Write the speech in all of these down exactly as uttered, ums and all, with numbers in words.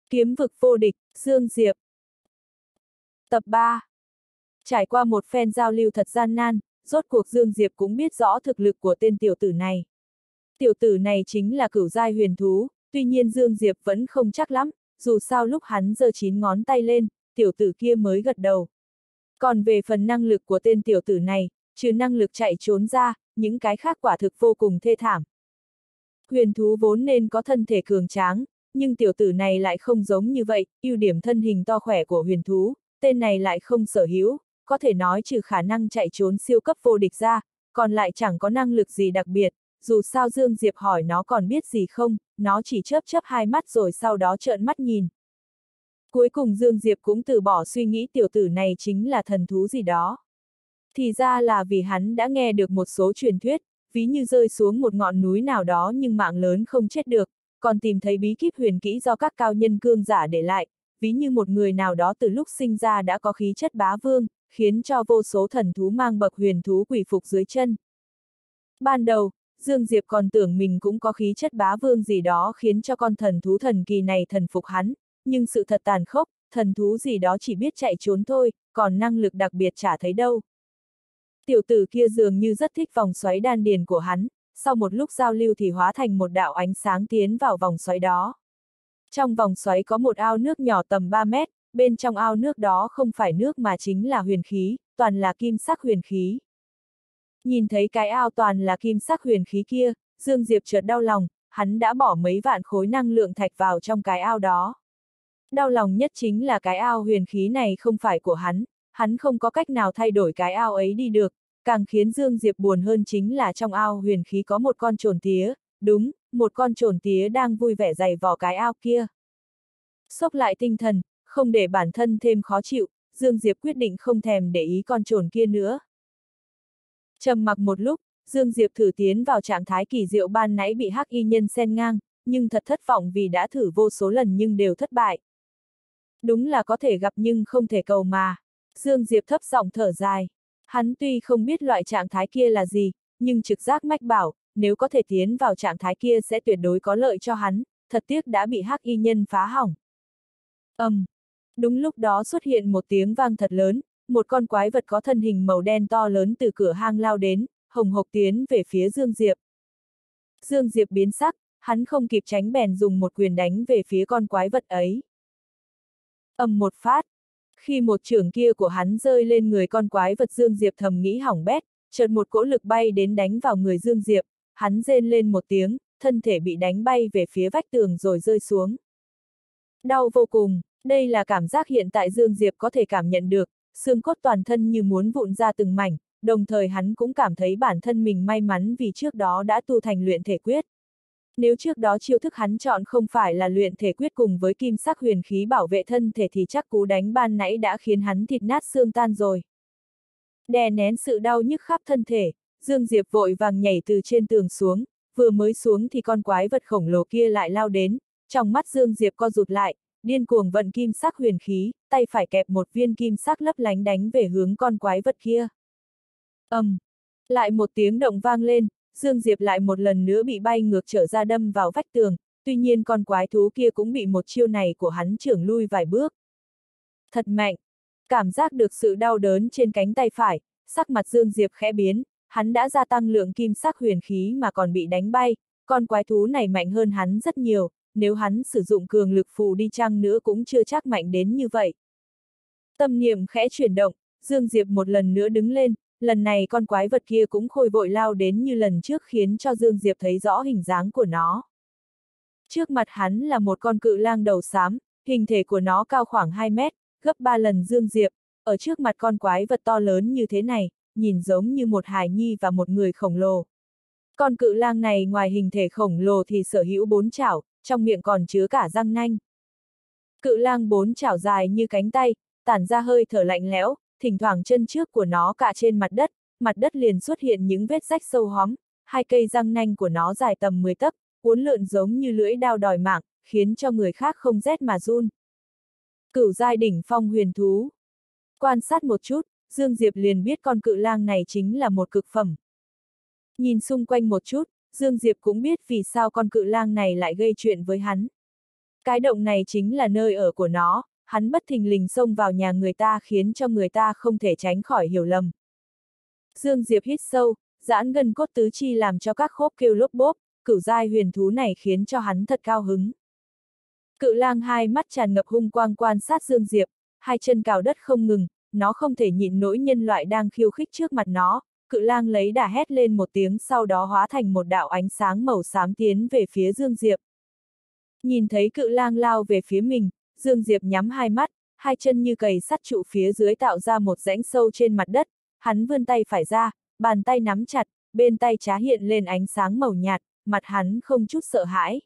Kiếm vực vô địch, Dương Diệp. Tập ba. Trải qua một phen giao lưu thật gian nan, rốt cuộc Dương Diệp cũng biết rõ thực lực của tên tiểu tử này. Tiểu tử này chính là cửu giai huyền thú, tuy nhiên Dương Diệp vẫn không chắc lắm, dù sao lúc hắn giơ chín ngón tay lên, tiểu tử kia mới gật đầu. Còn về phần năng lực của tên tiểu tử này, trừ năng lực chạy trốn ra, những cái khác quả thực vô cùng thê thảm. Huyền thú vốn nên có thân thể cường tráng, nhưng tiểu tử này lại không giống như vậy, ưu điểm thân hình to khỏe của huyền thú, tên này lại không sở hữu, có thể nói trừ khả năng chạy trốn siêu cấp vô địch ra, còn lại chẳng có năng lực gì đặc biệt, dù sao Dương Diệp hỏi nó còn biết gì không, nó chỉ chớp chớp hai mắt rồi sau đó trợn mắt nhìn. Cuối cùng Dương Diệp cũng từ bỏ suy nghĩ tiểu tử này chính là thần thú gì đó. Thì ra là vì hắn đã nghe được một số truyền thuyết, ví như rơi xuống một ngọn núi nào đó nhưng mạng lớn không chết được, còn tìm thấy bí kíp huyền kỹ do các cao nhân cương giả để lại, ví như một người nào đó từ lúc sinh ra đã có khí chất bá vương, khiến cho vô số thần thú mang bậc huyền thú quỳ phục dưới chân. Ban đầu, Dương Diệp còn tưởng mình cũng có khí chất bá vương gì đó khiến cho con thần thú thần kỳ này thần phục hắn, nhưng sự thật tàn khốc, thần thú gì đó chỉ biết chạy trốn thôi, còn năng lực đặc biệt chả thấy đâu. Tiểu tử kia dường như rất thích vòng xoáy đan điền của hắn, sau một lúc giao lưu thì hóa thành một đạo ánh sáng tiến vào vòng xoáy đó. Trong vòng xoáy có một ao nước nhỏ tầm ba mét, bên trong ao nước đó không phải nước mà chính là huyền khí, toàn là kim sắc huyền khí. Nhìn thấy cái ao toàn là kim sắc huyền khí kia, Dương Diệp chợt đau lòng, hắn đã bỏ mấy vạn khối năng lượng thạch vào trong cái ao đó. Đau lòng nhất chính là cái ao huyền khí này không phải của hắn, hắn không có cách nào thay đổi cái ao ấy đi được, càng khiến Dương Diệp buồn hơn chính là trong ao huyền khí có một con trồn tía, đúng, một con trồn tía đang vui vẻ giày vò cái ao kia. Xốc lại tinh thần, không để bản thân thêm khó chịu, Dương Diệp quyết định không thèm để ý con trồn kia nữa. Trầm mặc một lúc, Dương Diệp thử tiến vào trạng thái kỳ diệu ban nãy bị hắc y nhân xen ngang, nhưng thật thất vọng vì đã thử vô số lần nhưng đều thất bại. Đúng là có thể gặp nhưng không thể cầu mà. Dương Diệp thấp giọng thở dài. Hắn tuy không biết loại trạng thái kia là gì, nhưng trực giác mách bảo, nếu có thể tiến vào trạng thái kia sẽ tuyệt đối có lợi cho hắn, thật tiếc đã bị hắc y nhân phá hỏng. Ầm. Um, đúng lúc đó xuất hiện một tiếng vang thật lớn, một con quái vật có thân hình màu đen to lớn từ cửa hang lao đến, hồng hộc tiến về phía Dương Diệp. Dương Diệp biến sắc, hắn không kịp tránh bèn dùng một quyền đánh về phía con quái vật ấy. Ầm một phát. Khi một chưởng kia của hắn rơi lên người con quái vật Dương Diệp thầm nghĩ hỏng bét, chợt một cỗ lực bay đến đánh vào người Dương Diệp, hắn rên lên một tiếng, thân thể bị đánh bay về phía vách tường rồi rơi xuống. Đau vô cùng, đây là cảm giác hiện tại Dương Diệp có thể cảm nhận được, xương cốt toàn thân như muốn vụn ra từng mảnh, đồng thời hắn cũng cảm thấy bản thân mình may mắn vì trước đó đã tu thành luyện thể quyết. Nếu trước đó chiêu thức hắn chọn không phải là luyện thể quyết cùng với kim sắc huyền khí bảo vệ thân thể thì chắc cú đánh ban nãy đã khiến hắn thịt nát xương tan rồi. Đè nén sự đau nhức khắp thân thể, Dương Diệp vội vàng nhảy từ trên tường xuống, vừa mới xuống thì con quái vật khổng lồ kia lại lao đến, trong mắt Dương Diệp co rụt lại, điên cuồng vận kim sắc huyền khí, tay phải kẹp một viên kim sắc lấp lánh đánh về hướng con quái vật kia. Ầm! Um, lại một tiếng động vang lên, Dương Diệp lại một lần nữa bị bay ngược trở ra đâm vào vách tường, tuy nhiên con quái thú kia cũng bị một chiêu này của hắn chưởng lui vài bước. Thật mạnh! Cảm giác được sự đau đớn trên cánh tay phải, sắc mặt Dương Diệp khẽ biến, hắn đã gia tăng lượng kim sắc huyền khí mà còn bị đánh bay, con quái thú này mạnh hơn hắn rất nhiều, nếu hắn sử dụng cường lực phù đi chăng nữa cũng chưa chắc mạnh đến như vậy. Tâm niệm khẽ chuyển động, Dương Diệp một lần nữa đứng lên, lần này con quái vật kia cũng khôi vội lao đến như lần trước khiến cho Dương Diệp thấy rõ hình dáng của nó. Trước mặt hắn là một con cự lang đầu xám, hình thể của nó cao khoảng hai mét, gấp ba lần Dương Diệp, ở trước mặt con quái vật to lớn như thế này, nhìn giống như một hài nhi và một người khổng lồ. Con cự lang này ngoài hình thể khổng lồ thì sở hữu bốn chảo, trong miệng còn chứa cả răng nanh. Cự lang bốn chảo dài như cánh tay, tản ra hơi thở lạnh lẽo, thỉnh thoảng chân trước của nó cạ trên mặt đất, mặt đất liền xuất hiện những vết rách sâu hóm, hai cây răng nanh của nó dài tầm mười tấc, uốn lượn giống như lưỡi dao đòi mạng, khiến cho người khác không rét mà run. Cửu giai đỉnh phong huyền thú. Quan sát một chút, Dương Diệp liền biết con cự lang này chính là một cực phẩm. Nhìn xung quanh một chút, Dương Diệp cũng biết vì sao con cự lang này lại gây chuyện với hắn. Cái động này chính là nơi ở của nó, hắn bất thình lình xông vào nhà người ta khiến cho người ta không thể tránh khỏi hiểu lầm. Dương Diệp hít sâu, giãn gân cốt tứ chi làm cho các khớp kêu lốp bốp, cửu giai huyền thú này khiến cho hắn thật cao hứng. Cự lang hai mắt tràn ngập hung quang quan sát Dương Diệp, hai chân cào đất không ngừng, nó không thể nhịn nỗi nhân loại đang khiêu khích trước mặt nó, cự lang lấy đà hét lên một tiếng sau đó hóa thành một đạo ánh sáng màu xám tiến về phía Dương Diệp. Nhìn thấy cự lang lao về phía mình, Dương Diệp nhắm hai mắt, hai chân như cầy sắt trụ phía dưới tạo ra một rãnh sâu trên mặt đất, hắn vươn tay phải ra, bàn tay nắm chặt, bên tay trá hiện lên ánh sáng màu nhạt, mặt hắn không chút sợ hãi.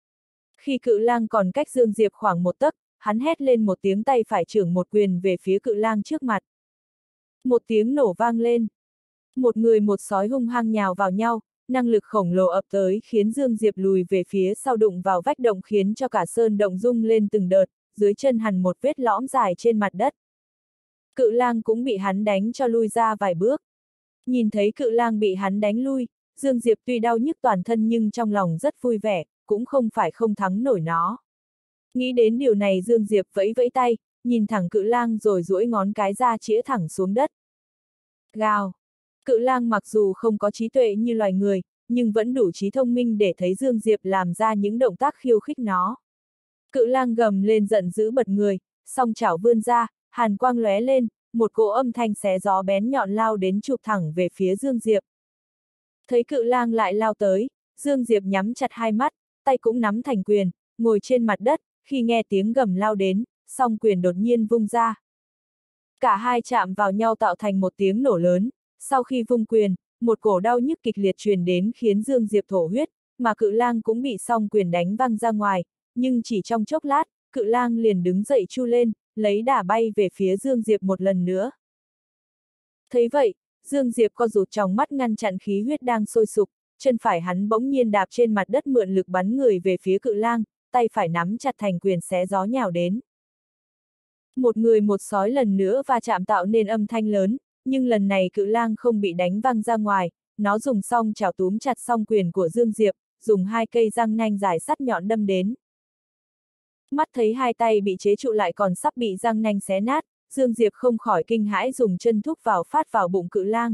Khi cự lang còn cách Dương Diệp khoảng một tấc, hắn hét lên một tiếng tay phải chưởng một quyền về phía cự lang trước mặt. Một tiếng nổ vang lên. Một người một sói hung hăng nhào vào nhau, năng lực khổng lồ ập tới khiến Dương Diệp lùi về phía sau đụng vào vách động khiến cho cả sơn động rung lên từng đợt, dưới chân hằn một vết lõm dài trên mặt đất. Cự lang cũng bị hắn đánh cho lui ra vài bước. Nhìn thấy cự lang bị hắn đánh lui, Dương Diệp tuy đau nhức toàn thân nhưng trong lòng rất vui vẻ, cũng không phải không thắng nổi nó. Nghĩ đến điều này Dương Diệp vẫy vẫy tay, nhìn thẳng cự lang rồi duỗi ngón cái ra chĩa thẳng xuống đất. Gào! Cự lang mặc dù không có trí tuệ như loài người, nhưng vẫn đủ trí thông minh để thấy Dương Diệp làm ra những động tác khiêu khích nó. Cự lang gầm lên giận dữ bật người, song chảo vươn ra, hàn quang lóe lên, một cỗ âm thanh xé gió bén nhọn lao đến chụp thẳng về phía Dương Diệp. Thấy cự lang lại lao tới, Dương Diệp nhắm chặt hai mắt, tay cũng nắm thành quyền, ngồi trên mặt đất, khi nghe tiếng gầm lao đến, song quyền đột nhiên vung ra. Cả hai chạm vào nhau tạo thành một tiếng nổ lớn, sau khi vung quyền, một cổ đau nhức kịch liệt truyền đến khiến Dương Diệp thổ huyết, mà cự lang cũng bị song quyền đánh văng ra ngoài, nhưng chỉ trong chốc lát, cự lang liền đứng dậy chu lên, lấy đà bay về phía Dương Diệp một lần nữa. Thấy vậy, Dương Diệp co rụt trong mắt ngăn chặn khí huyết đang sôi sục, chân phải hắn bỗng nhiên đạp trên mặt đất mượn lực bắn người về phía cự lang, tay phải nắm chặt thành quyền xé gió nhào đến. Một người một sói lần nữa va chạm tạo nên âm thanh lớn, nhưng lần này cự lang không bị đánh văng ra ngoài, nó dùng song chảo túm chặt song quyền của Dương Diệp, dùng hai cây răng nanh dài sắt nhọn đâm đến. Mắt thấy hai tay bị chế trụ lại còn sắp bị răng nanh xé nát, Dương Diệp không khỏi kinh hãi dùng chân thúc vào phát vào bụng cự lang.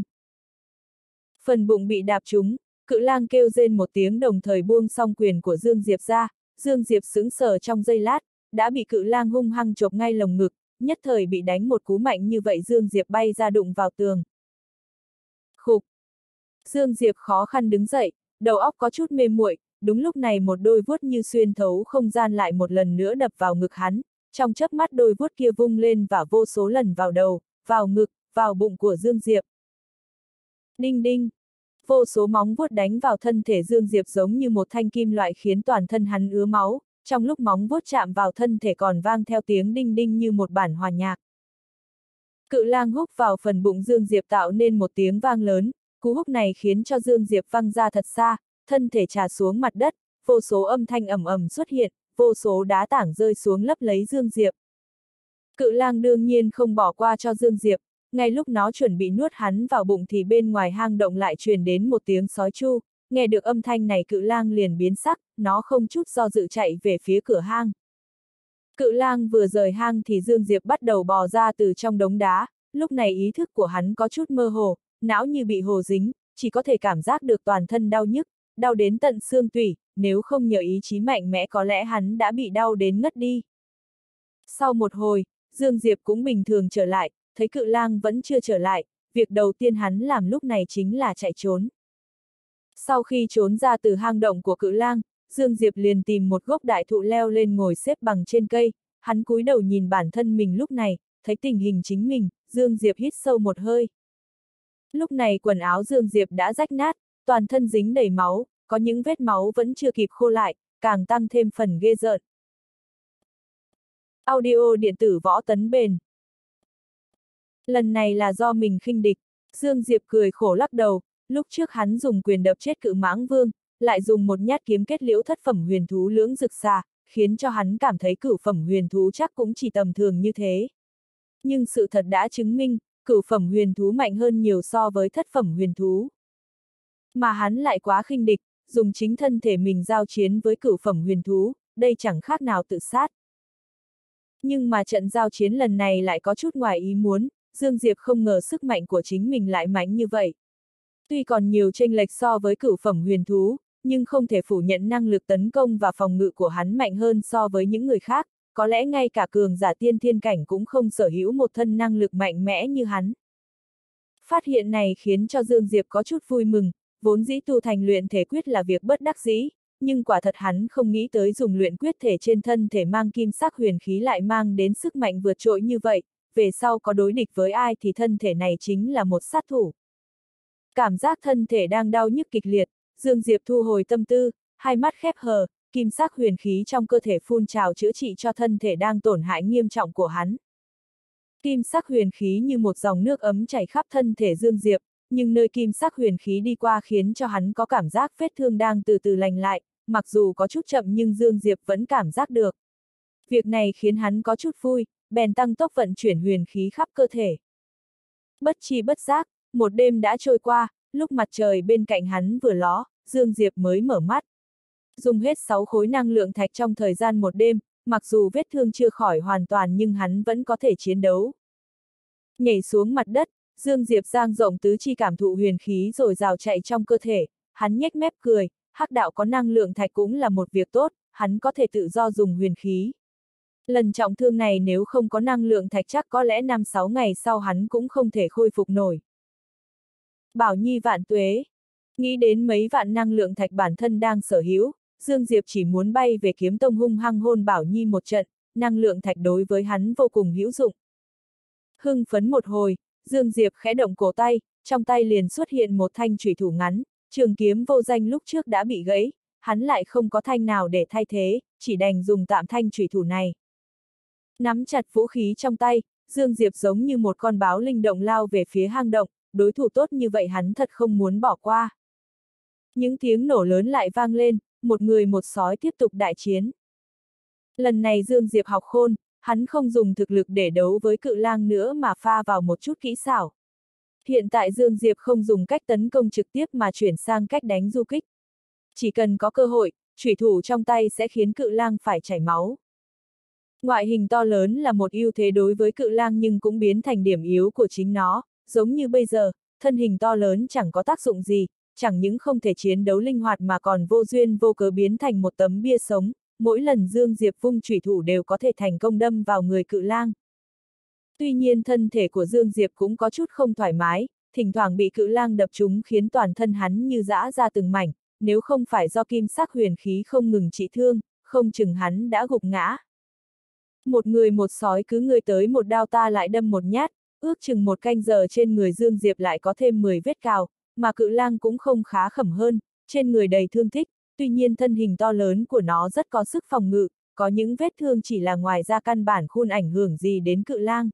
Phần bụng bị đạp trúng, cự lang kêu rên một tiếng đồng thời buông song quyền của Dương Diệp ra, Dương Diệp sững sờ trong giây lát, đã bị cự lang hung hăng chộp ngay lồng ngực, nhất thời bị đánh một cú mạnh như vậy Dương Diệp bay ra đụng vào tường. Khục! Dương Diệp khó khăn đứng dậy, đầu óc có chút mê muội, đúng lúc này một đôi vuốt như xuyên thấu không gian lại một lần nữa đập vào ngực hắn, trong chớp mắt đôi vuốt kia vung lên và vô số lần vào đầu, vào ngực, vào bụng của Dương Diệp. Đinh đinh! Vô số móng vuốt đánh vào thân thể Dương Diệp giống như một thanh kim loại khiến toàn thân hắn ứa máu, trong lúc móng vuốt chạm vào thân thể còn vang theo tiếng đinh đinh như một bản hòa nhạc. Cự lang húc vào phần bụng Dương Diệp tạo nên một tiếng vang lớn, cú húc này khiến cho Dương Diệp văng ra thật xa, thân thể trà xuống mặt đất, vô số âm thanh ầm ầm xuất hiện, vô số đá tảng rơi xuống lấp lấy Dương Diệp. Cự lang đương nhiên không bỏ qua cho Dương Diệp, ngay lúc nó chuẩn bị nuốt hắn vào bụng thì bên ngoài hang động lại truyền đến một tiếng sói chu, nghe được âm thanh này cự lang liền biến sắc, nó không chút do dự chạy về phía cửa hang. Cự lang vừa rời hang thì Dương Diệp bắt đầu bò ra từ trong đống đá, lúc này ý thức của hắn có chút mơ hồ, não như bị hồ dính, chỉ có thể cảm giác được toàn thân đau nhức, đau đến tận xương tủy, nếu không nhờ ý chí mạnh mẽ có lẽ hắn đã bị đau đến ngất đi. Sau một hồi, Dương Diệp cũng bình thường trở lại, thấy cự lang vẫn chưa trở lại, việc đầu tiên hắn làm lúc này chính là chạy trốn. Sau khi trốn ra từ hang động của cự lang, Dương Diệp liền tìm một gốc đại thụ leo lên ngồi xếp bằng trên cây, hắn cúi đầu nhìn bản thân mình lúc này, thấy tình hình chính mình, Dương Diệp hít sâu một hơi. Lúc này quần áo Dương Diệp đã rách nát, toàn thân dính đầy máu, có những vết máu vẫn chưa kịp khô lại, càng tăng thêm phần ghê rợn. Audio điện tử Võ Tấn Bền. Lần này là do mình khinh địch, Dương Diệp cười khổ lắc đầu, lúc trước hắn dùng quyền đập chết cự mãng vương, lại dùng một nhát kiếm kết liễu thất phẩm huyền thú lưỡng rực xà, khiến cho hắn cảm thấy cửu phẩm huyền thú chắc cũng chỉ tầm thường như thế. Nhưng sự thật đã chứng minh, cửu phẩm huyền thú mạnh hơn nhiều so với thất phẩm huyền thú. Mà hắn lại quá khinh địch, dùng chính thân thể mình giao chiến với cửu phẩm huyền thú, đây chẳng khác nào tự sát. Nhưng mà trận giao chiến lần này lại có chút ngoài ý muốn, Dương Diệp không ngờ sức mạnh của chính mình lại mạnh như vậy. Tuy còn nhiều chênh lệch so với cửu phẩm huyền thú, nhưng không thể phủ nhận năng lực tấn công và phòng ngự của hắn mạnh hơn so với những người khác, có lẽ ngay cả cường giả tiên thiên cảnh cũng không sở hữu một thân năng lực mạnh mẽ như hắn. Phát hiện này khiến cho Dương Diệp có chút vui mừng, vốn dĩ tu thành luyện thể quyết là việc bất đắc dĩ, nhưng quả thật hắn không nghĩ tới dùng luyện quyết thể trên thân thể mang kim sắc huyền khí lại mang đến sức mạnh vượt trội như vậy, về sau có đối địch với ai thì thân thể này chính là một sát thủ. Cảm giác thân thể đang đau nhức kịch liệt, Dương Diệp thu hồi tâm tư, hai mắt khép hờ, kim sắc huyền khí trong cơ thể phun trào chữa trị cho thân thể đang tổn hại nghiêm trọng của hắn. Kim sắc huyền khí như một dòng nước ấm chảy khắp thân thể Dương Diệp, nhưng nơi kim sắc huyền khí đi qua khiến cho hắn có cảm giác vết thương đang từ từ lành lại, mặc dù có chút chậm nhưng Dương Diệp vẫn cảm giác được. Việc này khiến hắn có chút vui, bèn tăng tốc vận chuyển huyền khí khắp cơ thể. Bất chi bất giác, một đêm đã trôi qua, lúc mặt trời bên cạnh hắn vừa ló, Dương Diệp mới mở mắt. Dùng hết sáu khối năng lượng thạch trong thời gian một đêm, mặc dù vết thương chưa khỏi hoàn toàn nhưng hắn vẫn có thể chiến đấu. Nhảy xuống mặt đất, Dương Diệp dang rộng tứ chi cảm thụ huyền khí rồi rào chạy trong cơ thể, hắn nhếch mép cười, hắc đạo có năng lượng thạch cũng là một việc tốt, hắn có thể tự do dùng huyền khí. Lần trọng thương này nếu không có năng lượng thạch chắc có lẽ năm sáu ngày sau hắn cũng không thể khôi phục nổi. Bảo Nhi vạn tuế. Nghĩ đến mấy vạn năng lượng thạch bản thân đang sở hữu, Dương Diệp chỉ muốn bay về kiếm tông hung hăng hôn Bảo Nhi một trận, năng lượng thạch đối với hắn vô cùng hữu dụng. Hưng phấn một hồi, Dương Diệp khẽ động cổ tay, trong tay liền xuất hiện một thanh chủy thủ ngắn, trường kiếm vô danh lúc trước đã bị gãy, hắn lại không có thanh nào để thay thế, chỉ đành dùng tạm thanh chủy thủ này. Nắm chặt vũ khí trong tay, Dương Diệp giống như một con báo linh động lao về phía hang động, đối thủ tốt như vậy hắn thật không muốn bỏ qua. Những tiếng nổ lớn lại vang lên, một người một sói tiếp tục đại chiến. Lần này Dương Diệp học khôn, hắn không dùng thực lực để đấu với cự lang nữa mà pha vào một chút kỹ xảo. Hiện tại Dương Diệp không dùng cách tấn công trực tiếp mà chuyển sang cách đánh du kích. Chỉ cần có cơ hội, chủy thủ trong tay sẽ khiến cự lang phải chảy máu. Ngoại hình to lớn là một ưu thế đối với cự lang nhưng cũng biến thành điểm yếu của chính nó, giống như bây giờ, thân hình to lớn chẳng có tác dụng gì, chẳng những không thể chiến đấu linh hoạt mà còn vô duyên vô cớ biến thành một tấm bia sống, mỗi lần Dương Diệp vung chủy thủ đều có thể thành công đâm vào người cự lang. Tuy nhiên thân thể của Dương Diệp cũng có chút không thoải mái, thỉnh thoảng bị cự lang đập trúng khiến toàn thân hắn như giã ra từng mảnh, nếu không phải do kim sắc huyền khí không ngừng trị thương, không chừng hắn đã gục ngã. Một người một sói cứ người tới một đao ta lại đâm một nhát, ước chừng một canh giờ trên người Dương Diệp lại có thêm mười vết cào, mà cự lang cũng không khá khẩm hơn, trên người đầy thương tích, tuy nhiên thân hình to lớn của nó rất có sức phòng ngự, có những vết thương chỉ là ngoài ra căn bản không ảnh hưởng gì đến cự lang.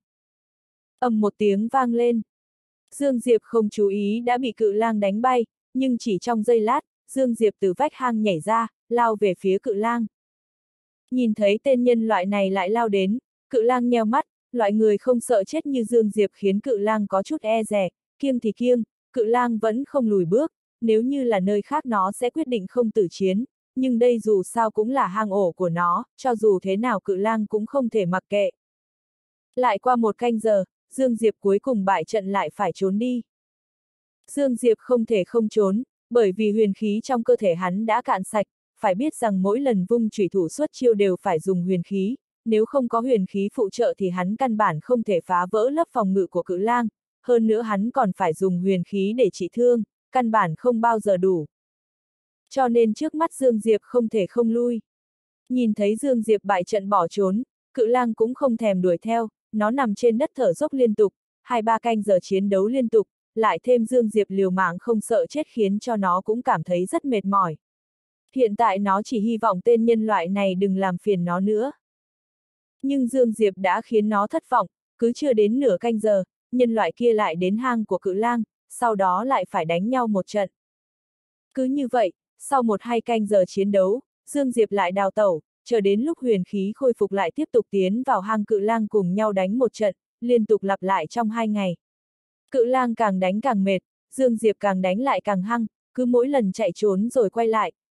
Ầm một tiếng vang lên. Dương Diệp không chú ý đã bị cự lang đánh bay, nhưng chỉ trong giây lát, Dương Diệp từ vách hang nhảy ra, lao về phía cự lang. Nhìn thấy tên nhân loại này lại lao đến, cự lang nheo mắt, loại người không sợ chết như Dương Diệp khiến cự lang có chút e dè, kiêng thì kiêng, cự lang vẫn không lùi bước, nếu như là nơi khác nó sẽ quyết định không tử chiến, nhưng đây dù sao cũng là hang ổ của nó, cho dù thế nào cự lang cũng không thể mặc kệ. Lại qua một canh giờ, Dương Diệp cuối cùng bại trận lại phải trốn đi. Dương Diệp không thể không trốn, bởi vì huyền khí trong cơ thể hắn đã cạn sạch, phải biết rằng mỗi lần vung chủy thủ xuất chiêu đều phải dùng huyền khí, nếu không có huyền khí phụ trợ thì hắn căn bản không thể phá vỡ lớp phòng ngự của cự lang, hơn nữa hắn còn phải dùng huyền khí để trị thương, căn bản không bao giờ đủ. Cho nên trước mắt Dương Diệp không thể không lui. Nhìn thấy Dương Diệp bại trận bỏ trốn, cự lang cũng không thèm đuổi theo, nó nằm trên đất thở dốc liên tục, hai ba canh giờ chiến đấu liên tục, lại thêm Dương Diệp liều mạng không sợ chết khiến cho nó cũng cảm thấy rất mệt mỏi. Hiện tại nó chỉ hy vọng tên nhân loại này đừng làm phiền nó nữa. Nhưng Dương Diệp đã khiến nó thất vọng, cứ chưa đến nửa canh giờ, nhân loại kia lại đến hang của cự lang, sau đó lại phải đánh nhau một trận. Cứ như vậy, sau một hai canh giờ chiến đấu, Dương Diệp lại đào tẩu, chờ đến lúc huyền khí khôi phục lại tiếp tục tiến vào hang cự lang cùng nhau đánh một trận, liên tục lặp lại trong hai ngày. Cự lang càng đánh càng mệt, Dương Diệp càng đánh lại càng hăng, cứ mỗi lần chạy trốn rồi quay lại,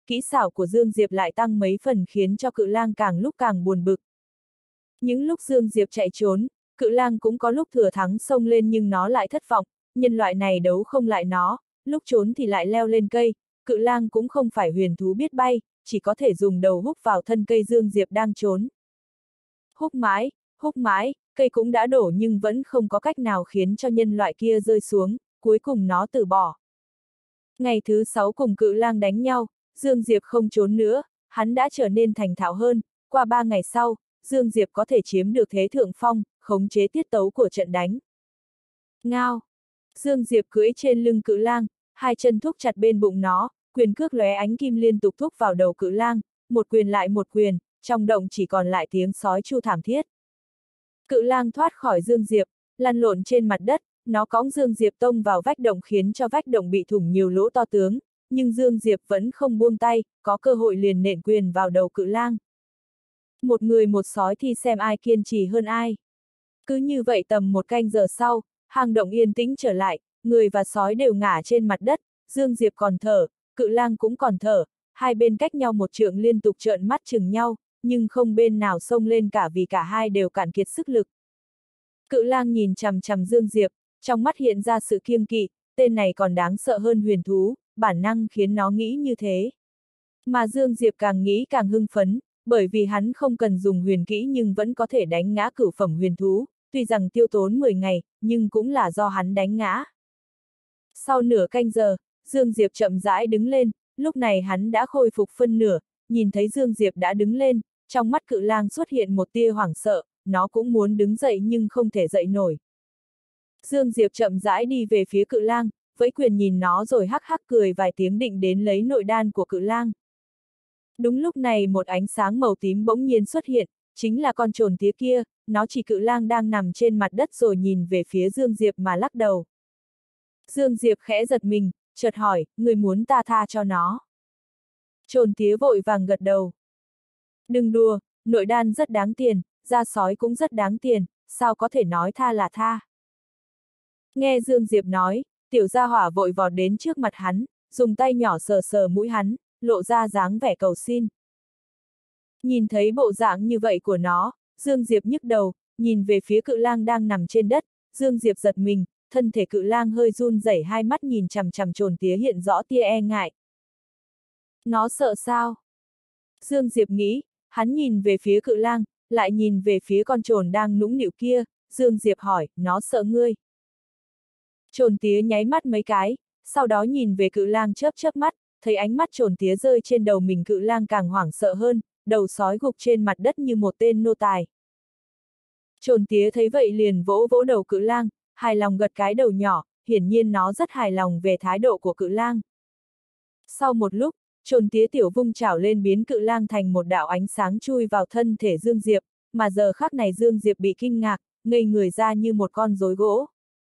kỹ xảo của Dương Diệp lại tăng mấy phần khiến cho cự lang càng lúc càng buồn bực. Những lúc Dương Diệp chạy trốn, cự lang cũng có lúc thừa thắng xông lên nhưng nó lại thất vọng, nhân loại này đấu không lại nó, lúc trốn thì lại leo lên cây, cự lang cũng không phải huyền thú biết bay, chỉ có thể dùng đầu húc vào thân cây Dương Diệp đang trốn. Húc mãi, húc mãi, cây cũng đã đổ nhưng vẫn không có cách nào khiến cho nhân loại kia rơi xuống, cuối cùng nó từ bỏ. Ngày thứ sáu cùng cự lang đánh nhau, Dương Diệp không trốn nữa, hắn đã trở nên thành thạo hơn, qua ba ngày sau, Dương Diệp có thể chiếm được thế thượng phong, khống chế tiết tấu của trận đánh. Ngao! Dương Diệp cưỡi trên lưng cự lang, hai chân thúc chặt bên bụng nó, quyền cước lóe ánh kim liên tục thúc vào đầu cự lang, một quyền lại một quyền, trong động chỉ còn lại tiếng sói tru thảm thiết. Cự lang thoát khỏi Dương Diệp, lăn lộn trên mặt đất, nó cõng Dương Diệp tông vào vách động khiến cho vách động bị thủng nhiều lỗ to tướng, nhưng Dương Diệp vẫn không buông tay, có cơ hội liền nện quyền vào đầu cự lang. Một người một sói thì xem ai kiên trì hơn ai. Cứ như vậy tầm một canh giờ sau, hang động yên tĩnh trở lại, người và sói đều ngả trên mặt đất, Dương Diệp còn thở, cự lang cũng còn thở, hai bên cách nhau một trượng liên tục trợn mắt chừng nhau, nhưng không bên nào xông lên cả vì cả hai đều cạn kiệt sức lực. Cự lang nhìn chằm chằm Dương Diệp, trong mắt hiện ra sự kiêng kỵ, tên này còn đáng sợ hơn huyền thú, bản năng khiến nó nghĩ như thế. Mà Dương Diệp càng nghĩ càng hưng phấn, bởi vì hắn không cần dùng huyền kỹ nhưng vẫn có thể đánh ngã cửu phẩm huyền thú, tuy rằng tiêu tốn mười ngày, nhưng cũng là do hắn đánh ngã. Sau nửa canh giờ, Dương Diệp chậm rãi đứng lên, lúc này hắn đã khôi phục phân nửa, nhìn thấy Dương Diệp đã đứng lên, trong mắt cự lang xuất hiện một tia hoảng sợ, nó cũng muốn đứng dậy nhưng không thể dậy nổi. Dương Diệp chậm rãi đi về phía cự lang, vẫy quyền nhìn nó rồi hắc hắc cười vài tiếng định đến lấy nội đan của cự lang. Đúng lúc này một ánh sáng màu tím bỗng nhiên xuất hiện, chính là con trồn tía kia, nó chỉ cự lang đang nằm trên mặt đất rồi nhìn về phía Dương Diệp mà lắc đầu. Dương Diệp khẽ giật mình, chợt hỏi, người muốn ta tha cho nó? Trồn tía vội vàng gật đầu. Đừng đùa, nội đan rất đáng tiền, da sói cũng rất đáng tiền, sao có thể nói tha là tha? Nghe Dương Diệp nói, tiểu gia hỏa vội vọt đến trước mặt hắn, dùng tay nhỏ sờ sờ mũi hắn, lộ ra dáng vẻ cầu xin. Nhìn thấy bộ dạng như vậy của nó, Dương Diệp nhức đầu, nhìn về phía cự lang đang nằm trên đất, Dương Diệp giật mình, thân thể cự lang hơi run rẩy, hai mắt nhìn chằm chằm trồn tía hiện rõ tia e ngại. Nó sợ sao? Dương Diệp nghĩ, hắn nhìn về phía cự lang, lại nhìn về phía con trồn đang nũng nịu kia, Dương Diệp hỏi, nó sợ ngươi? Trồn tía nháy mắt mấy cái, sau đó nhìn về cự lang chớp chớp mắt, thấy ánh mắt trồn tía rơi trên đầu mình, cự lang càng hoảng sợ hơn, đầu sói gục trên mặt đất như một tên nô tài. Trồn tía thấy vậy liền vỗ vỗ đầu cự lang, hài lòng gật cái đầu nhỏ, hiển nhiên nó rất hài lòng về thái độ của cự lang. Sau một lúc, trồn tía tiểu vung chảo lên biến cự lang thành một đạo ánh sáng chui vào thân thể Dương Diệp, mà giờ khắc này Dương Diệp bị kinh ngạc, ngây người ra như một con rối gỗ.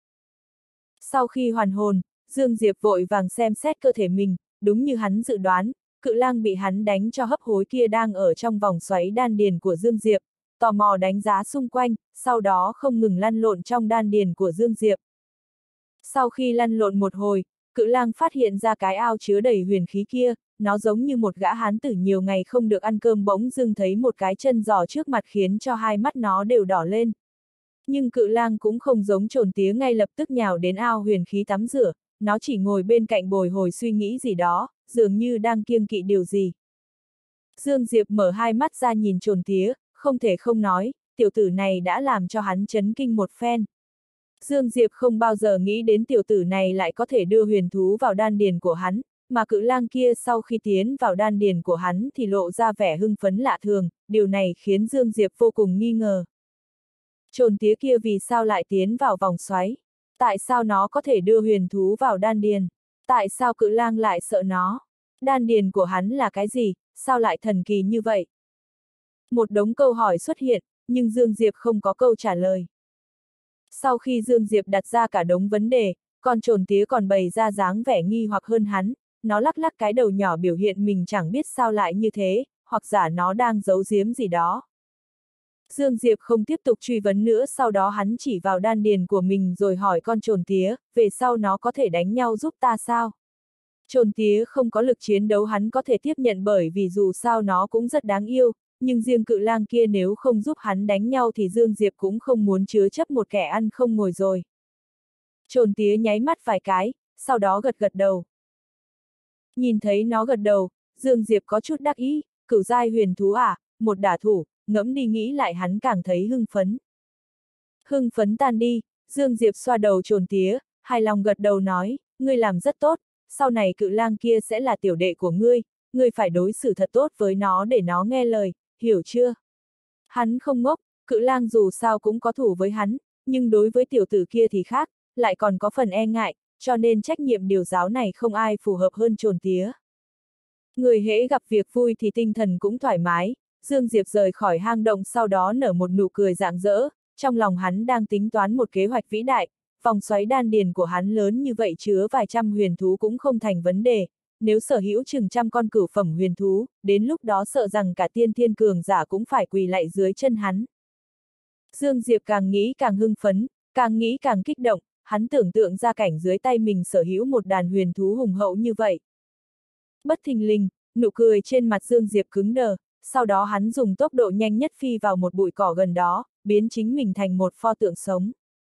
Sau khi hoàn hồn, Dương Diệp vội vàng xem xét cơ thể mình, đúng như hắn dự đoán, cự lang bị hắn đánh cho hấp hối kia đang ở trong vòng xoáy đan điền của Dương Diệp, tò mò đánh giá xung quanh, sau đó không ngừng lăn lộn trong đan điền của Dương Diệp. Sau khi lăn lộn một hồi, cự lang phát hiện ra cái ao chứa đầy huyền khí kia, nó giống như một gã hán tử nhiều ngày không được ăn cơm bỗng dưng thấy một cái chân giò trước mặt khiến cho hai mắt nó đều đỏ lên. Nhưng cự lang cũng không giống trồn tía ngay lập tức nhào đến ao huyền khí tắm rửa, nó chỉ ngồi bên cạnh bồi hồi suy nghĩ gì đó, dường như đang kiêng kỵ điều gì. Dương Diệp mở hai mắt ra nhìn trồn tía, không thể không nói, tiểu tử này đã làm cho hắn chấn kinh một phen. Dương Diệp không bao giờ nghĩ đến tiểu tử này lại có thể đưa huyền thú vào đan điền của hắn, mà cự lang kia sau khi tiến vào đan điền của hắn thì lộ ra vẻ hưng phấn lạ thường, điều này khiến Dương Diệp vô cùng nghi ngờ. Trồn tía kia vì sao lại tiến vào vòng xoáy? Tại sao nó có thể đưa huyền thú vào đan điền? Tại sao cự lang lại sợ nó? Đan điền của hắn là cái gì? Sao lại thần kỳ như vậy? Một đống câu hỏi xuất hiện, nhưng Dương Diệp không có câu trả lời. Sau khi Dương Diệp đặt ra cả đống vấn đề, con trồn tía còn bày ra dáng vẻ nghi hoặc hơn hắn, nó lắc lắc cái đầu nhỏ biểu hiện mình chẳng biết sao lại như thế, hoặc giả nó đang giấu giếm gì đó. Dương Diệp không tiếp tục truy vấn nữa, sau đó hắn chỉ vào đan điền của mình rồi hỏi con trồn tía, về sau nó có thể đánh nhau giúp ta sao? Trồn tía không có lực chiến đấu hắn có thể tiếp nhận bởi vì dù sao nó cũng rất đáng yêu, nhưng riêng cự lang kia nếu không giúp hắn đánh nhau thì Dương Diệp cũng không muốn chứa chấp một kẻ ăn không ngồi rồi. Trồn tía nháy mắt vài cái, sau đó gật gật đầu. Nhìn thấy nó gật đầu, Dương Diệp có chút đắc ý, cửu giai huyền thú à, một đả thủ, ngẫm đi nghĩ lại hắn càng thấy hưng phấn. Hưng phấn tan đi, Dương Diệp xoa đầu trồn tía, hài lòng gật đầu nói, ngươi làm rất tốt, sau này cự lang kia sẽ là tiểu đệ của ngươi, ngươi phải đối xử thật tốt với nó để nó nghe lời, hiểu chưa? Hắn không ngốc, cự lang dù sao cũng có thủ với hắn, nhưng đối với tiểu tử kia thì khác, lại còn có phần e ngại, cho nên trách nhiệm điều giáo này không ai phù hợp hơn trồn tía. Người hễ gặp việc vui thì tinh thần cũng thoải mái, Dương Diệp rời khỏi hang động sau đó nở một nụ cười rạng rỡ, trong lòng hắn đang tính toán một kế hoạch vĩ đại, vòng xoáy đan điền của hắn lớn như vậy chứa vài trăm huyền thú cũng không thành vấn đề, nếu sở hữu chừng trăm con cửu phẩm huyền thú, đến lúc đó sợ rằng cả tiên thiên cường giả cũng phải quỳ lạy dưới chân hắn. Dương Diệp càng nghĩ càng hưng phấn, càng nghĩ càng kích động, hắn tưởng tượng ra cảnh dưới tay mình sở hữu một đàn huyền thú hùng hậu như vậy. Bất thình lình, nụ cười trên mặt Dương Diệp cứng đờ, sau đó hắn dùng tốc độ nhanh nhất phi vào một bụi cỏ gần đó, biến chính mình thành một pho tượng sống.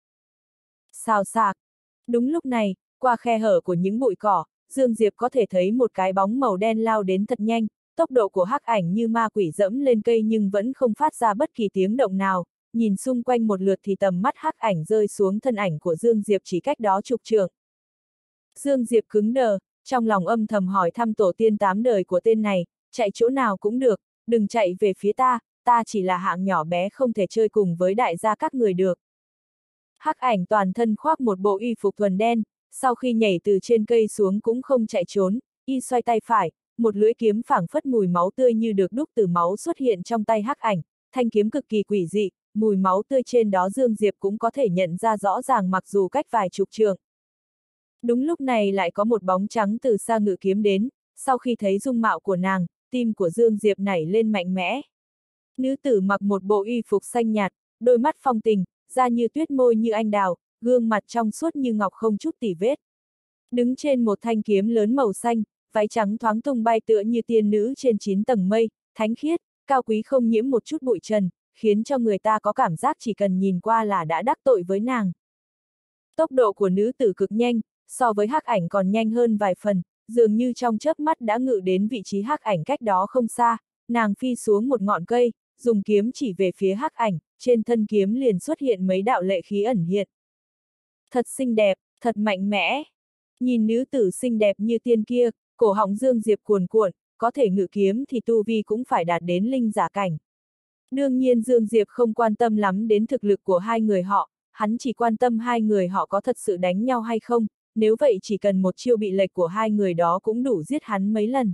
Xào xạc. Đúng lúc này, qua khe hở của những bụi cỏ, Dương Diệp có thể thấy một cái bóng màu đen lao đến thật nhanh, tốc độ của hắc ảnh như ma quỷ dẫm lên cây nhưng vẫn không phát ra bất kỳ tiếng động nào, nhìn xung quanh một lượt thì tầm mắt hắc ảnh rơi xuống thân ảnh của Dương Diệp chỉ cách đó chục trượng. Dương Diệp cứng đờ, trong lòng âm thầm hỏi thăm tổ tiên tám đời của tên này, chạy chỗ nào cũng được, đừng chạy về phía ta, ta chỉ là hạng nhỏ bé không thể chơi cùng với đại gia các người được. Hắc ảnh toàn thân khoác một bộ y phục thuần đen, sau khi nhảy từ trên cây xuống cũng không chạy trốn, y xoay tay phải, một lưỡi kiếm phảng phất mùi máu tươi như được đúc từ máu xuất hiện trong tay hắc ảnh, thanh kiếm cực kỳ quỷ dị, mùi máu tươi trên đó Dương Diệp cũng có thể nhận ra rõ ràng mặc dù cách vài chục trượng. Đúng lúc này lại có một bóng trắng từ xa ngự kiếm đến, sau khi thấy dung mạo của nàng, tim của Dương Diệp nảy lên mạnh mẽ. Nữ tử mặc một bộ y phục xanh nhạt, đôi mắt phong tình, da như tuyết môi như anh đào, gương mặt trong suốt như ngọc không chút tì vết. Đứng trên một thanh kiếm lớn màu xanh, váy trắng thoáng tung bay tựa như tiên nữ trên chín tầng mây, thánh khiết, cao quý không nhiễm một chút bụi trần, khiến cho người ta có cảm giác chỉ cần nhìn qua là đã đắc tội với nàng. Tốc độ của nữ tử cực nhanh, so với hắc ảnh còn nhanh hơn vài phần, dường như trong chớp mắt đã ngự đến vị trí hắc ảnh cách đó không xa, nàng phi xuống một ngọn cây, dùng kiếm chỉ về phía hắc ảnh, trên thân kiếm liền xuất hiện mấy đạo lệ khí ẩn hiện. Thật xinh đẹp, thật mạnh mẽ. Nhìn nữ tử xinh đẹp như tiên kia, cổ họng Dương Diệp cuồn cuộn, có thể ngự kiếm thì tu vi cũng phải đạt đến linh giả cảnh. Đương nhiên Dương Diệp không quan tâm lắm đến thực lực của hai người họ, hắn chỉ quan tâm hai người họ có thật sự đánh nhau hay không, nếu vậy chỉ cần một chiêu bị lệch của hai người đó cũng đủ giết hắn mấy lần.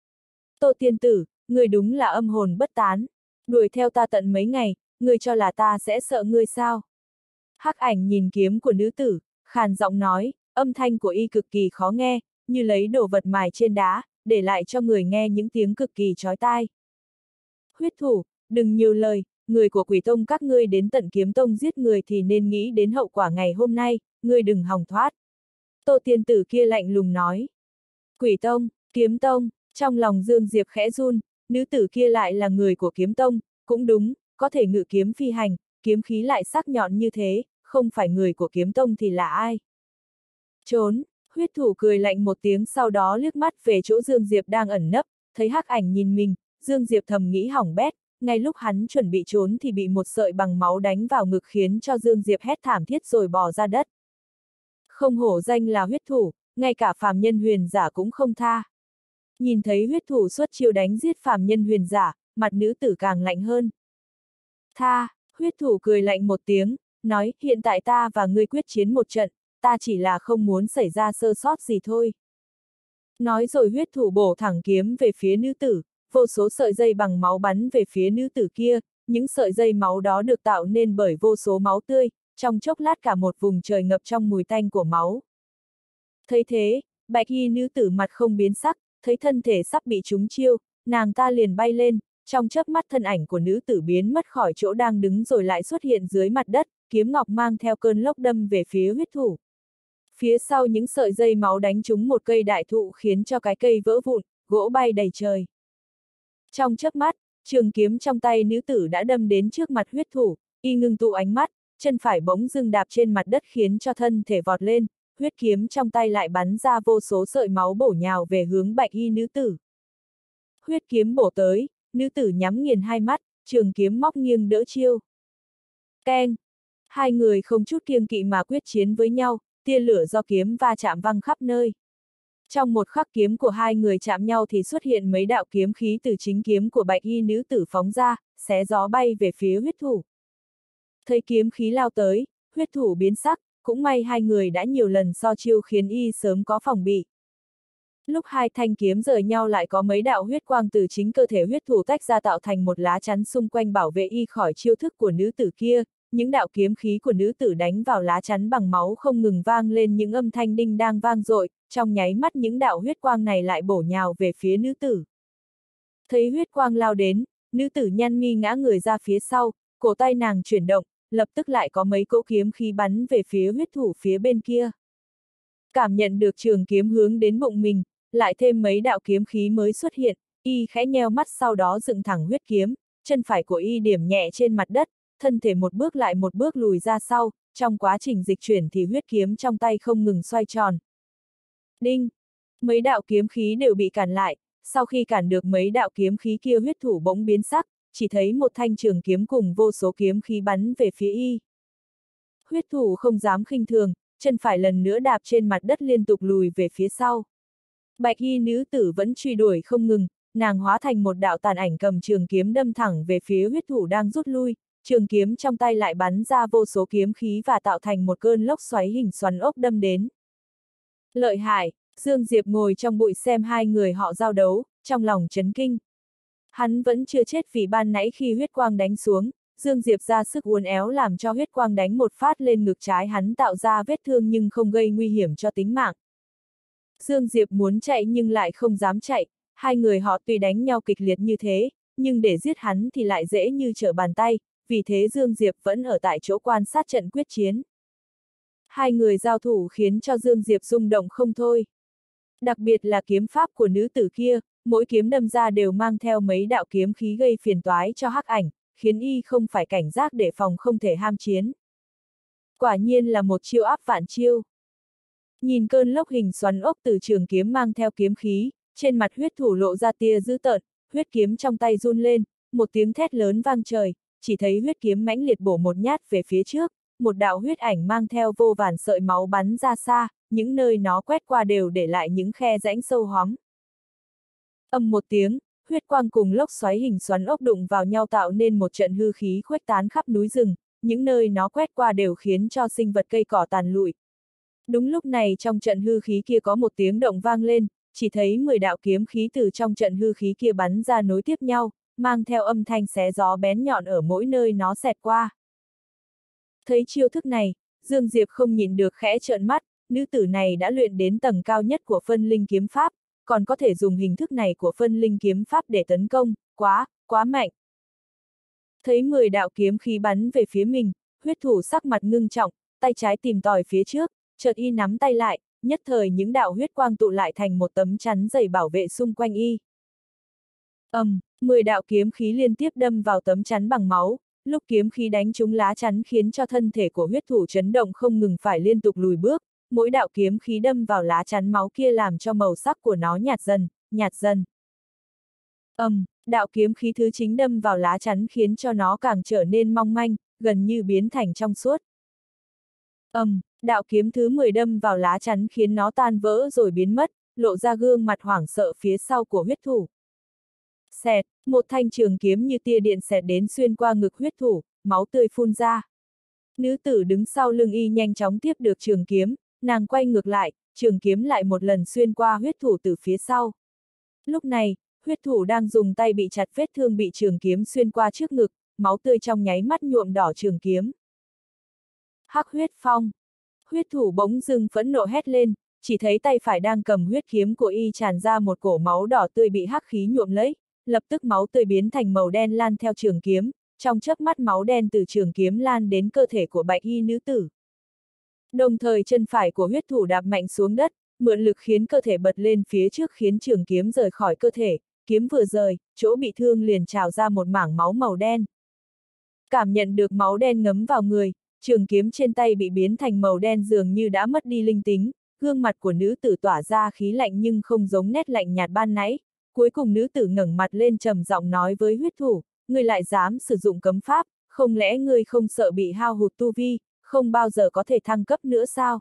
Tô tiên tử, người đúng là âm hồn bất tán, đuổi theo ta tận mấy ngày, người cho là ta sẽ sợ ngươi sao? Hắc ảnh nhìn kiếm của nữ tử, khàn giọng nói, âm thanh của y cực kỳ khó nghe, như lấy đồ vật mài trên đá, để lại cho người nghe những tiếng cực kỳ chói tai. Huyết thủ, đừng nhiều lời, người của quỷ tông các ngươi đến tận kiếm tông giết người thì nên nghĩ đến hậu quả ngày hôm nay, ngươi đừng hòng thoát. Tô tiên tử kia lạnh lùng nói. Quỷ tông, kiếm tông, trong lòng Dương Diệp khẽ run, nữ tử kia lại là người của kiếm tông, cũng đúng, có thể ngự kiếm phi hành, kiếm khí lại sắc nhọn như thế, không phải người của kiếm tông thì là ai? Trốn, huyết thủ cười lạnh một tiếng sau đó liếc mắt về chỗ Dương Diệp đang ẩn nấp, thấy hắc ảnh nhìn mình, Dương Diệp thầm nghĩ hỏng bét, ngay lúc hắn chuẩn bị trốn thì bị một sợi bằng máu đánh vào ngực khiến cho Dương Diệp hét thảm thiết rồi bò ra đất. Không hổ danh là huyết thủ, ngay cả phàm nhân huyền giả cũng không tha. Nhìn thấy huyết thủ xuất chiêu đánh giết phàm nhân huyền giả, mặt nữ tử càng lạnh hơn. Tha, huyết thủ cười lạnh một tiếng, nói, hiện tại ta và ngươi quyết chiến một trận, ta chỉ là không muốn xảy ra sơ sót gì thôi. Nói rồi huyết thủ bổ thẳng kiếm về phía nữ tử, vô số sợi dây bằng máu bắn về phía nữ tử kia, những sợi dây máu đó được tạo nên bởi vô số máu tươi, trong chốc lát cả một vùng trời ngập trong mùi tanh của máu. Thấy thế, bạch y nữ tử mặt không biến sắc, thấy thân thể sắp bị trúng chiêu, nàng ta liền bay lên, trong chớp mắt thân ảnh của nữ tử biến mất khỏi chỗ đang đứng rồi lại xuất hiện dưới mặt đất, kiếm ngọc mang theo cơn lốc đâm về phía huyết thủ. Phía sau những sợi dây máu đánh trúng một cây đại thụ khiến cho cái cây vỡ vụn, gỗ bay đầy trời. Trong chớp mắt, trường kiếm trong tay nữ tử đã đâm đến trước mặt huyết thủ, y ngưng tụ ánh mắt, chân phải bỗng dưng đạp trên mặt đất khiến cho thân thể vọt lên, huyết kiếm trong tay lại bắn ra vô số sợi máu bổ nhào về hướng bạch y nữ tử. Huyết kiếm bổ tới, nữ tử nhắm nghiền hai mắt, trường kiếm móc nghiêng đỡ chiêu. Keng! Hai người không chút kiêng kỵ mà quyết chiến với nhau, tia lửa do kiếm va chạm văng khắp nơi. Trong một khắc kiếm của hai người chạm nhau thì xuất hiện mấy đạo kiếm khí từ chính kiếm của bạch y nữ tử phóng ra, xé gió bay về phía huyết thủ. Thấy kiếm khí lao tới, huyết thủ biến sắc, cũng may hai người đã nhiều lần so chiêu khiến y sớm có phòng bị. Lúc hai thanh kiếm rời nhau lại có mấy đạo huyết quang từ chính cơ thể huyết thủ tách ra tạo thành một lá chắn xung quanh bảo vệ y khỏi chiêu thức của nữ tử kia. Những đạo kiếm khí của nữ tử đánh vào lá chắn bằng máu không ngừng vang lên những âm thanh đinh đang vang dội, trong nháy mắt những đạo huyết quang này lại bổ nhào về phía nữ tử. Thấy huyết quang lao đến, nữ tử nhăn mi ngã người ra phía sau, cổ tay nàng chuyển động, lập tức lại có mấy cỗ kiếm khí bắn về phía huyết thủ phía bên kia. Cảm nhận được trường kiếm hướng đến bụng mình, lại thêm mấy đạo kiếm khí mới xuất hiện, y khẽ nheo mắt sau đó dựng thẳng huyết kiếm, chân phải của y điểm nhẹ trên mặt đất, thân thể một bước lại một bước lùi ra sau, trong quá trình dịch chuyển thì huyết kiếm trong tay không ngừng xoay tròn. Đinh! Mấy đạo kiếm khí đều bị cản lại, sau khi cản được mấy đạo kiếm khí kia huyết thủ bỗng biến sắc, chỉ thấy một thanh trường kiếm cùng vô số kiếm khí bắn về phía y. Huyết thủ không dám khinh thường, chân phải lần nữa đạp trên mặt đất liên tục lùi về phía sau. Bạch y nữ tử vẫn truy đuổi không ngừng, nàng hóa thành một đạo tàn ảnh cầm trường kiếm đâm thẳng về phía huyết thủ đang rút lui. Trường kiếm trong tay lại bắn ra vô số kiếm khí và tạo thành một cơn lốc xoáy hình xoắn ốc đâm đến. Lợi hại, Dương Diệp ngồi trong bụi xem hai người họ giao đấu, trong lòng chấn kinh. Hắn vẫn chưa chết vì ban nãy khi huyết quang đánh xuống, Dương Diệp ra sức uốn éo làm cho huyết quang đánh một phát lên ngực trái hắn tạo ra vết thương nhưng không gây nguy hiểm cho tính mạng. Dương Diệp muốn chạy nhưng lại không dám chạy, hai người họ tuy đánh nhau kịch liệt như thế, nhưng để giết hắn thì lại dễ như trở bàn tay. Vì thế Dương Diệp vẫn ở tại chỗ quan sát trận quyết chiến. Hai người giao thủ khiến cho Dương Diệp rung động không thôi. Đặc biệt là kiếm pháp của nữ tử kia, mỗi kiếm đâm ra đều mang theo mấy đạo kiếm khí gây phiền toái cho hắc ảnh, khiến y không phải cảnh giác để phòng không thể ham chiến. Quả nhiên là một chiêu áp vạn chiêu. Nhìn cơn lốc hình xoắn ốc từ trường kiếm mang theo kiếm khí, trên mặt huyết thủ lộ ra tia dữ tợn, huyết kiếm trong tay run lên, một tiếng thét lớn vang trời. Chỉ thấy huyết kiếm mãnh liệt bổ một nhát về phía trước, một đạo huyết ảnh mang theo vô vàn sợi máu bắn ra xa, những nơi nó quét qua đều để lại những khe rãnh sâu hoắm. Âm một tiếng, huyết quang cùng lốc xoáy hình xoắn ốc đụng vào nhau tạo nên một trận hư khí khuếch tán khắp núi rừng, những nơi nó quét qua đều khiến cho sinh vật cây cỏ tàn lụi. Đúng lúc này trong trận hư khí kia có một tiếng động vang lên, chỉ thấy mười đạo kiếm khí từ trong trận hư khí kia bắn ra nối tiếp nhau, mang theo âm thanh xé gió bén nhọn ở mỗi nơi nó xẹt qua. Thấy chiêu thức này, Dương Diệp không nhìn được khẽ trợn mắt, nữ tử này đã luyện đến tầng cao nhất của phân linh kiếm pháp, còn có thể dùng hình thức này của phân linh kiếm pháp để tấn công, quá, quá mạnh. Thấy mười đạo kiếm khí bắn về phía mình, huyết thủ sắc mặt ngưng trọng, tay trái tìm tòi phía trước, chợt y nắm tay lại, nhất thời những đạo huyết quang tụ lại thành một tấm chắn dày bảo vệ xung quanh y. Ầm, um, mười đạo kiếm khí liên tiếp đâm vào tấm chắn bằng máu, lúc kiếm khí đánh trúng lá chắn khiến cho thân thể của huyết thủ chấn động không ngừng phải liên tục lùi bước, mỗi đạo kiếm khí đâm vào lá chắn máu kia làm cho màu sắc của nó nhạt dần, nhạt dần. Ầm, um, đạo kiếm khí thứ chính đâm vào lá chắn khiến cho nó càng trở nên mong manh, gần như biến thành trong suốt. Ầm, um, đạo kiếm thứ mười đâm vào lá chắn khiến nó tan vỡ rồi biến mất, lộ ra gương mặt hoảng sợ phía sau của huyết thủ. Xẹt, một thanh trường kiếm như tia điện xẹt đến xuyên qua ngực huyết thủ, máu tươi phun ra. Nữ tử đứng sau lưng y nhanh chóng tiếp được trường kiếm, nàng quay ngược lại, trường kiếm lại một lần xuyên qua huyết thủ từ phía sau. Lúc này, huyết thủ đang dùng tay bị chặt vết thương bị trường kiếm xuyên qua trước ngực, máu tươi trong nháy mắt nhuộm đỏ trường kiếm. Hắc huyết phong. Huyết thủ bỗng dưng phẫn nộ hét lên, chỉ thấy tay phải đang cầm huyết kiếm của y tràn ra một cổ máu đỏ tươi bị hắc khí nhuộm lấy, lập tức máu tươi biến thành màu đen lan theo trường kiếm, trong chớp mắt máu đen từ trường kiếm lan đến cơ thể của bạch y nữ tử. Đồng thời chân phải của huyết thủ đạp mạnh xuống đất, mượn lực khiến cơ thể bật lên phía trước khiến trường kiếm rời khỏi cơ thể, kiếm vừa rời, chỗ bị thương liền trào ra một mảng máu màu đen. Cảm nhận được máu đen ngấm vào người, trường kiếm trên tay bị biến thành màu đen dường như đã mất đi linh tính, gương mặt của nữ tử tỏa ra khí lạnh nhưng không giống nét lạnh nhạt ban nãy. Cuối cùng nữ tử ngẩng mặt lên trầm giọng nói với huyết thủ, ngươi lại dám sử dụng cấm pháp, không lẽ ngươi không sợ bị hao hụt tu vi, không bao giờ có thể thăng cấp nữa sao?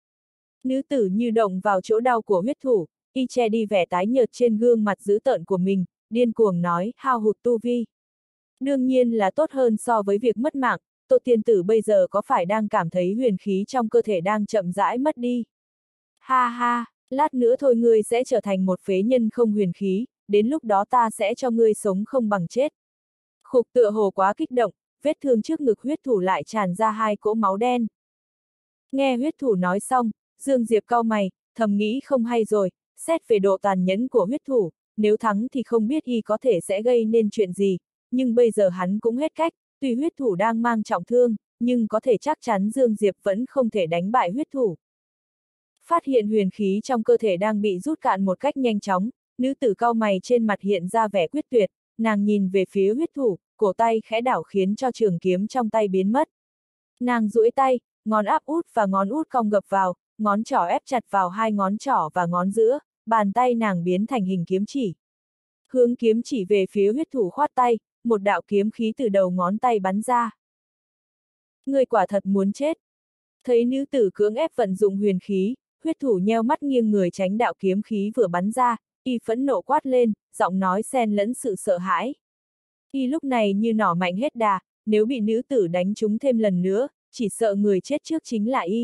Nữ tử như động vào chỗ đau của huyết thủ, y che đi vẻ tái nhợt trên gương mặt dữ tợn của mình, điên cuồng nói, hao hụt tu vi. Đương nhiên là tốt hơn so với việc mất mạng, Tô tiên tử bây giờ có phải đang cảm thấy huyền khí trong cơ thể đang chậm rãi mất đi? Ha ha, lát nữa thôi ngươi sẽ trở thành một phế nhân không huyền khí, đến lúc đó ta sẽ cho ngươi sống không bằng chết. Khục tựa hồ quá kích động, vết thương trước ngực huyết thủ lại tràn ra hai cỗ máu đen. Nghe huyết thủ nói xong, Dương Diệp cau mày, thầm nghĩ không hay rồi, xét về độ tàn nhẫn của huyết thủ, nếu thắng thì không biết y có thể sẽ gây nên chuyện gì, nhưng bây giờ hắn cũng hết cách, tuy huyết thủ đang mang trọng thương, nhưng có thể chắc chắn Dương Diệp vẫn không thể đánh bại huyết thủ. Phát hiện huyền khí trong cơ thể đang bị rút cạn một cách nhanh chóng, nữ tử cau mày trên mặt hiện ra vẻ quyết tuyệt, nàng nhìn về phía huyết thủ, cổ tay khẽ đảo khiến cho trường kiếm trong tay biến mất. Nàng duỗi tay, ngón áp út và ngón út cong gập vào, ngón trỏ ép chặt vào hai ngón trỏ và ngón giữa, bàn tay nàng biến thành hình kiếm chỉ. Hướng kiếm chỉ về phía huyết thủ khoát tay, một đạo kiếm khí từ đầu ngón tay bắn ra. Người quả thật muốn chết. Thấy nữ tử cưỡng ép vận dụng huyền khí, huyết thủ nheo mắt nghiêng người tránh đạo kiếm khí vừa bắn ra, y phẫn nộ quát lên, giọng nói xen lẫn sự sợ hãi. Y lúc này như nỏ mạnh hết đà, nếu bị nữ tử đánh trúng thêm lần nữa, chỉ sợ người chết trước chính là y.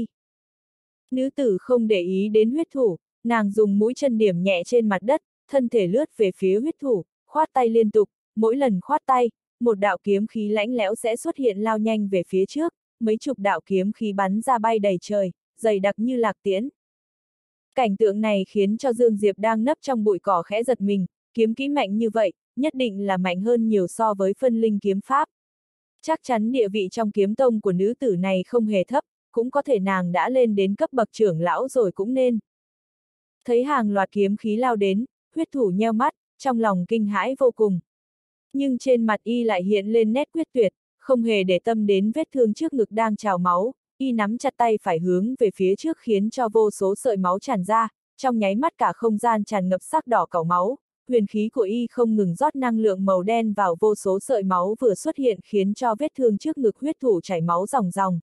Nữ tử không để ý đến huyết thủ, nàng dùng mũi chân điểm nhẹ trên mặt đất, thân thể lướt về phía huyết thủ, khoát tay liên tục, mỗi lần khoát tay, một đạo kiếm khí lãnh lẽo sẽ xuất hiện lao nhanh về phía trước, mấy chục đạo kiếm khí bắn ra bay đầy trời, dày đặc như lạc tiễn. Cảnh tượng này khiến cho Dương Diệp đang nấp trong bụi cỏ khẽ giật mình, kiếm kỹ mạnh như vậy, nhất định là mạnh hơn nhiều so với phân linh kiếm pháp. Chắc chắn địa vị trong kiếm tông của nữ tử này không hề thấp, cũng có thể nàng đã lên đến cấp bậc trưởng lão rồi cũng nên. Thấy hàng loạt kiếm khí lao đến, huyết thủ nheo mắt, trong lòng kinh hãi vô cùng. Nhưng trên mặt y lại hiện lên nét quyết tuyệt, không hề để tâm đến vết thương trước ngực đang trào máu, y nắm chặt tay phải hướng về phía trước khiến cho vô số sợi máu tràn ra, trong nháy mắt cả không gian tràn ngập sắc đỏ cẩu máu, huyền khí của y không ngừng rót năng lượng màu đen vào vô số sợi máu vừa xuất hiện khiến cho vết thương trước ngực huyết thủ chảy máu ròng ròng.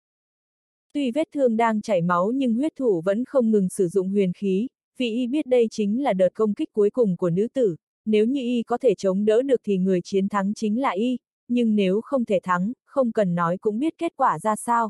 Tuy vết thương đang chảy máu nhưng huyết thủ vẫn không ngừng sử dụng huyền khí, vì y biết đây chính là đợt công kích cuối cùng của nữ tử, nếu như y có thể chống đỡ được thì người chiến thắng chính là y, nhưng nếu không thể thắng, không cần nói cũng biết kết quả ra sao.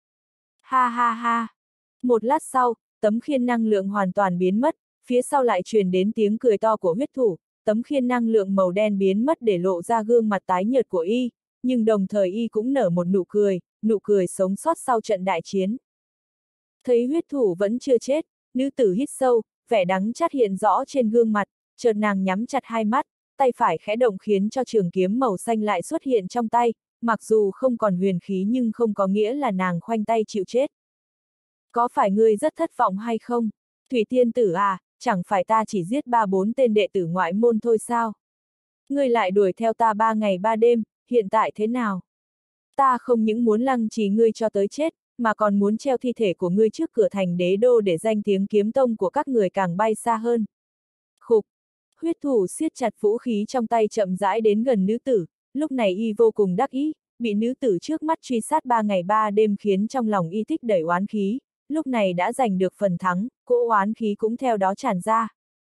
Ha ha ha! Một lát sau, tấm khiên năng lượng hoàn toàn biến mất, phía sau lại truyền đến tiếng cười to của huyết thủ, tấm khiên năng lượng màu đen biến mất để lộ ra gương mặt tái nhợt của y, nhưng đồng thời y cũng nở một nụ cười, nụ cười sống sót sau trận đại chiến. Thấy huyết thủ vẫn chưa chết, nữ tử hít sâu, vẻ đắng chát hiện rõ trên gương mặt, chợt nàng nhắm chặt hai mắt, tay phải khẽ động khiến cho trường kiếm màu xanh lại xuất hiện trong tay, mặc dù không còn huyền khí nhưng không có nghĩa là nàng khoanh tay chịu chết. Có phải ngươi rất thất vọng hay không? Thủy tiên tử à, chẳng phải ta chỉ giết ba bốn tên đệ tử ngoại môn thôi sao? Ngươi lại đuổi theo ta ba ngày ba đêm, hiện tại thế nào? Ta không những muốn lăng trì ngươi cho tới chết, mà còn muốn treo thi thể của ngươi trước cửa thành đế đô để danh tiếng kiếm tông của các người càng bay xa hơn. Khục! Huyết thủ siết chặt vũ khí trong tay chậm rãi đến gần nữ tử, lúc này y vô cùng đắc ý, bị nữ tử trước mắt truy sát ba ngày ba đêm khiến trong lòng y tích đẩy oán khí, lúc này đã giành được phần thắng, cỗ oán khí cũng theo đó tràn ra.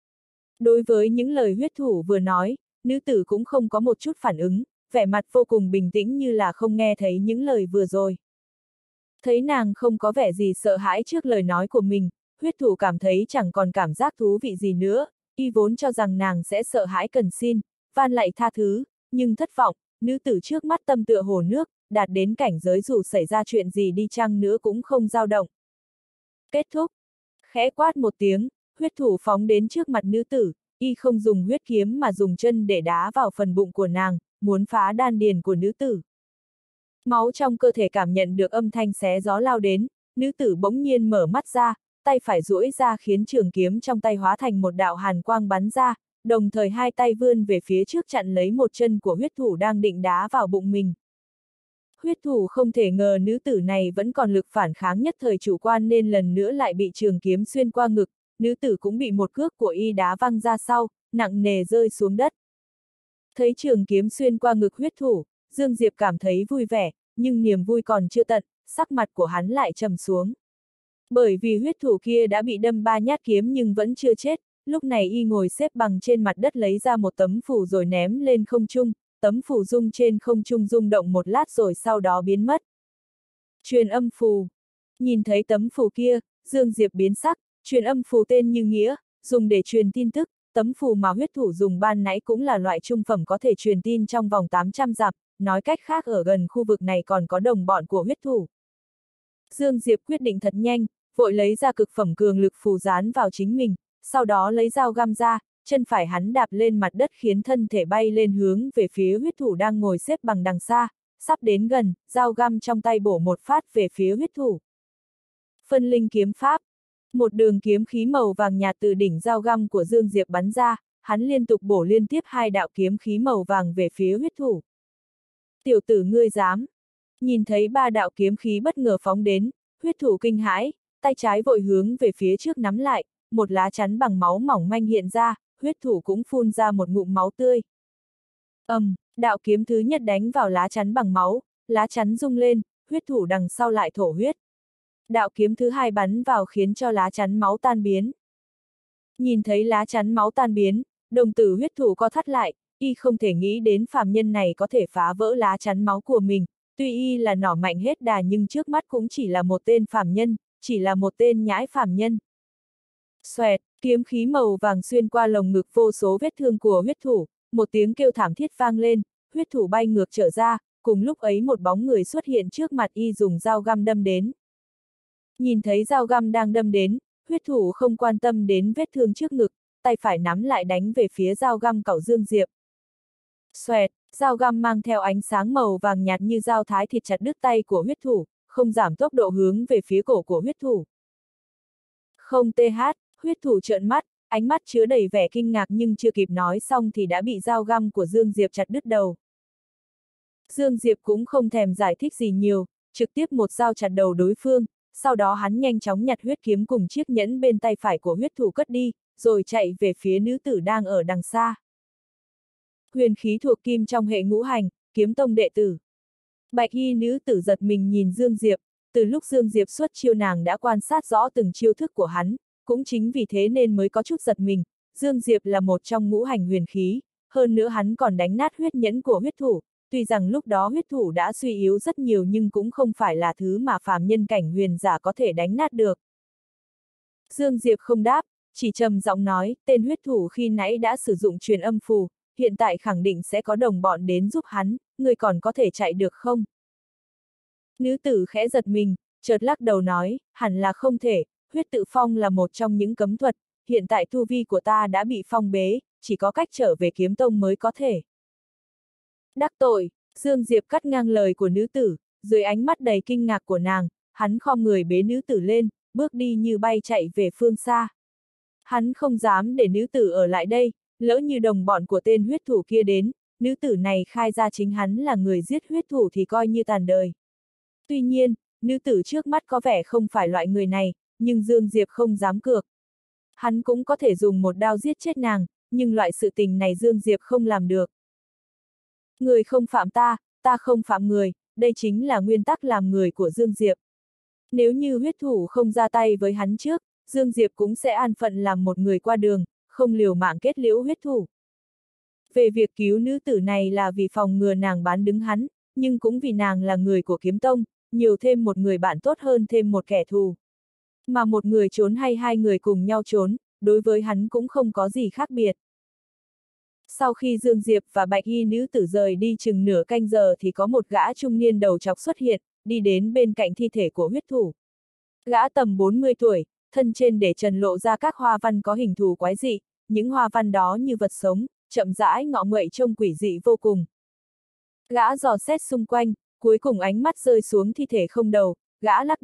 Đối với những lời huyết thủ vừa nói, nữ tử cũng không có một chút phản ứng, vẻ mặt vô cùng bình tĩnh như là không nghe thấy những lời vừa rồi. Thấy nàng không có vẻ gì sợ hãi trước lời nói của mình, huyết thủ cảm thấy chẳng còn cảm giác thú vị gì nữa, y vốn cho rằng nàng sẽ sợ hãi cần xin, van lạy tha thứ, nhưng thất vọng, nữ tử trước mắt tâm tựa hồ nước, đạt đến cảnh giới dù xảy ra chuyện gì đi chăng nữa cũng không dao động. Kết thúc. Khẽ quát một tiếng, huyết thủ phóng đến trước mặt nữ tử, y không dùng huyết kiếm mà dùng chân để đá vào phần bụng của nàng, muốn phá đan điền của nữ tử. Máu trong cơ thể cảm nhận được âm thanh xé gió lao đến, nữ tử bỗng nhiên mở mắt ra, tay phải duỗi ra khiến trường kiếm trong tay hóa thành một đạo hàn quang bắn ra, đồng thời hai tay vươn về phía trước chặn lấy một chân của huyết thủ đang định đá vào bụng mình. Huyết thủ không thể ngờ nữ tử này vẫn còn lực phản kháng nhất thời chủ quan nên lần nữa lại bị trường kiếm xuyên qua ngực, nữ tử cũng bị một cước của y đá văng ra sau, nặng nề rơi xuống đất. Thấy trường kiếm xuyên qua ngực huyết thủ, Dương Diệp cảm thấy vui vẻ, nhưng niềm vui còn chưa tận, sắc mặt của hắn lại trầm xuống. Bởi vì huyết thủ kia đã bị đâm ba nhát kiếm nhưng vẫn chưa chết, lúc này y ngồi xếp bằng trên mặt đất lấy ra một tấm phù rồi ném lên không trung, tấm phù rung trên không trung rung động một lát rồi sau đó biến mất. Truyền âm phù. Nhìn thấy tấm phù kia, Dương Diệp biến sắc, truyền âm phù tên như nghĩa, dùng để truyền tin tức, tấm phù mà huyết thủ dùng ban nãy cũng là loại trung phẩm có thể truyền tin trong vòng tám trăm dặm, nói cách khác ở gần khu vực này còn có đồng bọn của huyết thủ. Dương Diệp quyết định thật nhanh, vội lấy ra cực phẩm cường lực phù dán vào chính mình, sau đó lấy dao găm ra, chân phải hắn đạp lên mặt đất khiến thân thể bay lên hướng về phía huyết thủ đang ngồi xếp bằng đằng xa, sắp đến gần, dao găm trong tay bổ một phát về phía huyết thủ. Phân linh kiếm pháp. Một đường kiếm khí màu vàng nhạt từ đỉnh dao găm của Dương Diệp bắn ra, hắn liên tục bổ liên tiếp hai đạo kiếm khí màu vàng về phía huyết thủ. Tiểu tử ngươi dám. Nhìn thấy ba đạo kiếm khí bất ngờ phóng đến, huyết thủ kinh hãi, tay trái vội hướng về phía trước nắm lại, một lá chắn bằng máu mỏng manh hiện ra, huyết thủ cũng phun ra một ngụm máu tươi. Ầm, um, đạo kiếm thứ nhất đánh vào lá chắn bằng máu, lá chắn rung lên, huyết thủ đằng sau lại thổ huyết. Đạo kiếm thứ hai bắn vào khiến cho lá chắn máu tan biến. Nhìn thấy lá chắn máu tan biến, đồng tử huyết thủ co thắt lại, y không thể nghĩ đến phàm nhân này có thể phá vỡ lá chắn máu của mình, tuy y là nỏ mạnh hết đà nhưng trước mắt cũng chỉ là một tên phàm nhân, chỉ là một tên nhãi phàm nhân. Xoẹt, kiếm khí màu vàng xuyên qua lồng ngực vô số vết thương của huyết thủ, một tiếng kêu thảm thiết vang lên, huyết thủ bay ngược trở ra, cùng lúc ấy một bóng người xuất hiện trước mặt y dùng dao găm đâm đến. Nhìn thấy dao găm đang đâm đến, huyết thủ không quan tâm đến vết thương trước ngực, tay phải nắm lại đánh về phía dao găm cẩu Dương Diệp. Xoẹt, dao găm mang theo ánh sáng màu vàng nhạt như dao thái thịt chặt đứt tay của huyết thủ, không giảm tốc độ hướng về phía cổ của huyết thủ. Không th, huyết thủ trợn mắt, ánh mắt chứa đầy vẻ kinh ngạc nhưng chưa kịp nói xong thì đã bị dao găm của Dương Diệp chặt đứt đầu. Dương Diệp cũng không thèm giải thích gì nhiều, trực tiếp một dao chặt đầu đối phương, sau đó hắn nhanh chóng nhặt huyết kiếm cùng chiếc nhẫn bên tay phải của huyết thủ cất đi, rồi chạy về phía nữ tử đang ở đằng xa. Huyền khí thuộc kim trong hệ ngũ hành, kiếm tông đệ tử. Bạch y nữ tử giật mình nhìn Dương Diệp, từ lúc Dương Diệp xuất chiêu nàng đã quan sát rõ từng chiêu thức của hắn, cũng chính vì thế nên mới có chút giật mình, Dương Diệp là một trong ngũ hành huyền khí, hơn nữa hắn còn đánh nát huyết nhẫn của huyết thủ, tuy rằng lúc đó huyết thủ đã suy yếu rất nhiều nhưng cũng không phải là thứ mà phàm nhân cảnh huyền giả có thể đánh nát được. Dương Diệp không đáp, chỉ trầm giọng nói, tên huyết thủ khi nãy đã sử dụng truyền âm phù, hiện tại khẳng định sẽ có đồng bọn đến giúp hắn, người còn có thể chạy được không? Nữ tử khẽ giật mình, chợt lắc đầu nói, hẳn là không thể, huyết tự phong là một trong những cấm thuật, hiện tại tu vi của ta đã bị phong bế, chỉ có cách trở về kiếm tông mới có thể. Đắc tội, Dương Diệp cắt ngang lời của nữ tử, dưới ánh mắt đầy kinh ngạc của nàng, hắn khom người bế nữ tử lên, bước đi như bay chạy về phương xa. Hắn không dám để nữ tử ở lại đây, lỡ như đồng bọn của tên huyết thủ kia đến, nữ tử này khai ra chính hắn là người giết huyết thủ thì coi như tàn đời. Tuy nhiên, nữ tử trước mắt có vẻ không phải loại người này, nhưng Dương Diệp không dám cược. Hắn cũng có thể dùng một đao giết chết nàng, nhưng loại sự tình này Dương Diệp không làm được. Người không phạm ta, ta không phạm người, đây chính là nguyên tắc làm người của Dương Diệp. Nếu như huyết thủ không ra tay với hắn trước, Dương Diệp cũng sẽ an phận làm một người qua đường, không liều mạng kết liễu huyết thủ. Về việc cứu nữ tử này là vì phòng ngừa nàng bán đứng hắn, nhưng cũng vì nàng là người của kiếm tông, nhiều thêm một người bạn tốt hơn thêm một kẻ thù. Mà một người trốn hay hai người cùng nhau trốn, đối với hắn cũng không có gì khác biệt. Sau khi Dương Diệp và bạch y nữ tử rời đi chừng nửa canh giờ thì có một gã trung niên đầu trọc xuất hiện, đi đến bên cạnh thi thể của huyết thủ. Gã tầm bốn mươi tuổi, thân trên để trần lộ ra các hoa văn có hình thù quái dị, những hoa văn đó như vật sống, chậm rãi ngọ nguậy trông quỷ dị vô cùng. Gã dò xét xung quanh, cuối cùng ánh mắt rơi xuống thi thể không đầu, gã lắc đầu,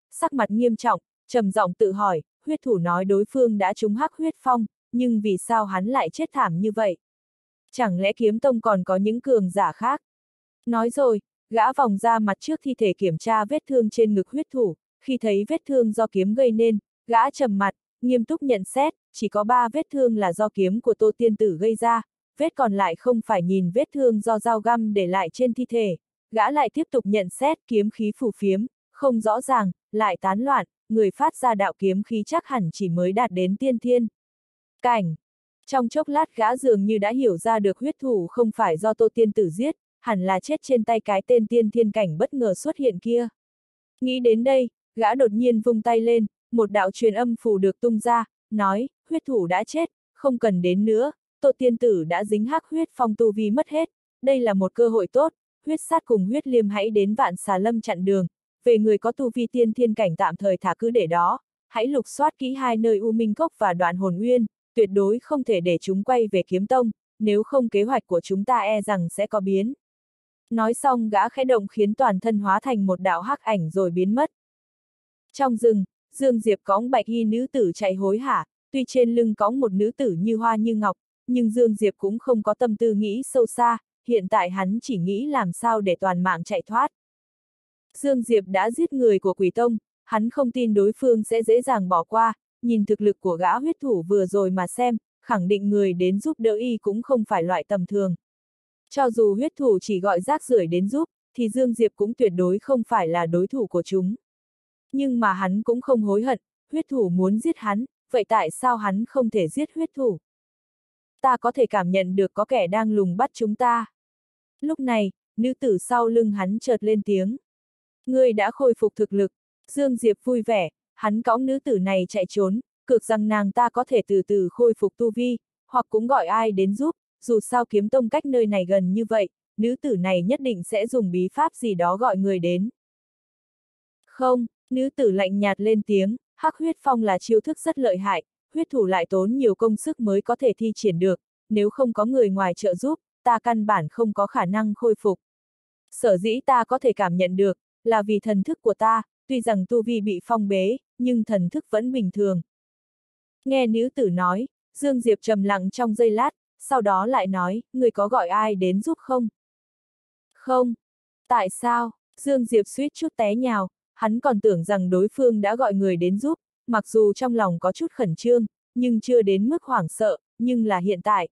sắc mặt nghiêm trọng, trầm giọng tự hỏi, huyết thủ nói đối phương đã trúng hắc huyết phong, nhưng vì sao hắn lại chết thảm như vậy? Chẳng lẽ kiếm tông còn có những cường giả khác? Nói rồi, gã vòng ra mặt trước thi thể kiểm tra vết thương trên ngực huyết thủ, khi thấy vết thương do kiếm gây nên, gã trầm mặt, nghiêm túc nhận xét, chỉ có ba vết thương là do kiếm của Tô Tiên Tử gây ra, vết còn lại không phải nhìn vết thương do dao găm để lại trên thi thể. Gã lại tiếp tục nhận xét kiếm khí phù phiếm, không rõ ràng, lại tán loạn, người phát ra đạo kiếm khí chắc hẳn chỉ mới đạt đến tiên thiên cảnh. Trong chốc lát gã dường như đã hiểu ra được huyết thủ không phải do Tô Tiên Tử giết, hẳn là chết trên tay cái tên tiên thiên cảnh bất ngờ xuất hiện kia. Nghĩ đến đây, gã đột nhiên vung tay lên, một đạo truyền âm phù được tung ra, nói, huyết thủ đã chết, không cần đến nữa, Tô Tiên Tử đã dính hắc huyết phong tu vi mất hết, đây là một cơ hội tốt, huyết sát cùng huyết liêm hãy đến Vạn Xà Lâm chặn đường, về người có tu vi tiên thiên cảnh tạm thời thả cứ để đó, hãy lục soát kỹ hai nơi U Minh Cốc và Đoạn Hồn Uyên, tuyệt đối không thể để chúng quay về kiếm tông, nếu không kế hoạch của chúng ta e rằng sẽ có biến. Nói xong gã khẽ động khiến toàn thân hóa thành một đạo hắc ảnh rồi biến mất. Trong rừng, Dương Diệp cõng bạch y nữ tử chạy hối hả, tuy trên lưng cõng một nữ tử như hoa như ngọc, nhưng Dương Diệp cũng không có tâm tư nghĩ sâu xa, hiện tại hắn chỉ nghĩ làm sao để toàn mạng chạy thoát. Dương Diệp đã giết người của Quỷ Tông, hắn không tin đối phương sẽ dễ dàng bỏ qua, nhìn thực lực của gã huyết thủ vừa rồi mà xem, khẳng định người đến giúp đỡ y cũng không phải loại tầm thường. Cho dù huyết thủ chỉ gọi rác rưởi đến giúp, thì Dương Diệp cũng tuyệt đối không phải là đối thủ của chúng. Nhưng mà hắn cũng không hối hận, huyết thủ muốn giết hắn, vậy tại sao hắn không thể giết huyết thủ? Ta có thể cảm nhận được có kẻ đang lùng bắt chúng ta. Lúc này, nữ tử sau lưng hắn chợt lên tiếng. Ngươi đã khôi phục thực lực. Dương Diệp vui vẻ, hắn cõng nữ tử này chạy trốn, cược rằng nàng ta có thể từ từ khôi phục tu vi, hoặc cũng gọi ai đến giúp, dù sao kiếm tông cách nơi này gần như vậy, nữ tử này nhất định sẽ dùng bí pháp gì đó gọi người đến. Không, nữ tử lạnh nhạt lên tiếng, hắc huyết phong là chiêu thức rất lợi hại, huyết thủ lại tốn nhiều công sức mới có thể thi triển được, nếu không có người ngoài trợ giúp, ta căn bản không có khả năng khôi phục. Sở dĩ ta có thể cảm nhận được, là vì thần thức của ta, tuy rằng tu vi bị phong bế, nhưng thần thức vẫn bình thường. Nghe nữ tử nói, Dương Diệp trầm lặng trong giây lát, sau đó lại nói, người có gọi ai đến giúp không? Không. Tại sao? Dương Diệp suýt chút té nhào, hắn còn tưởng rằng đối phương đã gọi người đến giúp, mặc dù trong lòng có chút khẩn trương, nhưng chưa đến mức hoảng sợ, nhưng là hiện tại.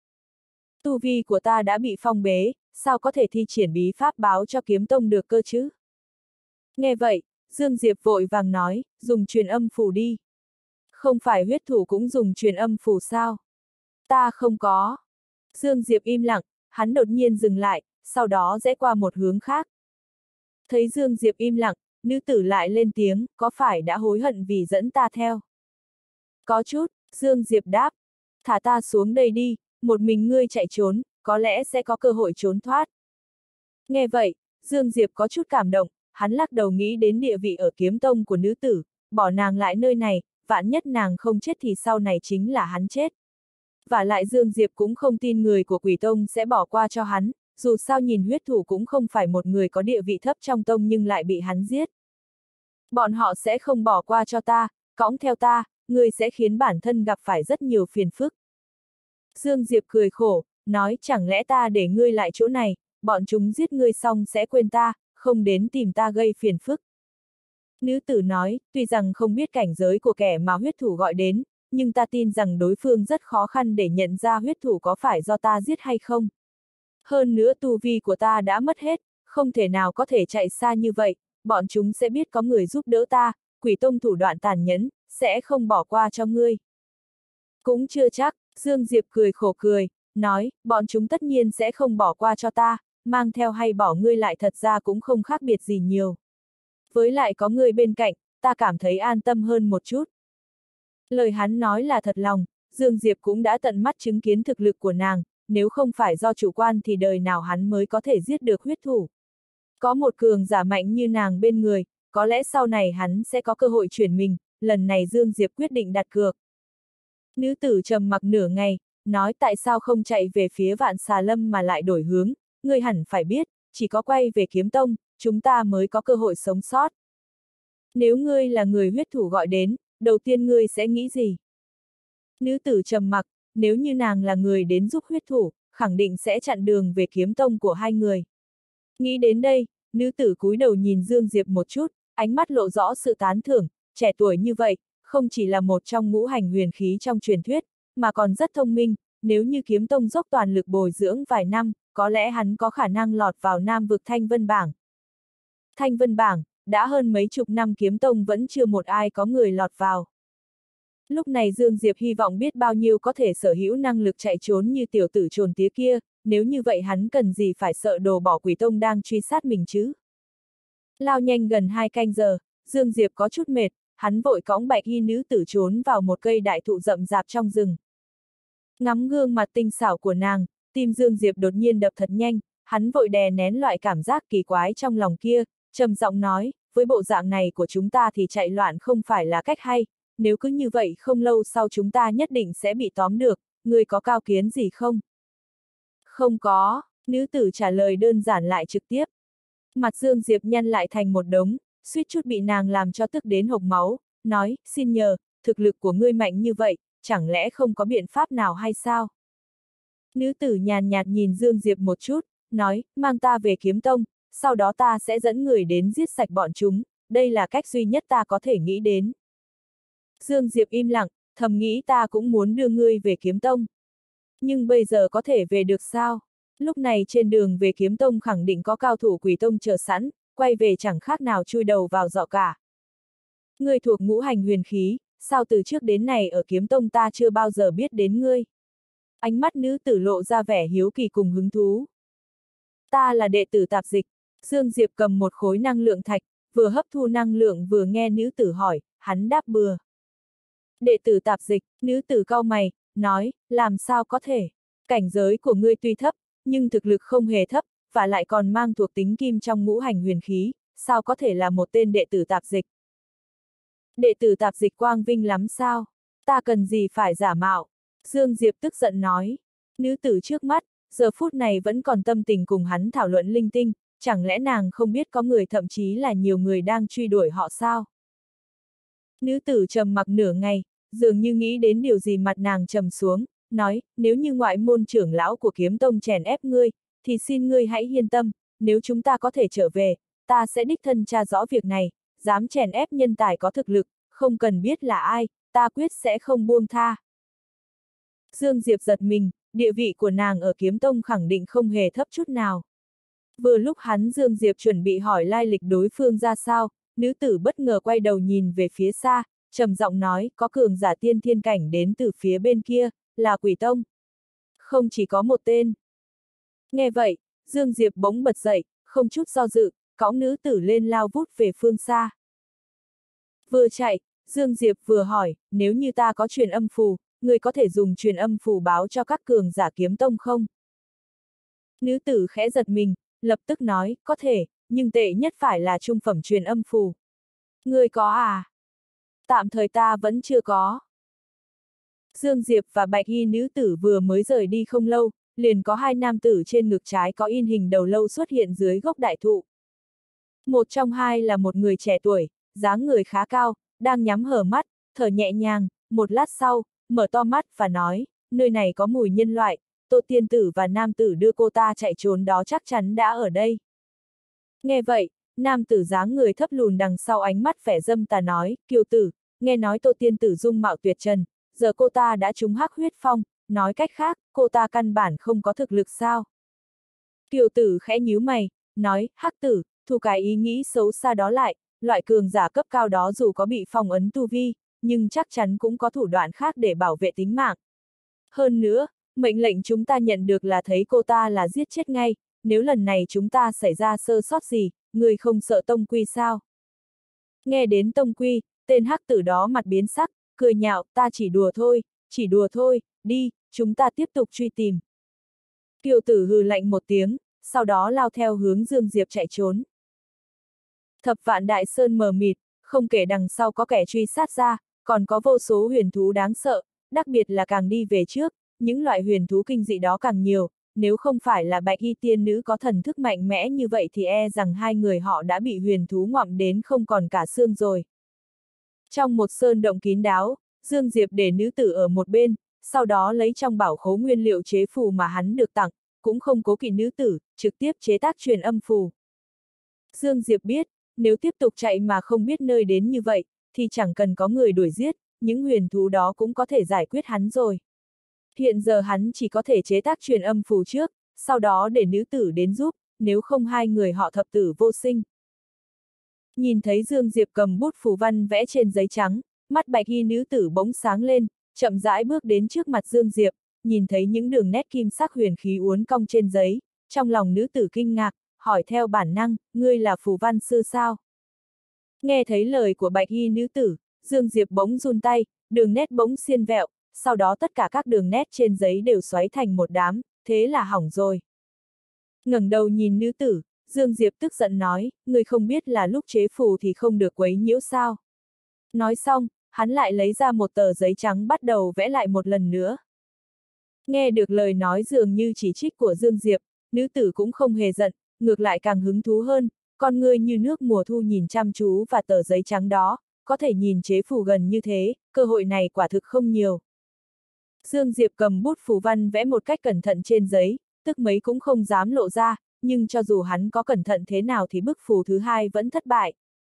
Tu vi của ta đã bị phong bế, sao có thể thi triển bí pháp báo cho kiếm tông được cơ chứ? Nghe vậy, Dương Diệp vội vàng nói, dùng truyền âm phù đi. Không phải huyết thủ cũng dùng truyền âm phù sao? Ta không có. Dương Diệp im lặng, hắn đột nhiên dừng lại, sau đó rẽ qua một hướng khác. Thấy Dương Diệp im lặng, nữ tử lại lên tiếng, có phải đã hối hận vì dẫn ta theo? Có chút, Dương Diệp đáp. Thả ta xuống đây đi, một mình ngươi chạy trốn, có lẽ sẽ có cơ hội trốn thoát. Nghe vậy, Dương Diệp có chút cảm động, hắn lắc đầu nghĩ đến địa vị ở kiếm tông của nữ tử, bỏ nàng lại nơi này, vạn nhất nàng không chết thì sau này chính là hắn chết. Và lại Dương Diệp cũng không tin người của Quỷ Tông sẽ bỏ qua cho hắn, dù sao nhìn huyết thủ cũng không phải một người có địa vị thấp trong tông nhưng lại bị hắn giết. Bọn họ sẽ không bỏ qua cho ta, cõng theo ta, ngươi sẽ khiến bản thân gặp phải rất nhiều phiền phức. Dương Diệp cười khổ, nói chẳng lẽ ta để ngươi lại chỗ này, bọn chúng giết ngươi xong sẽ quên ta, không đến tìm ta gây phiền phức. Nữ tử nói, tuy rằng không biết cảnh giới của kẻ mà huyết thủ gọi đến, nhưng ta tin rằng đối phương rất khó khăn để nhận ra huyết thủ có phải do ta giết hay không. Hơn nữa tu vi của ta đã mất hết, không thể nào có thể chạy xa như vậy, bọn chúng sẽ biết có người giúp đỡ ta, Quỷ Tông thủ đoạn tàn nhẫn, sẽ không bỏ qua cho ngươi. Cũng chưa chắc, Dương Diệp cười khổ cười, nói, bọn chúng tất nhiên sẽ không bỏ qua cho ta, mang theo hay bỏ ngươi lại thật ra cũng không khác biệt gì nhiều. Với lại có ngươi bên cạnh, ta cảm thấy an tâm hơn một chút. Lời hắn nói là thật lòng, Dương Diệp cũng đã tận mắt chứng kiến thực lực của nàng, nếu không phải do chủ quan thì đời nào hắn mới có thể giết được huyết thủ. Có một cường giả mạnh như nàng bên người, có lẽ sau này hắn sẽ có cơ hội chuyển mình, lần này Dương Diệp quyết định đặt cược. Nữ tử trầm mặc nửa ngày, nói tại sao không chạy về phía Vạn Xà Lâm mà lại đổi hướng, ngươi hẳn phải biết, chỉ có quay về kiếm tông, chúng ta mới có cơ hội sống sót. Nếu ngươi là người huyết thủ gọi đến, đầu tiên ngươi sẽ nghĩ gì? Nữ tử trầm mặc, nếu như nàng là người đến giúp huyết thủ, khẳng định sẽ chặn đường về kiếm tông của hai người. Nghĩ đến đây, nữ tử cúi đầu nhìn Dương Diệp một chút, ánh mắt lộ rõ sự tán thưởng, trẻ tuổi như vậy, không chỉ là một trong ngũ hành huyền khí trong truyền thuyết, mà còn rất thông minh, nếu như kiếm tông dốc toàn lực bồi dưỡng vài năm, có lẽ hắn có khả năng lọt vào Nam vực Thanh Vân Bảng. Thanh Vân Bảng, đã hơn mấy chục năm kiếm tông vẫn chưa một ai có người lọt vào. Lúc này Dương Diệp hy vọng biết bao nhiêu có thể sở hữu năng lực chạy trốn như tiểu tử trồn tía kia, nếu như vậy hắn cần gì phải sợ đồ bỏ quỷ tông đang truy sát mình chứ. Lao nhanh gần hai canh giờ, Dương Diệp có chút mệt, hắn vội cõng bạch y nữ tử trốn vào một cây đại thụ rậm rạp trong rừng. Ngắm gương mặt tinh xảo của nàng, tim Dương Diệp đột nhiên đập thật nhanh, hắn vội đè nén loại cảm giác kỳ quái trong lòng kia, trầm giọng nói, với bộ dạng này của chúng ta thì chạy loạn không phải là cách hay, nếu cứ như vậy không lâu sau chúng ta nhất định sẽ bị tóm được, ngươi có cao kiến gì không? Không có, nữ tử trả lời đơn giản lại trực tiếp. Mặt Dương Diệp nhăn lại thành một đống, suýt chút bị nàng làm cho tức đến hộc máu, nói, xin nhờ, thực lực của ngươi mạnh như vậy, chẳng lẽ không có biện pháp nào hay sao? Nữ tử nhàn nhạt nhìn Dương Diệp một chút, nói, mang ta về kiếm tông, sau đó ta sẽ dẫn người đến giết sạch bọn chúng, đây là cách duy nhất ta có thể nghĩ đến. Dương Diệp im lặng, thầm nghĩ ta cũng muốn đưa ngươi về kiếm tông. Nhưng bây giờ có thể về được sao? Lúc này trên đường về kiếm tông khẳng định có cao thủ quỷ tông chờ sẵn, quay về chẳng khác nào chui đầu vào giỏ cả. Ngươi thuộc ngũ hành huyền khí, sao từ trước đến nay ở kiếm tông ta chưa bao giờ biết đến ngươi? Ánh mắt nữ tử lộ ra vẻ hiếu kỳ cùng hứng thú. Ta là đệ tử tạp dịch. Dương Diệp cầm một khối năng lượng thạch, vừa hấp thu năng lượng vừa nghe nữ tử hỏi, hắn đáp bừa. Đệ tử tạp dịch, nữ tử cau mày, nói, làm sao có thể? Cảnh giới của ngươi tuy thấp, nhưng thực lực không hề thấp, và lại còn mang thuộc tính kim trong ngũ hành huyền khí, sao có thể là một tên đệ tử tạp dịch? Đệ tử tạp dịch quang vinh lắm sao? Ta cần gì phải giả mạo? Dương Diệp tức giận nói. Nữ tử trước mắt, giờ phút này vẫn còn tâm tình cùng hắn thảo luận linh tinh, chẳng lẽ nàng không biết có người thậm chí là nhiều người đang truy đuổi họ sao? Nữ tử trầm mặc nửa ngày, dường như nghĩ đến điều gì mặt nàng trầm xuống, nói, nếu như ngoại môn trưởng lão của kiếm tông chèn ép ngươi, thì xin ngươi hãy yên tâm, nếu chúng ta có thể trở về, ta sẽ đích thân tra rõ việc này, dám chèn ép nhân tài có thực lực, không cần biết là ai, ta quyết sẽ không buông tha. Dương Diệp giật mình, địa vị của nàng ở kiếm tông khẳng định không hề thấp chút nào. Vừa lúc hắn Dương Diệp chuẩn bị hỏi lai lịch đối phương ra sao, nữ tử bất ngờ quay đầu nhìn về phía xa, trầm giọng nói, có cường giả tiên thiên cảnh đến từ phía bên kia, là quỷ tông. Không chỉ có một tên. Nghe vậy, Dương Diệp bỗng bật dậy, không chút do dự, cõng nữ tử lên lao vút về phương xa. Vừa chạy, Dương Diệp vừa hỏi, nếu như ta có truyền âm phù, người có thể dùng truyền âm phù báo cho các cường giả kiếm tông không? Nữ tử khẽ giật mình, lập tức nói, có thể, nhưng tệ nhất phải là trung phẩm truyền âm phù. Người có à? Tạm thời ta vẫn chưa có. Dương Diệp và bạch y nữ tử vừa mới rời đi không lâu, liền có hai nam tử trên ngực trái có in hình đầu lâu xuất hiện dưới gốc đại thụ. Một trong hai là một người trẻ tuổi, dáng người khá cao, đang nhắm hờ mắt, thở nhẹ nhàng, một lát sau, mở to mắt và nói, nơi này có mùi nhân loại, Tô tiên tử và nam tử đưa cô ta chạy trốn đó chắc chắn đã ở đây. Nghe vậy, nam tử dáng người thấp lùn đằng sau ánh mắt vẻ dâm tà nói, kiều tử, nghe nói Tô tiên tử dung mạo tuyệt trần, giờ cô ta đã trúng hắc huyết phong, nói cách khác, cô ta căn bản không có thực lực sao? Kiều tử khẽ nhíu mày, nói, hắc tử, thu cái ý nghĩ xấu xa đó lại, loại cường giả cấp cao đó dù có bị phong ấn tu vi, nhưng chắc chắn cũng có thủ đoạn khác để bảo vệ tính mạng. Hơn nữa, mệnh lệnh chúng ta nhận được là thấy cô ta là giết chết ngay, nếu lần này chúng ta xảy ra sơ sót gì, người không sợ tông quy sao? Nghe đến tông quy, tên hắc tử đó mặt biến sắc, cười nhạo, ta chỉ đùa thôi, chỉ đùa thôi, đi, chúng ta tiếp tục truy tìm. Kiều tử hừ lạnh một tiếng, sau đó lao theo hướng Dương Diệp chạy trốn. Thập vạn đại sơn mờ mịt, không kể đằng sau có kẻ truy sát ra, còn có vô số huyền thú đáng sợ, đặc biệt là càng đi về trước, những loại huyền thú kinh dị đó càng nhiều, nếu không phải là bạch y tiên nữ có thần thức mạnh mẽ như vậy thì e rằng hai người họ đã bị huyền thú ngoạm đến không còn cả xương rồi. Trong một sơn động kín đáo, Dương Diệp để nữ tử ở một bên, sau đó lấy trong bảo khố nguyên liệu chế phù mà hắn được tặng, cũng không cố kỵ nữ tử, trực tiếp chế tác truyền âm phù. Dương Diệp biết, nếu tiếp tục chạy mà không biết nơi đến như vậy, thì chẳng cần có người đuổi giết, những huyền thú đó cũng có thể giải quyết hắn rồi. Hiện giờ hắn chỉ có thể chế tác truyền âm phù trước, sau đó để nữ tử đến giúp, nếu không hai người họ thập tử vô sinh. Nhìn thấy Dương Diệp cầm bút phù văn vẽ trên giấy trắng, mắt bạch y nữ tử bỗng sáng lên, chậm rãi bước đến trước mặt Dương Diệp, nhìn thấy những đường nét kim sắc huyền khí uốn cong trên giấy, trong lòng nữ tử kinh ngạc, hỏi theo bản năng, ngươi là phù văn sư sao? Nghe thấy lời của bạch y nữ tử, Dương Diệp bỗng run tay, đường nét bỗng xiên vẹo, sau đó tất cả các đường nét trên giấy đều xoáy thành một đám, thế là hỏng rồi. Ngẩng đầu nhìn nữ tử, Dương Diệp tức giận nói, ngươi không biết là lúc chế phù thì không được quấy nhiễu sao? Nói xong, hắn lại lấy ra một tờ giấy trắng bắt đầu vẽ lại một lần nữa. Nghe được lời nói dường như chỉ trích của Dương Diệp, nữ tử cũng không hề giận, ngược lại càng hứng thú hơn, con ngươi như nước mùa thu nhìn chăm chú vào tờ giấy trắng đó, có thể nhìn chế phù gần như thế, cơ hội này quả thực không nhiều. Dương Diệp cầm bút phù văn vẽ một cách cẩn thận trên giấy, tức mấy cũng không dám lộ ra, nhưng cho dù hắn có cẩn thận thế nào thì bức phù thứ hai vẫn thất bại.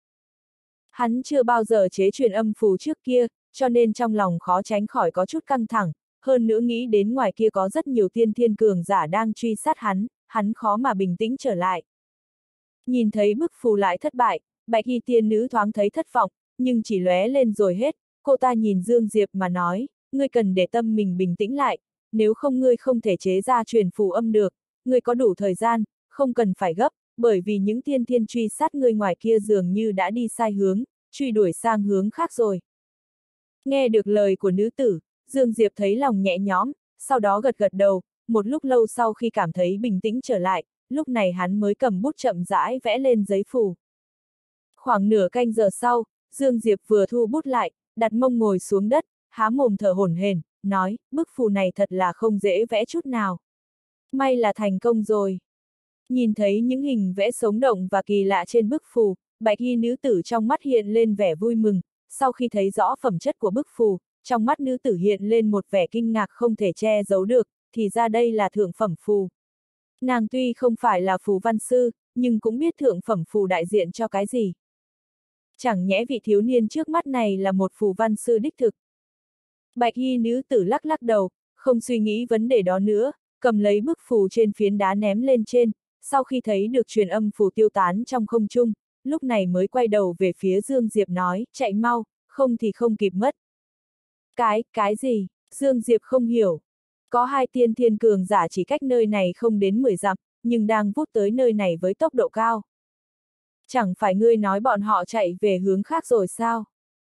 Hắn chưa bao giờ chế truyền âm phù trước kia, cho nên trong lòng khó tránh khỏi có chút căng thẳng, hơn nữa nghĩ đến ngoài kia có rất nhiều tiên thiên cường giả đang truy sát hắn, hắn khó mà bình tĩnh trở lại. Nhìn thấy bức phù lại thất bại, bạch y tiên nữ thoáng thấy thất vọng, nhưng chỉ lóe lên rồi hết, cô ta nhìn Dương Diệp mà nói, ngươi cần để tâm mình bình tĩnh lại, nếu không ngươi không thể chế ra truyền phù âm được, ngươi có đủ thời gian, không cần phải gấp, bởi vì những tiên thiên truy sát ngươi ngoài kia dường như đã đi sai hướng, truy đuổi sang hướng khác rồi. Nghe được lời của nữ tử, Dương Diệp thấy lòng nhẹ nhõm, sau đó gật gật đầu, một lúc lâu sau khi cảm thấy bình tĩnh trở lại, lúc này hắn mới cầm bút chậm rãi vẽ lên giấy phù. Khoảng nửa canh giờ sau, Dương Diệp vừa thu bút lại, đặt mông ngồi xuống đất, há mồm thở hổn hển, nói, bức phù này thật là không dễ vẽ chút nào. May là thành công rồi. Nhìn thấy những hình vẽ sống động và kỳ lạ trên bức phù, bạch y nữ tử trong mắt hiện lên vẻ vui mừng, sau khi thấy rõ phẩm chất của bức phù, trong mắt nữ tử hiện lên một vẻ kinh ngạc không thể che giấu được, thì ra đây là thượng phẩm phù. Nàng tuy không phải là phù văn sư, nhưng cũng biết thượng phẩm phù đại diện cho cái gì. Chẳng nhẽ vị thiếu niên trước mắt này là một phù văn sư đích thực. Bạch y nữ tử lắc lắc đầu, không suy nghĩ vấn đề đó nữa, cầm lấy bức phù trên phiến đá ném lên trên, sau khi thấy được truyền âm phù tiêu tán trong không trung, lúc này mới quay đầu về phía Dương Diệp nói, chạy mau, không thì không kịp mất. Cái, cái gì? Dương Diệp không hiểu. Có hai tiên thiên cường giả chỉ cách nơi này không đến mười dặm, nhưng đang vút tới nơi này với tốc độ cao. Chẳng phải ngươi nói bọn họ chạy về hướng khác rồi sao?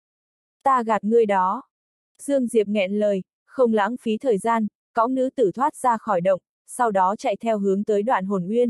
Ta gạt ngươi đó. Dương Diệp nghẹn lời, không lãng phí thời gian, cõng nữ tử thoát ra khỏi động, sau đó chạy theo hướng tới Đoạn Hồn Uyên.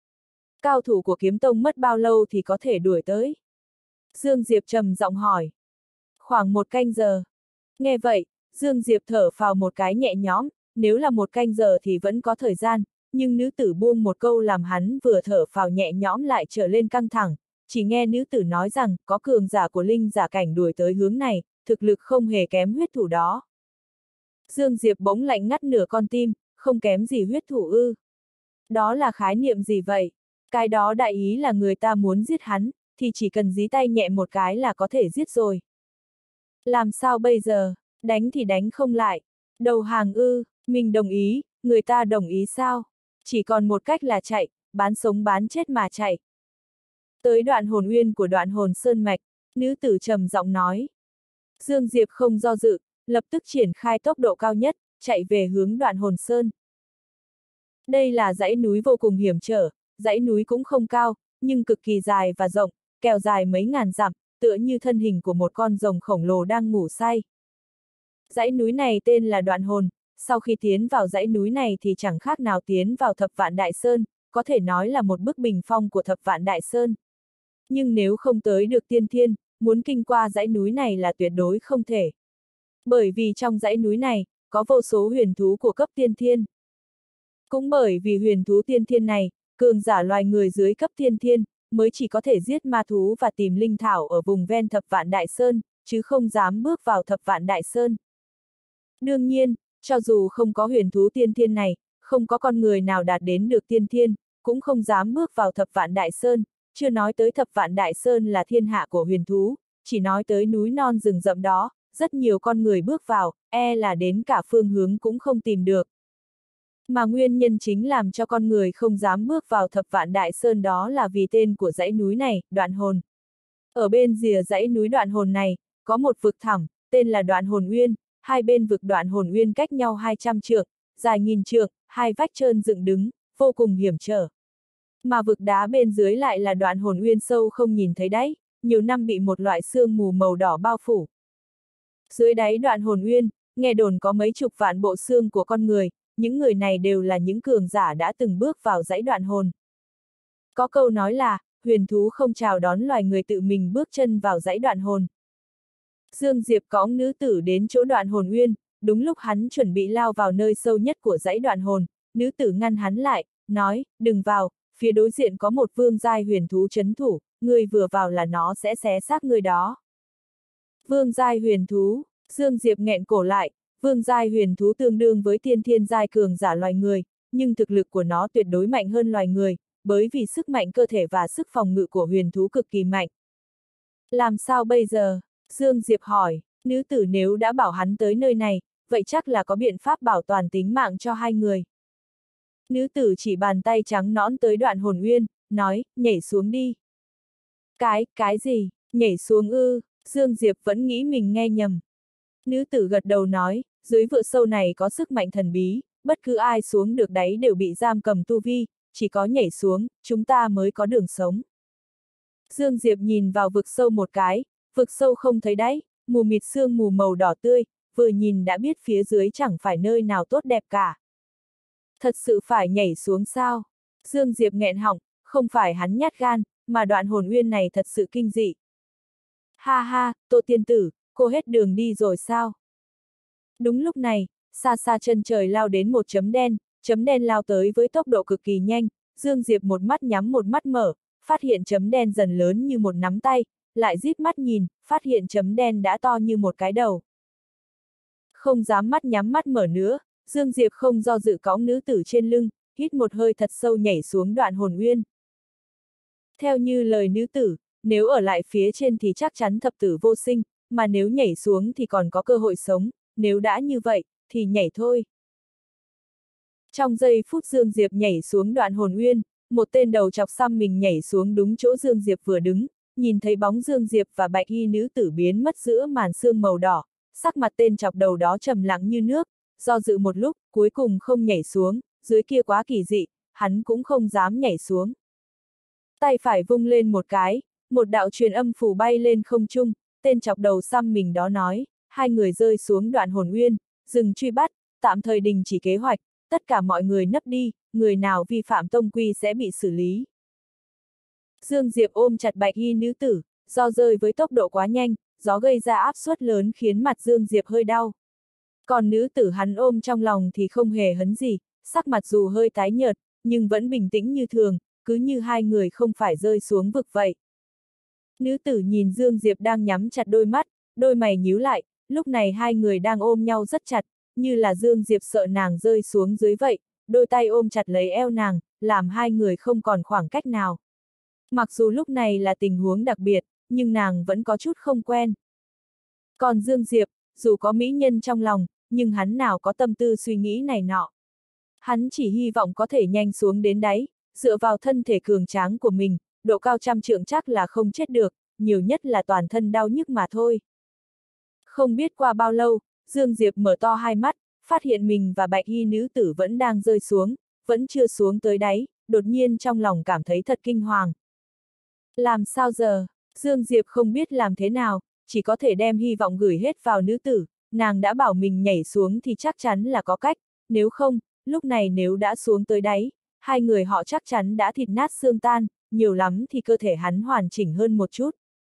Cao thủ của kiếm tông mất bao lâu thì có thể đuổi tới? Dương Diệp trầm giọng hỏi. Khoảng một canh giờ. Nghe vậy, Dương Diệp thở phào một cái nhẹ nhõm, nếu là một canh giờ thì vẫn có thời gian, nhưng nữ tử buông một câu làm hắn vừa thở phào nhẹ nhõm lại trở lên căng thẳng, chỉ nghe nữ tử nói rằng có cường giả của linh giả cảnh đuổi tới hướng này, thực lực không hề kém huyết thủ đó. Dương Diệp bỗng lạnh ngắt nửa con tim, không kém gì huyết thủ ư. Đó là khái niệm gì vậy? Cái đó đại ý là người ta muốn giết hắn, thì chỉ cần dí tay nhẹ một cái là có thể giết rồi. Làm sao bây giờ? Đánh thì đánh không lại. Đầu hàng ư, mình đồng ý, người ta đồng ý sao? Chỉ còn một cách là chạy, bán sống bán chết mà chạy. Tới Đoạn Hồn Uyên của Đoạn Hồn Sơn Mạch, nữ tử trầm giọng nói. Dương Diệp không do dự, lập tức triển khai tốc độ cao nhất, chạy về hướng Đoạn Hồn Sơn. Đây là dãy núi vô cùng hiểm trở, dãy núi cũng không cao, nhưng cực kỳ dài và rộng, kèo dài mấy ngàn dặm, tựa như thân hình của một con rồng khổng lồ đang ngủ say. Dãy núi này tên là Đoạn Hồn, sau khi tiến vào dãy núi này thì chẳng khác nào tiến vào Thập Vạn Đại Sơn, có thể nói là một bức bình phong của Thập Vạn Đại Sơn. Nhưng nếu không tới được tiên thiên, muốn kinh qua dãy núi này là tuyệt đối không thể. Bởi vì trong dãy núi này, có vô số huyền thú của cấp tiên thiên. Cũng bởi vì huyền thú tiên thiên này, cường giả loài người dưới cấp tiên thiên, mới chỉ có thể giết ma thú và tìm linh thảo ở vùng ven thập vạn đại sơn, chứ không dám bước vào thập vạn đại sơn. Đương nhiên, cho dù không có huyền thú tiên thiên này, không có con người nào đạt đến được tiên thiên, cũng không dám bước vào thập vạn đại sơn, chưa nói tới thập vạn đại sơn là thiên hạ của huyền thú, chỉ nói tới núi non rừng rậm đó, rất nhiều con người bước vào, e là đến cả phương hướng cũng không tìm được. Mà nguyên nhân chính làm cho con người không dám bước vào thập vạn đại sơn đó là vì tên của dãy núi này, Đoạn Hồn. Ở bên rìa dãy núi Đoạn Hồn này, có một vực thẳm, tên là Đoạn Hồn Uyên, hai bên vực Đoạn Hồn Uyên cách nhau hai trăm trượng, dài nghìn trượng, hai vách trơn dựng đứng, vô cùng hiểm trở. Mà vực đá bên dưới lại là Đoạn Hồn Uyên sâu không nhìn thấy đáy, nhiều năm bị một loại sương mù màu đỏ bao phủ. Dưới đáy Đoạn Hồn Uyên, nghe đồn có mấy chục vạn bộ xương của con người, những người này đều là những cường giả đã từng bước vào dãy đoạn hồn. Có câu nói là, huyền thú không chào đón loài người tự mình bước chân vào dãy đoạn hồn. Dương Diệp cõng nữ tử đến chỗ Đoạn Hồn Uyên, đúng lúc hắn chuẩn bị lao vào nơi sâu nhất của dãy đoạn hồn, nữ tử ngăn hắn lại, nói, đừng vào, phía đối diện có một vương giai huyền thú trấn thủ, người vừa vào là nó sẽ xé xác người đó. Vương giai huyền thú, Dương Diệp nghẹn cổ lại, vương giai huyền thú tương đương với tiên thiên giai cường giả loài người, nhưng thực lực của nó tuyệt đối mạnh hơn loài người, bởi vì sức mạnh cơ thể và sức phòng ngự của huyền thú cực kỳ mạnh. Làm sao bây giờ? Dương Diệp hỏi, nữ tử nếu đã bảo hắn tới nơi này, vậy chắc là có biện pháp bảo toàn tính mạng cho hai người. Nữ tử chỉ bàn tay trắng nõn tới Đoạn Hồn Uyên, nói, nhảy xuống đi. Cái, cái gì? Nhảy xuống ư? Dương Diệp vẫn nghĩ mình nghe nhầm. Nữ tử gật đầu nói, dưới vựa sâu này có sức mạnh thần bí, bất cứ ai xuống được đáy đều bị giam cầm tu vi, chỉ có nhảy xuống, chúng ta mới có đường sống. Dương Diệp nhìn vào vực sâu một cái, vực sâu không thấy đáy, mù mịt sương mù màu đỏ tươi, vừa nhìn đã biết phía dưới chẳng phải nơi nào tốt đẹp cả. Thật sự phải nhảy xuống sao? Dương Diệp nghẹn họng, không phải hắn nhát gan, mà Đoạn Hồn Uyên này thật sự kinh dị. Ha ha, Tô tiên tử, cô hết đường đi rồi sao? Đúng lúc này, xa xa chân trời lao đến một chấm đen, chấm đen lao tới với tốc độ cực kỳ nhanh, Dương Diệp một mắt nhắm một mắt mở, phát hiện chấm đen dần lớn như một nắm tay, lại díp mắt nhìn, phát hiện chấm đen đã to như một cái đầu. Không dám mắt nhắm mắt mở nữa, Dương Diệp không do dự cõng nữ tử trên lưng, hít một hơi thật sâu nhảy xuống Đoạn Hồn Uyên. Theo như lời nữ tử, nếu ở lại phía trên thì chắc chắn thập tử vô sinh, mà nếu nhảy xuống thì còn có cơ hội sống, nếu đã như vậy, thì nhảy thôi. Trong giây phút Dương Diệp nhảy xuống Đoạn Hồn Uyên, một tên đầu chọc xăm mình nhảy xuống đúng chỗ Dương Diệp vừa đứng, nhìn thấy bóng Dương Diệp và bạch y nữ tử biến mất giữa màn sương màu đỏ, sắc mặt tên chọc đầu đó trầm lặng như nước, do dự một lúc, cuối cùng không nhảy xuống, dưới kia quá kỳ dị, hắn cũng không dám nhảy xuống. Tay phải vung lên một cái, một đạo truyền âm phù bay lên không trung, tên chọc đầu xăm mình đó nói, hai người rơi xuống Đoạn Hồn Uyên, dừng truy bắt, tạm thời đình chỉ kế hoạch, tất cả mọi người nấp đi, người nào vi phạm tông quy sẽ bị xử lý. Dương Diệp ôm chặt bạch y nữ tử, do rơi với tốc độ quá nhanh, gió gây ra áp suất lớn khiến mặt Dương Diệp hơi đau. Còn nữ tử hắn ôm trong lòng thì không hề hấn gì, sắc mặt dù hơi tái nhợt, nhưng vẫn bình tĩnh như thường, cứ như hai người không phải rơi xuống vực vậy. Nữ tử nhìn Dương Diệp đang nhắm chặt đôi mắt, đôi mày nhíu lại, lúc này hai người đang ôm nhau rất chặt, như là Dương Diệp sợ nàng rơi xuống dưới vậy, đôi tay ôm chặt lấy eo nàng, làm hai người không còn khoảng cách nào. Mặc dù lúc này là tình huống đặc biệt, nhưng nàng vẫn có chút không quen. Còn Dương Diệp, dù có mỹ nhân trong lòng, nhưng hắn nào có tâm tư suy nghĩ này nọ. Hắn chỉ hy vọng có thể nhanh xuống đến đáy, dựa vào thân thể cường tráng của mình, độ cao trăm trượng chắc là không chết được, nhiều nhất là toàn thân đau nhức mà thôi. Không biết qua bao lâu, Dương Diệp mở to hai mắt, phát hiện mình và bạch y nữ tử vẫn đang rơi xuống, vẫn chưa xuống tới đáy, đột nhiên trong lòng cảm thấy thật kinh hoàng. Làm sao giờ? Dương Diệp không biết làm thế nào, chỉ có thể đem hy vọng gửi hết vào nữ tử, nàng đã bảo mình nhảy xuống thì chắc chắn là có cách, nếu không, lúc này nếu đã xuống tới đáy, hai người họ chắc chắn đã thịt nát xương tan, nhiều lắm thì cơ thể hắn hoàn chỉnh hơn một chút.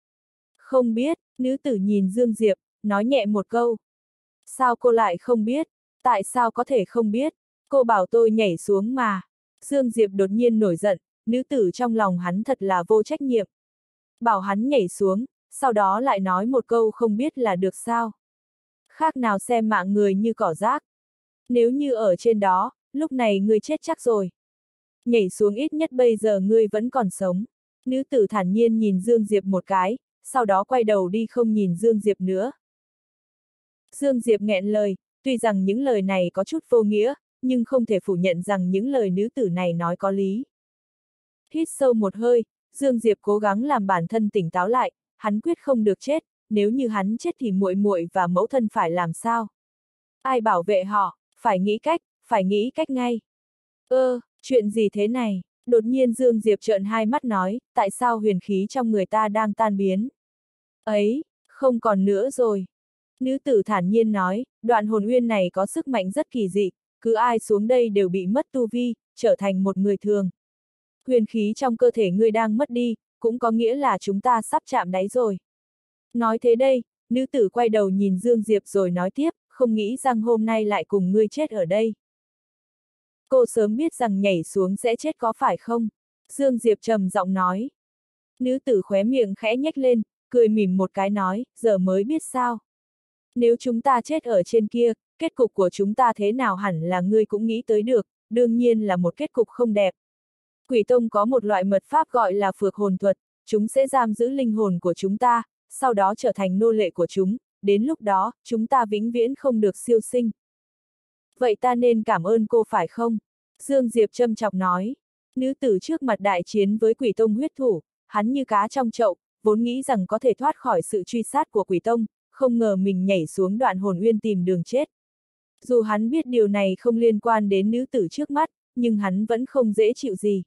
Không biết, nữ tử nhìn Dương Diệp, nói nhẹ một câu. Sao cô lại không biết? Tại sao có thể không biết? Cô bảo tôi nhảy xuống mà. Dương Diệp đột nhiên nổi giận, nữ tử trong lòng hắn thật là vô trách nhiệm. Bảo hắn nhảy xuống, sau đó lại nói một câu không biết là được sao. Khác nào xem mạng người như cỏ rác. Nếu như ở trên đó, lúc này ngươi chết chắc rồi. Nhảy xuống ít nhất bây giờ ngươi vẫn còn sống. Nữ tử thản nhiên nhìn Dương Diệp một cái, sau đó quay đầu đi không nhìn Dương Diệp nữa. Dương Diệp nghẹn lời, tuy rằng những lời này có chút vô nghĩa, nhưng không thể phủ nhận rằng những lời nữ tử này nói có lý. Hít sâu một hơi, Dương Diệp cố gắng làm bản thân tỉnh táo lại, hắn quyết không được chết, nếu như hắn chết thì muội muội và mẫu thân phải làm sao? Ai bảo vệ họ, phải nghĩ cách, phải nghĩ cách ngay. Ơ, chuyện gì thế này? Đột nhiên Dương Diệp trợn hai mắt nói, tại sao huyền khí trong người ta đang tan biến? Ấy, không còn nữa rồi. Nữ tử thản nhiên nói, đoạn hồn uyên này có sức mạnh rất kỳ dị, cứ ai xuống đây đều bị mất tu vi, trở thành một người thường. Huyền khí trong cơ thể ngươi đang mất đi, cũng có nghĩa là chúng ta sắp chạm đáy rồi. Nói thế đây, nữ tử quay đầu nhìn Dương Diệp rồi nói tiếp, không nghĩ rằng hôm nay lại cùng ngươi chết ở đây. Cô sớm biết rằng nhảy xuống sẽ chết có phải không? Dương Diệp trầm giọng nói. Nữ tử khóe miệng khẽ nhếch lên, cười mỉm một cái nói, giờ mới biết sao. Nếu chúng ta chết ở trên kia, kết cục của chúng ta thế nào hẳn là ngươi cũng nghĩ tới được, đương nhiên là một kết cục không đẹp. Quỷ tông có một loại mật pháp gọi là phược hồn thuật, chúng sẽ giam giữ linh hồn của chúng ta, sau đó trở thành nô lệ của chúng, đến lúc đó, chúng ta vĩnh viễn không được siêu sinh. Vậy ta nên cảm ơn cô phải không? Dương Diệp châm chọc nói. Nữ tử trước mặt đại chiến với quỷ tông huyết thủ, hắn như cá trong chậu, vốn nghĩ rằng có thể thoát khỏi sự truy sát của quỷ tông, không ngờ mình nhảy xuống đoạn hồn uyên tìm đường chết. Dù hắn biết điều này không liên quan đến nữ tử trước mắt, nhưng hắn vẫn không dễ chịu gì.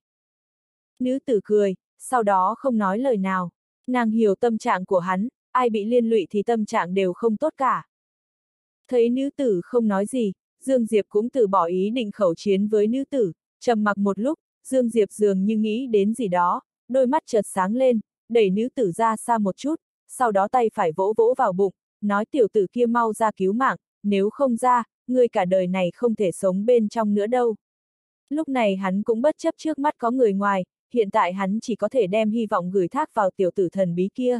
Nữ tử cười, sau đó không nói lời nào. Nàng hiểu tâm trạng của hắn, ai bị liên lụy thì tâm trạng đều không tốt cả. Thấy nữ tử không nói gì, Dương Diệp cũng từ bỏ ý định khẩu chiến với nữ tử, trầm mặc một lúc, Dương Diệp dường như nghĩ đến gì đó, đôi mắt chợt sáng lên, đẩy nữ tử ra xa một chút, sau đó tay phải vỗ vỗ vào bụng, nói tiểu tử kia mau ra cứu mạng, nếu không ra, ngươi cả đời này không thể sống bên trong nữa đâu. Lúc này hắn cũng bất chấp trước mắt có người ngoài, hiện tại hắn chỉ có thể đem hy vọng gửi thác vào tiểu tử thần bí kia.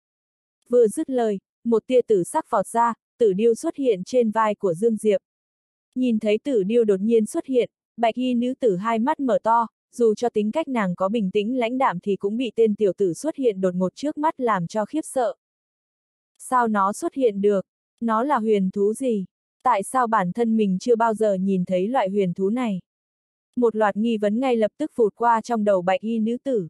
Vừa dứt lời, một tia tử sắc vọt ra, tử điêu xuất hiện trên vai của Dương Diệp. Nhìn thấy tử điêu đột nhiên xuất hiện, bạch y nữ tử hai mắt mở to, dù cho tính cách nàng có bình tĩnh lãnh đạm thì cũng bị tên tiểu tử xuất hiện đột ngột trước mắt làm cho khiếp sợ. Sao nó xuất hiện được? Nó là huyền thú gì? Tại sao bản thân mình chưa bao giờ nhìn thấy loại huyền thú này? Một loạt nghi vấn ngay lập tức vụt qua trong đầu bạch y nữ tử.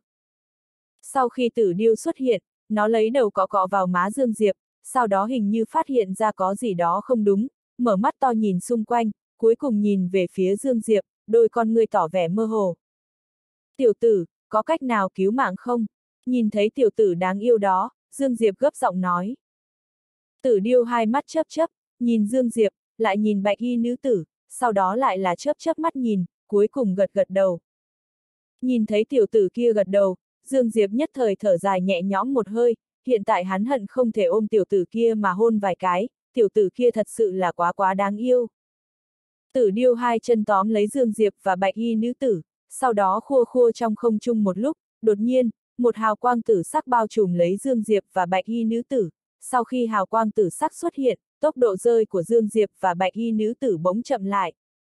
Sau khi tử điêu xuất hiện, nó lấy đầu cọ cọ vào má Dương Diệp, sau đó hình như phát hiện ra có gì đó không đúng, mở mắt to nhìn xung quanh, cuối cùng nhìn về phía Dương Diệp, đôi con ngươi tỏ vẻ mơ hồ. Tiểu tử, có cách nào cứu mạng không? Nhìn thấy tiểu tử đáng yêu đó, Dương Diệp gấp giọng nói. Tử điêu hai mắt chớp chớp, nhìn Dương Diệp, lại nhìn bạch y nữ tử, sau đó lại là chớp chớp mắt nhìn, cuối cùng gật gật đầu. Nhìn thấy tiểu tử kia gật đầu, Dương Diệp nhất thời thở dài nhẹ nhõm một hơi, hiện tại hắn hận không thể ôm tiểu tử kia mà hôn vài cái, tiểu tử kia thật sự là quá quá đáng yêu. Tử điêu hai chân tóm lấy Dương Diệp và bạch y nữ tử, sau đó khua khua trong không trung một lúc, đột nhiên, một hào quang tử sắc bao trùm lấy Dương Diệp và bạch y nữ tử, sau khi hào quang tử sắc xuất hiện, tốc độ rơi của Dương Diệp và bạch y nữ tử bỗng chậm lại.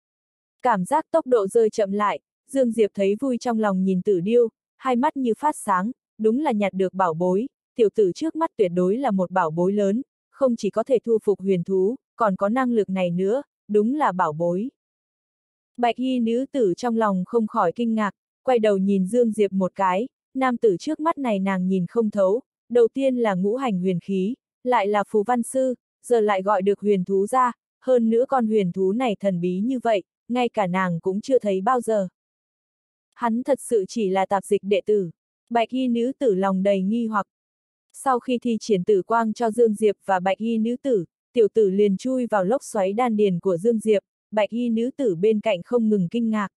Cảm giác tốc độ rơi chậm lại, Dương Diệp thấy vui trong lòng nhìn tử điêu, hai mắt như phát sáng, đúng là nhặt được bảo bối, tiểu tử trước mắt tuyệt đối là một bảo bối lớn, không chỉ có thể thu phục huyền thú, còn có năng lực này nữa, đúng là bảo bối. Bạch y nữ tử trong lòng không khỏi kinh ngạc, quay đầu nhìn Dương Diệp một cái, nam tử trước mắt này nàng nhìn không thấu, đầu tiên là ngũ hành huyền khí, lại là phù văn sư, giờ lại gọi được huyền thú ra, hơn nữa con huyền thú này thần bí như vậy, ngay cả nàng cũng chưa thấy bao giờ. Hắn thật sự chỉ là tạp dịch đệ tử. Bạch y nữ tử lòng đầy nghi hoặc. Sau khi thi triển tử quang cho Dương Diệp và bạch y nữ tử, tiểu tử liền chui vào lốc xoáy đan điền của Dương Diệp, bạch y nữ tử bên cạnh không ngừng kinh ngạc.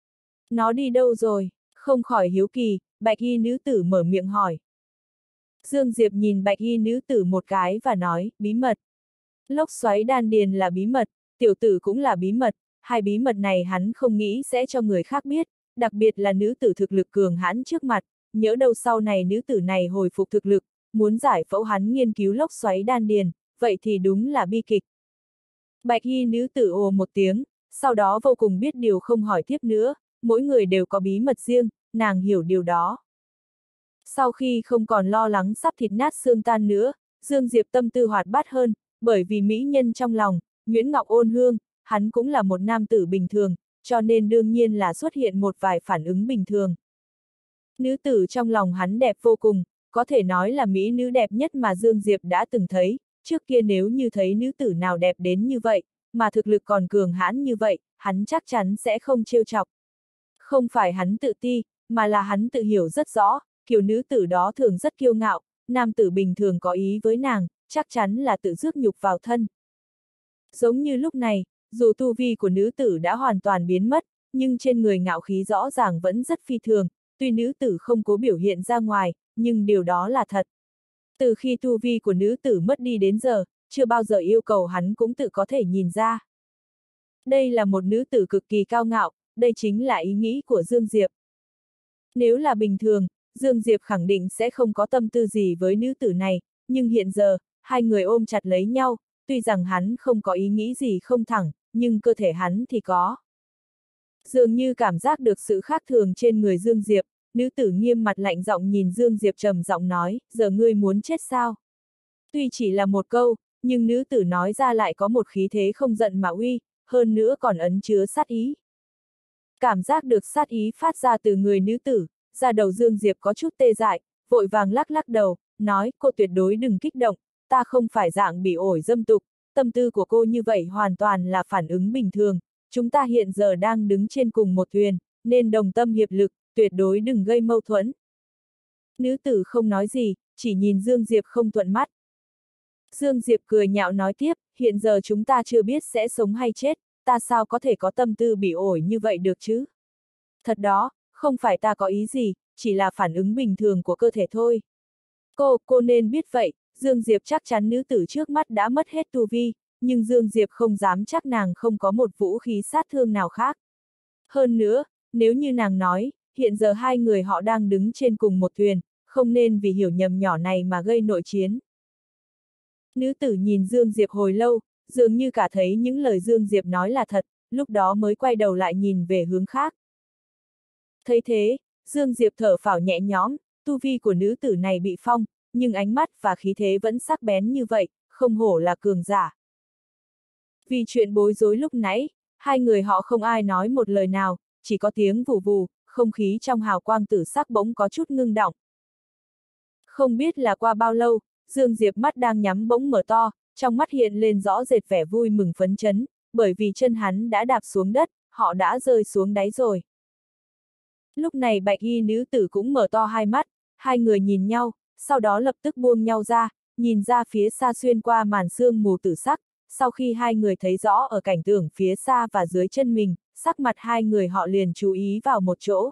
Nó đi đâu rồi? Không khỏi hiếu kỳ, bạch y nữ tử mở miệng hỏi. Dương Diệp nhìn bạch y nữ tử một cái và nói, bí mật. Lốc xoáy đan điền là bí mật, tiểu tử cũng là bí mật, hai bí mật này hắn không nghĩ sẽ cho người khác biết, đặc biệt là nữ tử thực lực cường hãn trước mặt, nhỡ đâu sau này nữ tử này hồi phục thực lực, muốn giải phẫu hắn nghiên cứu lốc xoáy đan điền, vậy thì đúng là bi kịch. Bạch y nữ tử ồ một tiếng, sau đó vô cùng biết điều không hỏi tiếp nữa, mỗi người đều có bí mật riêng, nàng hiểu điều đó. Sau khi không còn lo lắng sắp thịt nát xương tan nữa, Dương Diệp tâm tư hoạt bát hơn, bởi vì mỹ nhân trong lòng, Nguyễn Ngọc Ôn Hương, hắn cũng là một nam tử bình thường, cho nên đương nhiên là xuất hiện một vài phản ứng bình thường. Nữ tử trong lòng hắn đẹp vô cùng, có thể nói là mỹ nữ đẹp nhất mà Dương Diệp đã từng thấy, trước kia nếu như thấy nữ tử nào đẹp đến như vậy, mà thực lực còn cường hãn như vậy, hắn chắc chắn sẽ không trêu chọc. Không phải hắn tự ti, mà là hắn tự hiểu rất rõ, kiểu nữ tử đó thường rất kiêu ngạo, nam tử bình thường có ý với nàng, chắc chắn là tự rước nhục vào thân. Giống như lúc này, dù tu vi của nữ tử đã hoàn toàn biến mất, nhưng trên người ngạo khí rõ ràng vẫn rất phi thường, tuy nữ tử không cố biểu hiện ra ngoài, nhưng điều đó là thật. Từ khi tu vi của nữ tử mất đi đến giờ, chưa bao giờ yêu cầu hắn cũng tự có thể nhìn ra. Đây là một nữ tử cực kỳ cao ngạo, đây chính là ý nghĩ của Dương Diệp. Nếu là bình thường, Dương Diệp khẳng định sẽ không có tâm tư gì với nữ tử này, nhưng hiện giờ, hai người ôm chặt lấy nhau, tuy rằng hắn không có ý nghĩ gì không thẳng, nhưng cơ thể hắn thì có. Dường như cảm giác được sự khác thường trên người Dương Diệp, nữ tử nghiêm mặt lạnh giọng nhìn Dương Diệp trầm giọng nói, giờ ngươi muốn chết sao? Tuy chỉ là một câu, nhưng nữ tử nói ra lại có một khí thế không giận mà uy, hơn nữa còn ẩn chứa sát ý. Cảm giác được sát ý phát ra từ người nữ tử, da đầu Dương Diệp có chút tê dại, vội vàng lắc lắc đầu, nói, cô tuyệt đối đừng kích động, ta không phải dạng bị ổi dâm tục, tâm tư của cô như vậy hoàn toàn là phản ứng bình thường, chúng ta hiện giờ đang đứng trên cùng một thuyền, nên đồng tâm hiệp lực, tuyệt đối đừng gây mâu thuẫn. Nữ tử không nói gì, chỉ nhìn Dương Diệp không thuận mắt. Dương Diệp cười nhạo nói tiếp, hiện giờ chúng ta chưa biết sẽ sống hay chết, ta sao có thể có tâm tư bị ổi như vậy được chứ? Thật đó, không phải ta có ý gì, chỉ là phản ứng bình thường của cơ thể thôi. Cô, cô nên biết vậy, Dương Diệp chắc chắn nữ tử trước mắt đã mất hết tu vi, nhưng Dương Diệp không dám chắc nàng không có một vũ khí sát thương nào khác. Hơn nữa, nếu như nàng nói, hiện giờ hai người họ đang đứng trên cùng một thuyền, không nên vì hiểu nhầm nhỏ này mà gây nội chiến. Nữ tử nhìn Dương Diệp hồi lâu, dường như cả thấy những lời Dương Diệp nói là thật, lúc đó mới quay đầu lại nhìn về hướng khác. Thấy thế, Dương Diệp thở phào nhẹ nhõm, tu vi của nữ tử này bị phong, nhưng ánh mắt và khí thế vẫn sắc bén như vậy, không hổ là cường giả. Vì chuyện bối rối lúc nãy, hai người họ không ai nói một lời nào, chỉ có tiếng vù vù, không khí trong hào quang tử sắc bỗng có chút ngưng đọng. Không biết là qua bao lâu, Dương Diệp mắt đang nhắm bỗng mở to, trong mắt hiện lên rõ rệt vẻ vui mừng phấn chấn, bởi vì chân hắn đã đạp xuống đất, họ đã rơi xuống đáy rồi. Lúc này bạch y nữ tử cũng mở to hai mắt, hai người nhìn nhau, sau đó lập tức buông nhau ra, nhìn ra phía xa xuyên qua màn sương mù tử sắc, sau khi hai người thấy rõ ở cảnh tượng phía xa và dưới chân mình, sắc mặt hai người họ liền chú ý vào một chỗ.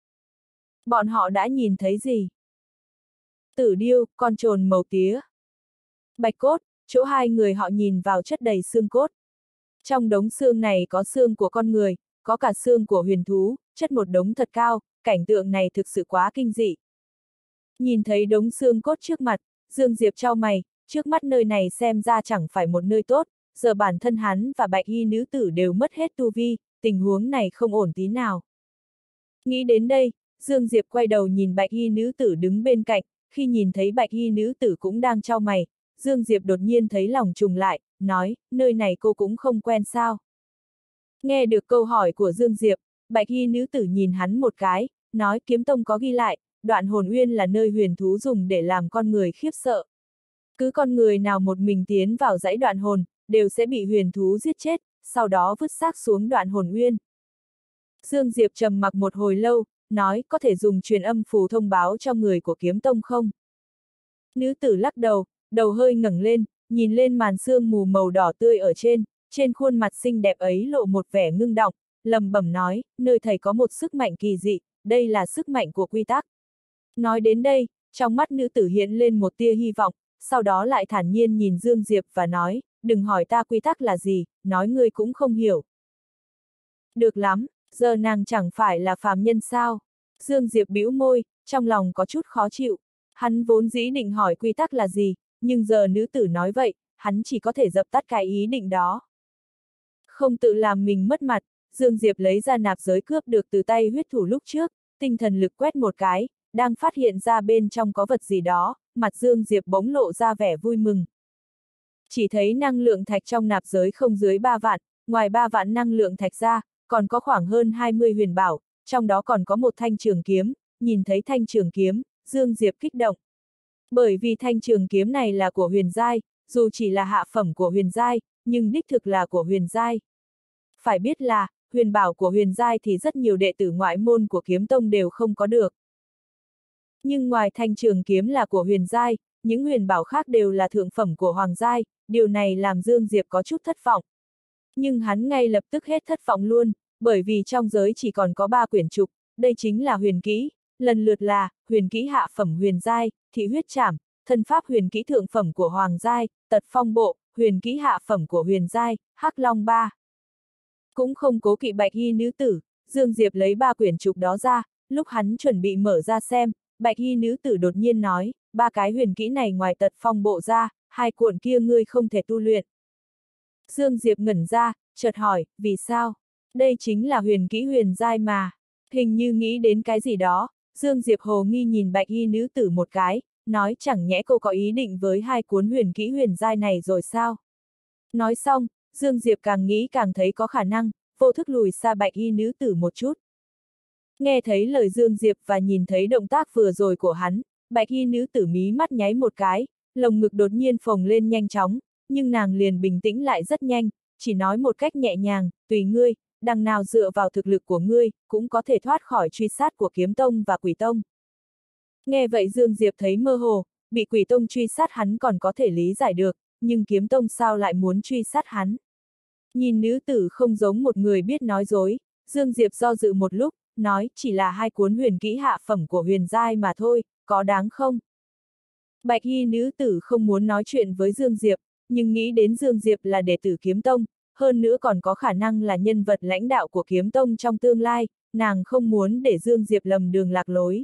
Bọn họ đã nhìn thấy gì? Tử điêu, con trồn màu tía. Bạch cốt, chỗ hai người họ nhìn vào chất đầy xương cốt. Trong đống xương này có xương của con người, có cả xương của huyền thú, chất một đống thật cao, cảnh tượng này thực sự quá kinh dị. Nhìn thấy đống xương cốt trước mặt, Dương Diệp chau mày, trước mắt nơi này xem ra chẳng phải một nơi tốt, giờ bản thân hắn và bạch y nữ tử đều mất hết tu vi, tình huống này không ổn tí nào. Nghĩ đến đây, Dương Diệp quay đầu nhìn bạch y nữ tử đứng bên cạnh, khi nhìn thấy bạch y nữ tử cũng đang chau mày, Dương Diệp đột nhiên thấy lòng trùng lại, nói, nơi này cô cũng không quen sao. Nghe được câu hỏi của Dương Diệp, bạch y nữ tử nhìn hắn một cái, nói kiếm tông có ghi lại, đoạn hồn uyên là nơi huyền thú dùng để làm con người khiếp sợ. Cứ con người nào một mình tiến vào dãy đoạn hồn, đều sẽ bị huyền thú giết chết, sau đó vứt xác xuống đoạn hồn uyên. Dương Diệp trầm mặc một hồi lâu, nói có thể dùng truyền âm phù thông báo cho người của kiếm tông không? Nữ tử lắc đầu, đầu hơi ngẩng lên, nhìn lên màn sương mù màu đỏ tươi ở trên, trên khuôn mặt xinh đẹp ấy lộ một vẻ ngưng động, lẩm bẩm nói, nơi thầy có một sức mạnh kỳ dị, đây là sức mạnh của quy tắc. Nói đến đây, trong mắt nữ tử hiện lên một tia hy vọng, sau đó lại thản nhiên nhìn Dương Diệp và nói, đừng hỏi ta quy tắc là gì, nói ngươi cũng không hiểu. Được lắm, giờ nàng chẳng phải là phàm nhân sao? Dương Diệp bĩu môi, trong lòng có chút khó chịu. Hắn vốn dĩ định hỏi quy tắc là gì, nhưng giờ nữ tử nói vậy, hắn chỉ có thể dập tắt cái ý định đó. Không tự làm mình mất mặt, Dương Diệp lấy ra nạp giới cướp được từ tay huyết thủ lúc trước, tinh thần lực quét một cái, đang phát hiện ra bên trong có vật gì đó, mặt Dương Diệp bỗng lộ ra vẻ vui mừng. Chỉ thấy năng lượng thạch trong nạp giới không dưới ba vạn, ngoài ba vạn năng lượng thạch ra, còn có khoảng hơn hai mươi huyền bảo, trong đó còn có một thanh trường kiếm, nhìn thấy thanh trường kiếm, Dương Diệp kích động. Bởi vì thanh trường kiếm này là của huyền giai, dù chỉ là hạ phẩm của huyền giai, nhưng đích thực là của huyền giai. Phải biết là, huyền bảo của huyền giai thì rất nhiều đệ tử ngoại môn của kiếm tông đều không có được. Nhưng ngoài thanh trường kiếm là của huyền giai, những huyền bảo khác đều là thượng phẩm của hoàng giai, điều này làm Dương Diệp có chút thất vọng. Nhưng hắn ngay lập tức hết thất vọng luôn, bởi vì trong giới chỉ còn có ba quyển trục, đây chính là huyền kỹ, lần lượt là, huyền kỹ hạ phẩm huyền giai, thị huyết trảm, thân pháp huyền kỹ thượng phẩm của hoàng giai, tật phong bộ, huyền kỹ hạ phẩm của huyền giai, hắc long ba. Cũng không cố kỵ bạch y nữ tử, Dương Diệp lấy ba quyển trục đó ra, lúc hắn chuẩn bị mở ra xem, bạch y nữ tử đột nhiên nói, ba cái huyền kỹ này ngoài tật phong bộ ra, hai cuộn kia ngươi không thể tu luyện. Dương Diệp ngẩn ra, chợt hỏi, vì sao? Đây chính là huyền kỹ huyền giai mà. Hình như nghĩ đến cái gì đó, Dương Diệp hồ nghi nhìn bạch y nữ tử một cái, nói chẳng nhẽ cô có ý định với hai cuốn huyền kỹ huyền giai này rồi sao? Nói xong, Dương Diệp càng nghĩ càng thấy có khả năng, vô thức lùi xa bạch y nữ tử một chút. Nghe thấy lời Dương Diệp và nhìn thấy động tác vừa rồi của hắn, bạch y nữ tử mí mắt nháy một cái, lồng ngực đột nhiên phồng lên nhanh chóng, nhưng nàng liền bình tĩnh lại rất nhanh, chỉ nói một cách nhẹ nhàng, tùy ngươi, đằng nào dựa vào thực lực của ngươi, cũng có thể thoát khỏi truy sát của kiếm tông và quỷ tông. Nghe vậy Dương Diệp thấy mơ hồ, bị quỷ tông truy sát hắn còn có thể lý giải được, nhưng kiếm tông sao lại muốn truy sát hắn? Nhìn nữ tử không giống một người biết nói dối, Dương Diệp do dự một lúc, nói chỉ là hai cuốn huyền kỹ hạ phẩm của huyền giai mà thôi, có đáng không? Bạch y nữ tử không muốn nói chuyện với Dương Diệp, nhưng nghĩ đến Dương Diệp là đệ tử kiếm tông, hơn nữa còn có khả năng là nhân vật lãnh đạo của kiếm tông trong tương lai, nàng không muốn để Dương Diệp lầm đường lạc lối.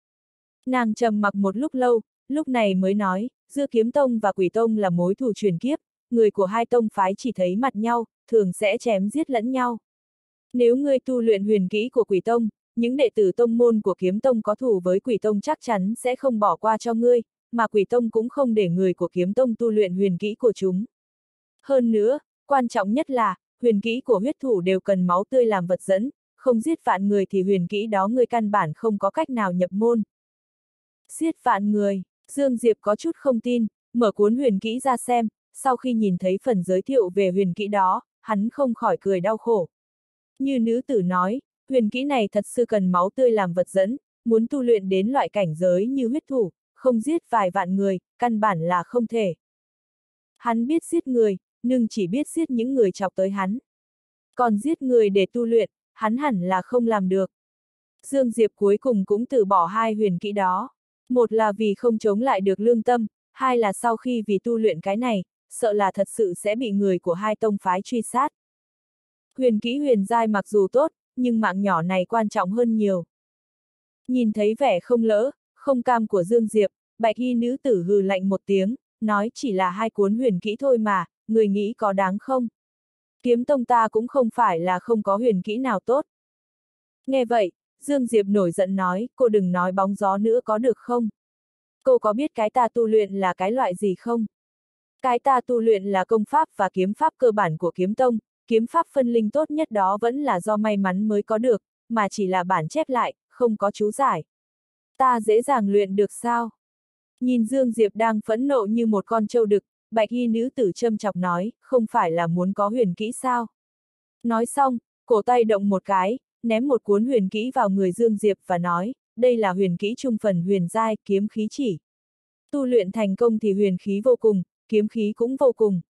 Nàng trầm mặc một lúc lâu, lúc này mới nói, giữa kiếm tông và quỷ tông là mối thù truyền kiếp, người của hai tông phái chỉ thấy mặt nhau, thường sẽ chém giết lẫn nhau. Nếu ngươi tu luyện huyền kỹ của quỷ tông, những đệ tử tông môn của kiếm tông có thù với quỷ tông chắc chắn sẽ không bỏ qua cho ngươi, mà quỷ tông cũng không để người của kiếm tông tu luyện huyền kỹ của chúng. Hơn nữa, quan trọng nhất là, huyền kỹ của huyết thủ đều cần máu tươi làm vật dẫn, không giết vạn người thì huyền kỹ đó người căn bản không có cách nào nhập môn. Giết vạn người, Dương Diệp có chút không tin, mở cuốn huyền kỹ ra xem, sau khi nhìn thấy phần giới thiệu về huyền kỹ đó, hắn không khỏi cười đau khổ. Như nữ tử nói, huyền kỹ này thật sự cần máu tươi làm vật dẫn, muốn tu luyện đến loại cảnh giới như huyết thủ, không giết vài vạn người, căn bản là không thể. Hắn biết giết người, nhưng chỉ biết giết những người chọc tới hắn. Còn giết người để tu luyện, hắn hẳn là không làm được. Dương Diệp cuối cùng cũng từ bỏ hai huyền kỹ đó. Một là vì không chống lại được lương tâm, hai là sau khi vì tu luyện cái này, sợ là thật sự sẽ bị người của hai tông phái truy sát. Huyền kỹ huyền giai mặc dù tốt, nhưng mạng nhỏ này quan trọng hơn nhiều. Nhìn thấy vẻ không lỡ, không cam của Dương Diệp, bạch y nữ tử hừ lạnh một tiếng, nói chỉ là hai cuốn huyền kỹ thôi mà, người nghĩ có đáng không? Kiếm tông ta cũng không phải là không có huyền kỹ nào tốt. Nghe vậy, Dương Diệp nổi giận nói, cô đừng nói bóng gió nữa có được không? Cô có biết cái ta tu luyện là cái loại gì không? Cái ta tu luyện là công pháp và kiếm pháp cơ bản của kiếm tông, kiếm pháp phân linh tốt nhất đó vẫn là do may mắn mới có được, mà chỉ là bản chép lại, không có chú giải. Ta dễ dàng luyện được sao? Nhìn Dương Diệp đang phẫn nộ như một con trâu đực, bạch y nữ tử châm chọc nói, không phải là muốn có huyền kỹ sao? Nói xong, cổ tay động một cái, ném một cuốn huyền kỹ vào người Dương Diệp và nói, đây là huyền kỹ trung phần huyền giai, kiếm khí chỉ. Tu luyện thành công thì huyền khí vô cùng, kiếm khí cũng vô cùng.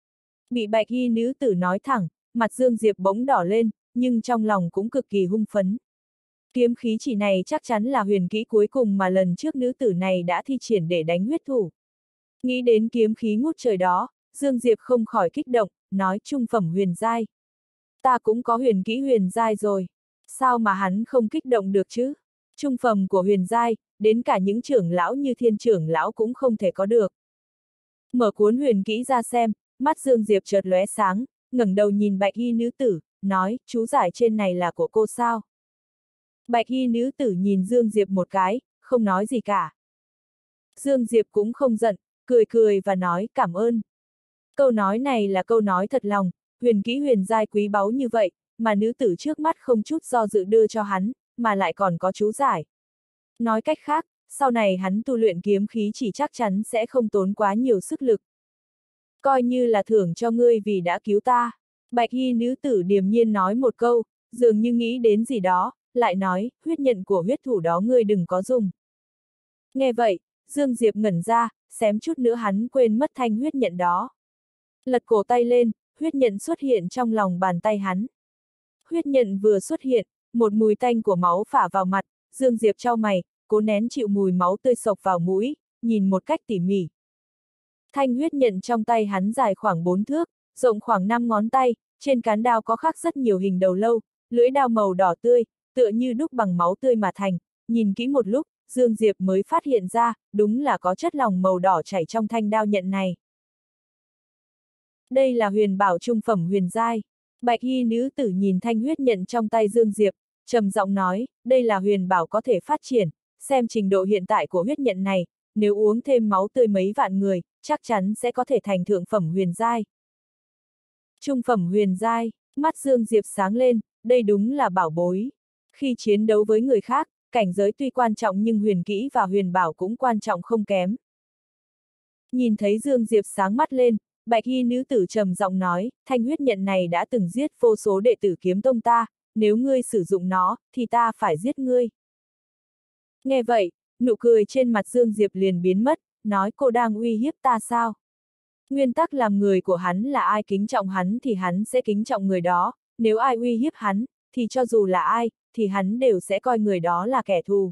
Bị bạch y nữ tử nói thẳng, mặt Dương Diệp bỗng đỏ lên, nhưng trong lòng cũng cực kỳ hung phấn. Kiếm khí chỉ này chắc chắn là huyền kỹ cuối cùng mà lần trước nữ tử này đã thi triển để đánh huyết thủ. Nghĩ đến kiếm khí ngút trời đó, Dương Diệp không khỏi kích động, nói trung phẩm huyền giai. ta cũng có huyền kỹ huyền giai rồi. Sao mà hắn không kích động được chứ? Trung phẩm của huyền giai, đến cả những trưởng lão như thiên trưởng lão cũng không thể có được. Mở cuốn huyền kỹ ra xem, mắt Dương Diệp chợt lóe sáng, ngẩng đầu nhìn bạch y nữ tử, nói, chú giải trên này là của cô sao? Bạch y nữ tử nhìn Dương Diệp một cái, không nói gì cả. Dương Diệp cũng không giận, cười cười và nói cảm ơn. Câu nói này là câu nói thật lòng, huyền kỹ huyền giai quý báu như vậy, mà nữ tử trước mắt không chút do dự đưa cho hắn, mà lại còn có chú giải. Nói cách khác, sau này hắn tu luyện kiếm khí chỉ chắc chắn sẽ không tốn quá nhiều sức lực. Coi như là thưởng cho ngươi vì đã cứu ta. Bạch y nữ tử điềm nhiên nói một câu, dường như nghĩ đến gì đó, lại nói, huyết nhận của huyết thủ đó ngươi đừng có dùng. Nghe vậy, Dương Diệp ngẩn ra, xém chút nữa hắn quên mất thanh huyết nhận đó. Lật cổ tay lên, huyết nhận xuất hiện trong lòng bàn tay hắn. Huyết nhận vừa xuất hiện, một mùi tanh của máu phả vào mặt, Dương Diệp chau mày, cố nén chịu mùi máu tươi sộc vào mũi, nhìn một cách tỉ mỉ. Thanh huyết nhận trong tay hắn dài khoảng bốn thước, rộng khoảng năm ngón tay, trên cán đao có khắc rất nhiều hình đầu lâu, lưỡi đao màu đỏ tươi, tựa như đúc bằng máu tươi mà thành, nhìn kỹ một lúc, Dương Diệp mới phát hiện ra, đúng là có chất lỏng màu đỏ chảy trong thanh đao nhận này. Đây là huyền bảo trung phẩm huyền giai. Bạch y nữ tử nhìn thanh huyết nhận trong tay Dương Diệp, trầm giọng nói, đây là huyền bảo có thể phát triển, xem trình độ hiện tại của huyết nhận này, nếu uống thêm máu tươi mấy vạn người, chắc chắn sẽ có thể thành thượng phẩm huyền giai. Trung phẩm huyền giai, mắt Dương Diệp sáng lên, đây đúng là bảo bối. Khi chiến đấu với người khác, cảnh giới tuy quan trọng nhưng huyền kỹ và huyền bảo cũng quan trọng không kém. Nhìn thấy Dương Diệp sáng mắt lên, bạch y nữ tử trầm giọng nói, thanh huyết nhận này đã từng giết vô số đệ tử kiếm tông ta, nếu ngươi sử dụng nó, thì ta phải giết ngươi. Nghe vậy, nụ cười trên mặt Dương Diệp liền biến mất, nói cô đang uy hiếp ta sao? Nguyên tắc làm người của hắn là ai kính trọng hắn thì hắn sẽ kính trọng người đó, nếu ai uy hiếp hắn, thì cho dù là ai, thì hắn đều sẽ coi người đó là kẻ thù.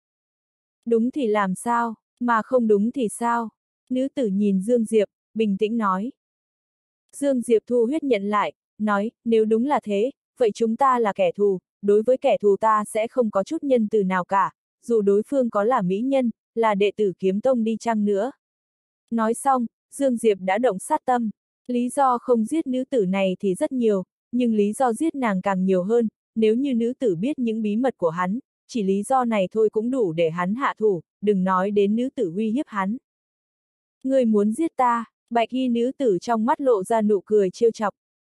Đúng thì làm sao, mà không đúng thì sao? Nữ tử nhìn Dương Diệp, bình tĩnh nói. Dương Diệp thu huyết nhận lại, nói, nếu đúng là thế, vậy chúng ta là kẻ thù, đối với kẻ thù ta sẽ không có chút nhân từ nào cả, dù đối phương có là mỹ nhân, là đệ tử kiếm tông đi chăng nữa. Nói xong, Dương Diệp đã động sát tâm, lý do không giết nữ tử này thì rất nhiều, nhưng lý do giết nàng càng nhiều hơn, nếu như nữ tử biết những bí mật của hắn, chỉ lý do này thôi cũng đủ để hắn hạ thủ, đừng nói đến nữ tử uy hiếp hắn. Ngươi muốn giết ta? Bạch y nữ tử trong mắt lộ ra nụ cười trêu chọc.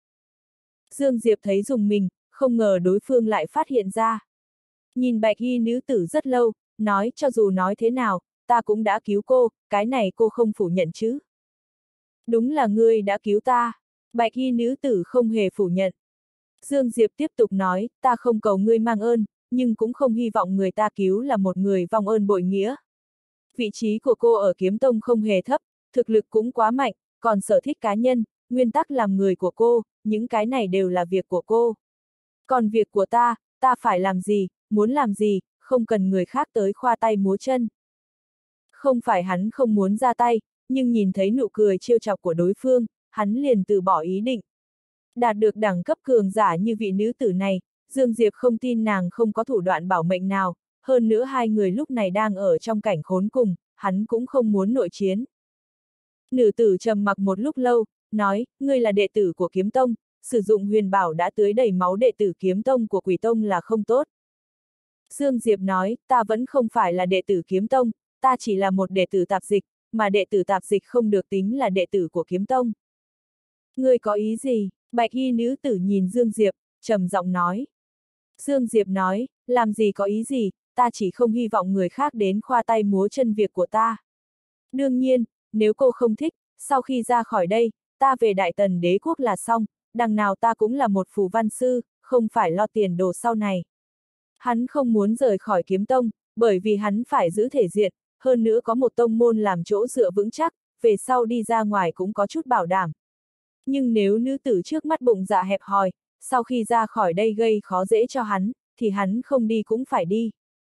Dương Diệp thấy rùng mình, không ngờ đối phương lại phát hiện ra. Nhìn bạch y nữ tử rất lâu, nói cho dù nói thế nào, ta cũng đã cứu cô, cái này cô không phủ nhận chứ. Đúng là ngươi đã cứu ta. Bạch y nữ tử không hề phủ nhận. Dương Diệp tiếp tục nói, ta không cầu ngươi mang ơn, nhưng cũng không hy vọng người ta cứu là một người vong ơn bội nghĩa. Vị trí của cô ở kiếm tông không hề thấp, thực lực cũng quá mạnh, còn sở thích cá nhân, nguyên tắc làm người của cô, những cái này đều là việc của cô. Còn việc của ta, ta phải làm gì, muốn làm gì, không cần người khác tới khoa tay múa chân. Không phải hắn không muốn ra tay, nhưng nhìn thấy nụ cười trêu chọc của đối phương, hắn liền từ bỏ ý định. Đạt được đẳng cấp cường giả như vị nữ tử này, Dương Diệp không tin nàng không có thủ đoạn bảo mệnh nào, hơn nữa hai người lúc này đang ở trong cảnh khốn cùng, hắn cũng không muốn nội chiến. Nữ tử trầm mặc một lúc lâu, nói, ngươi là đệ tử của kiếm tông, sử dụng huyền bảo đã tưới đầy máu đệ tử kiếm tông của quỷ tông là không tốt. Dương Diệp nói, ta vẫn không phải là đệ tử kiếm tông, ta chỉ là một đệ tử tạp dịch, mà đệ tử tạp dịch không được tính là đệ tử của kiếm tông. Ngươi có ý gì? Bạch y nữ tử nhìn Dương Diệp, trầm giọng nói. Dương Diệp nói, làm gì có ý gì, ta chỉ không hy vọng người khác đến khoa tay múa chân việc của ta. Đương nhiên, nếu cô không thích, sau khi ra khỏi đây, ta về Đại Tần đế quốc là xong, đằng nào ta cũng là một phù văn sư, không phải lo tiền đồ sau này. Hắn không muốn rời khỏi kiếm tông, bởi vì hắn phải giữ thể diện, hơn nữa có một tông môn làm chỗ dựa vững chắc, về sau đi ra ngoài cũng có chút bảo đảm. Nhưng nếu nữ tử trước mắt bụng dạ hẹp hòi, sau khi ra khỏi đây gây khó dễ cho hắn, thì hắn không đi cũng phải đi.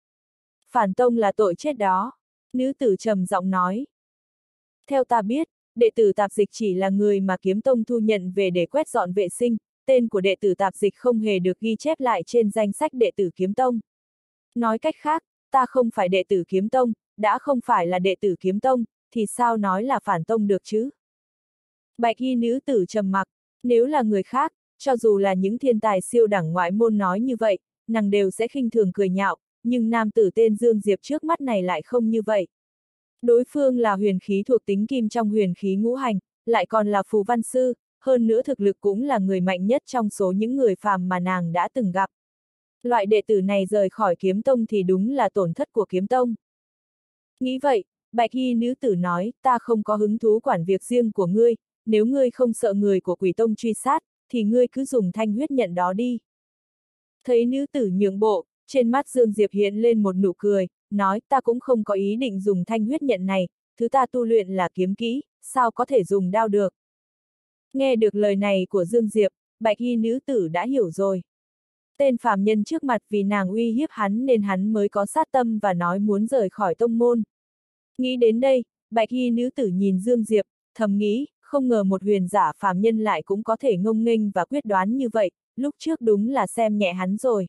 Phản tông là tội chết đó, nữ tử trầm giọng nói. Theo ta biết, đệ tử tạp dịch chỉ là người mà kiếm tông thu nhận về để quét dọn vệ sinh, tên của đệ tử tạp dịch không hề được ghi chép lại trên danh sách đệ tử kiếm tông. Nói cách khác, ta không phải đệ tử kiếm tông, đã không phải là đệ tử kiếm tông, thì sao nói là phản tông được chứ? Bạch y nữ tử trầm mặc, nếu là người khác, cho dù là những thiên tài siêu đẳng ngoại môn nói như vậy, nàng đều sẽ khinh thường cười nhạo, nhưng nam tử tên Dương Diệp trước mắt này lại không như vậy. Đối phương là huyền khí thuộc tính kim trong huyền khí ngũ hành, lại còn là phù văn sư, hơn nữa thực lực cũng là người mạnh nhất trong số những người phàm mà nàng đã từng gặp. Loại đệ tử này rời khỏi kiếm tông thì đúng là tổn thất của kiếm tông. Nghĩ vậy, bạch y nữ tử nói, ta không có hứng thú quản việc riêng của ngươi, nếu ngươi không sợ người của quỷ tông truy sát, thì ngươi cứ dùng thanh huyết nhận đó đi. Thấy nữ tử nhượng bộ, trên mắt Dương Diệp hiện lên một nụ cười, nói ta cũng không có ý định dùng thanh huyết nhận này, thứ ta tu luyện là kiếm kỹ, sao có thể dùng đao được. Nghe được lời này của Dương Diệp, bạch y nữ tử đã hiểu rồi. Tên phàm nhân trước mặt vì nàng uy hiếp hắn nên hắn mới có sát tâm và nói muốn rời khỏi tông môn. Nghĩ đến đây, bạch y nữ tử nhìn Dương Diệp, thầm nghĩ, không ngờ một huyền giả phàm nhân lại cũng có thể ngông nghênh và quyết đoán như vậy, lúc trước đúng là xem nhẹ hắn rồi.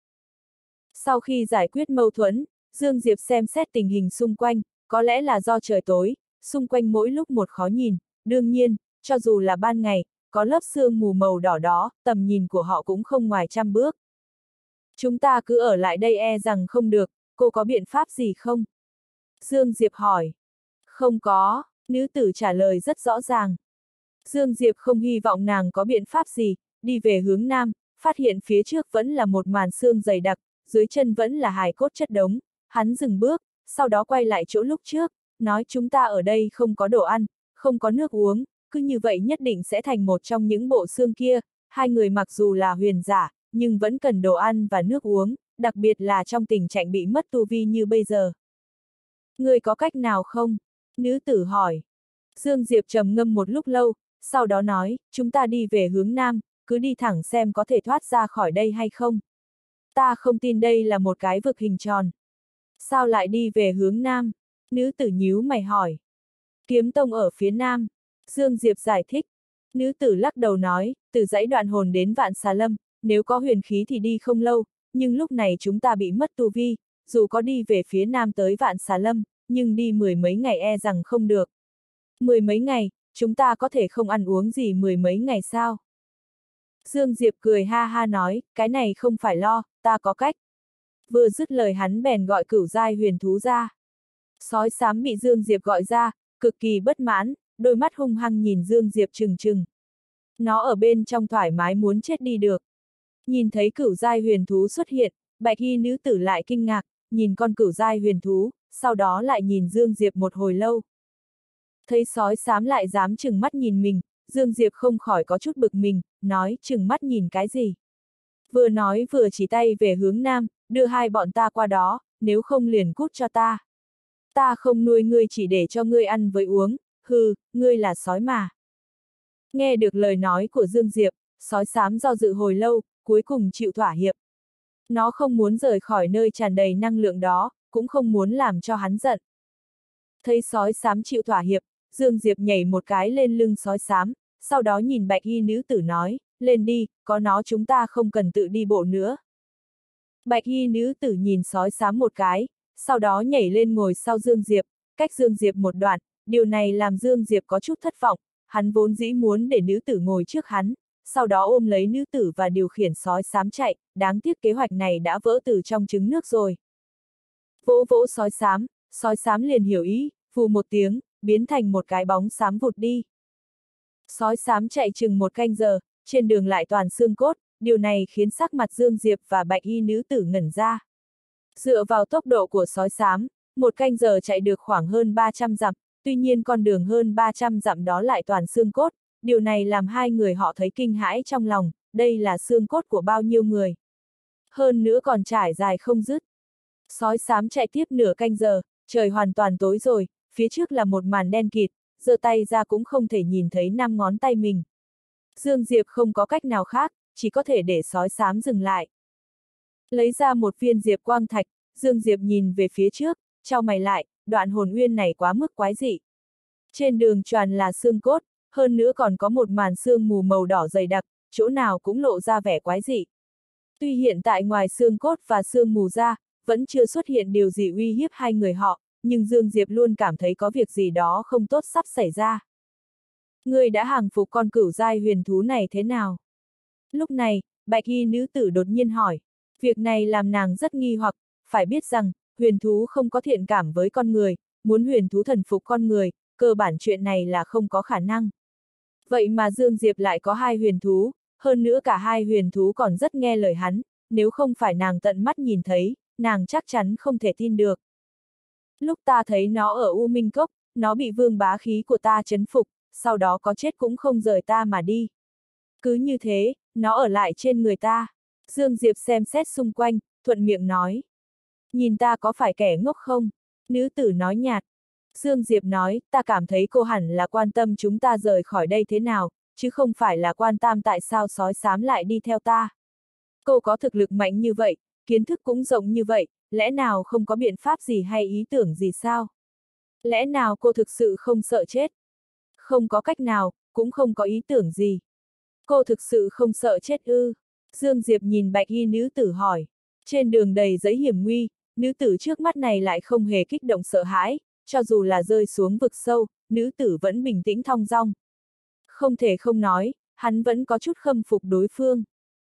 Sau khi giải quyết mâu thuẫn, Dương Diệp xem xét tình hình xung quanh, có lẽ là do trời tối, xung quanh mỗi lúc một khó nhìn, đương nhiên, cho dù là ban ngày, có lớp sương mù màu đỏ đó, tầm nhìn của họ cũng không ngoài trăm bước. Chúng ta cứ ở lại đây e rằng không được, cô có biện pháp gì không? Dương Diệp hỏi. Không có, nữ tử trả lời rất rõ ràng. Dương Diệp không hy vọng nàng có biện pháp gì, đi về hướng nam, phát hiện phía trước vẫn là một màn sương dày đặc, dưới chân vẫn là hài cốt chất đống, hắn dừng bước, sau đó quay lại chỗ lúc trước, nói chúng ta ở đây không có đồ ăn, không có nước uống, cứ như vậy nhất định sẽ thành một trong những bộ xương kia, hai người mặc dù là huyền giả, nhưng vẫn cần đồ ăn và nước uống, đặc biệt là trong tình trạng bị mất tu vi như bây giờ. Người có cách nào không? Nữ tử hỏi. Dương Diệp trầm ngâm một lúc lâu, sau đó nói, chúng ta đi về hướng nam, cứ đi thẳng xem có thể thoát ra khỏi đây hay không. Ta không tin đây là một cái vực hình tròn. Sao lại đi về hướng nam? Nữ tử nhíu mày hỏi. Kiếm tông ở phía nam. Dương Diệp giải thích. Nữ tử lắc đầu nói, từ dãy Đoạn Hồn đến Vạn Xà Lâm, nếu có huyền khí thì đi không lâu, nhưng lúc này chúng ta bị mất tu vi, dù có đi về phía nam tới Vạn Xà Lâm, nhưng đi mười mấy ngày e rằng không được. Mười mấy ngày, chúng ta có thể không ăn uống gì mười mấy ngày sao? Dương Diệp cười ha ha nói, cái này không phải lo, ta có cách. Vừa dứt lời hắn bèn gọi cửu giai huyền thú ra. Sói xám bị Dương Diệp gọi ra, cực kỳ bất mãn, đôi mắt hung hăng nhìn Dương Diệp trừng trừng. Nó ở bên trong thoải mái muốn chết đi được. Nhìn thấy cửu giai huyền thú xuất hiện, bạch y nữ tử lại kinh ngạc, nhìn con cửu giai huyền thú, sau đó lại nhìn Dương Diệp một hồi lâu. Thấy sói xám lại dám trừng mắt nhìn mình, Dương Diệp không khỏi có chút bực mình, nói trừng mắt nhìn cái gì. Vừa nói vừa chỉ tay về hướng nam, đưa hai bọn ta qua đó, nếu không liền cút cho ta. Ta không nuôi ngươi chỉ để cho ngươi ăn với uống, hừ, ngươi là sói mà. Nghe được lời nói của Dương Diệp, sói xám do dự hồi lâu, cuối cùng chịu thỏa hiệp. Nó không muốn rời khỏi nơi tràn đầy năng lượng đó, cũng không muốn làm cho hắn giận. Thấy sói xám chịu thỏa hiệp, Dương Diệp nhảy một cái lên lưng sói xám, sau đó nhìn bạch y nữ tử nói, lên đi, có nó chúng ta không cần tự đi bộ nữa. Bạch y nữ tử nhìn sói xám một cái, sau đó nhảy lên ngồi sau Dương Diệp, cách Dương Diệp một đoạn, điều này làm Dương Diệp có chút thất vọng, hắn vốn dĩ muốn để nữ tử ngồi trước hắn, sau đó ôm lấy nữ tử và điều khiển sói xám chạy, đáng tiếc kế hoạch này đã vỡ từ trong trứng nước rồi. Vỗ vỗ sói xám, sói xám liền hiểu ý, phù một tiếng, biến thành một cái bóng xám vụt đi. Sói xám chạy chừng một canh giờ, trên đường lại toàn xương cốt, điều này khiến sắc mặt Dương Diệp và bạch y nữ tử ngẩn ra. Dựa vào tốc độ của sói xám, một canh giờ chạy được khoảng hơn ba trăm dặm, tuy nhiên con đường hơn ba trăm dặm đó lại toàn xương cốt, điều này làm hai người họ thấy kinh hãi trong lòng, đây là xương cốt của bao nhiêu người. Hơn nữa còn trải dài không dứt. Sói xám chạy tiếp nửa canh giờ, trời hoàn toàn tối rồi, phía trước là một màn đen kịt, giơ tay ra cũng không thể nhìn thấy năm ngón tay mình. Dương Diệp không có cách nào khác, chỉ có thể để sói xám dừng lại. Lấy ra một viên diệp quang thạch, Dương Diệp nhìn về phía trước, chau mày lại, Đoạn Hồn Uyên này quá mức quái dị. Trên đường tràn là xương cốt, hơn nữa còn có một màn sương mù màu đỏ dày đặc, chỗ nào cũng lộ ra vẻ quái dị. Tuy hiện tại ngoài xương cốt và xương mù ra, vẫn chưa xuất hiện điều gì uy hiếp hai người họ, nhưng Dương Diệp luôn cảm thấy có việc gì đó không tốt sắp xảy ra. Ngươi đã hàng phục con cửu giai huyền thú này thế nào? Lúc này, bạch y nữ tử đột nhiên hỏi. Việc này làm nàng rất nghi hoặc, phải biết rằng, huyền thú không có thiện cảm với con người, muốn huyền thú thần phục con người, cơ bản chuyện này là không có khả năng. Vậy mà Dương Diệp lại có hai huyền thú, hơn nữa cả hai huyền thú còn rất nghe lời hắn, nếu không phải nàng tận mắt nhìn thấy, nàng chắc chắn không thể tin được. Lúc ta thấy nó ở U Minh Cốc, nó bị vương bá khí của ta chấn phục, sau đó có chết cũng không rời ta mà đi. Cứ như thế, nó ở lại trên người ta. Dương Diệp xem xét xung quanh, thuận miệng nói. Nhìn ta có phải kẻ ngốc không? Nữ tử nói nhạt. Dương Diệp nói, ta cảm thấy cô hẳn là quan tâm chúng ta rời khỏi đây thế nào, chứ không phải là quan tâm tại sao sói xám lại đi theo ta. Cô có thực lực mạnh như vậy, kiến thức cũng rộng như vậy, lẽ nào không có biện pháp gì hay ý tưởng gì sao? Lẽ nào cô thực sự không sợ chết? Không có cách nào, cũng không có ý tưởng gì. Cô thực sự không sợ chết ư? Dương Diệp nhìn bạch y nữ tử hỏi. Trên đường đầy giấy hiểm nguy, nữ tử trước mắt này lại không hề kích động sợ hãi, cho dù là rơi xuống vực sâu, nữ tử vẫn bình tĩnh thong dong. Không thể không nói, hắn vẫn có chút khâm phục đối phương.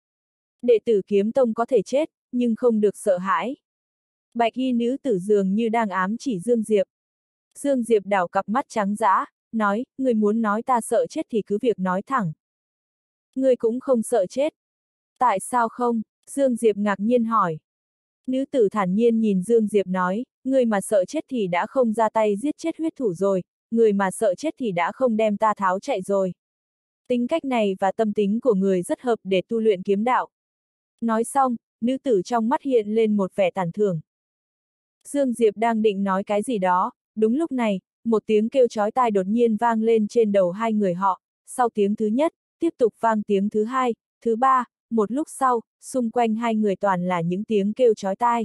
Đệ tử kiếm tông có thể chết, nhưng không được sợ hãi. Bạch y nữ tử dường như đang ám chỉ Dương Diệp. Dương Diệp đảo cặp mắt trắng dã, nói, người muốn nói ta sợ chết thì cứ việc nói thẳng. Người cũng không sợ chết. Tại sao không? Dương Diệp ngạc nhiên hỏi. Nữ tử thản nhiên nhìn Dương Diệp nói, người mà sợ chết thì đã không ra tay giết chết huyết thủ rồi, người mà sợ chết thì đã không đem ta tháo chạy rồi. Tính cách này và tâm tính của người rất hợp để tu luyện kiếm đạo. Nói xong, nữ tử trong mắt hiện lên một vẻ tàn thưởng. Dương Diệp đang định nói cái gì đó, đúng lúc này, một tiếng kêu chói tai đột nhiên vang lên trên đầu hai người họ, sau tiếng thứ nhất, tiếp tục vang tiếng thứ hai, thứ ba, một lúc sau, xung quanh hai người toàn là những tiếng kêu chói tai.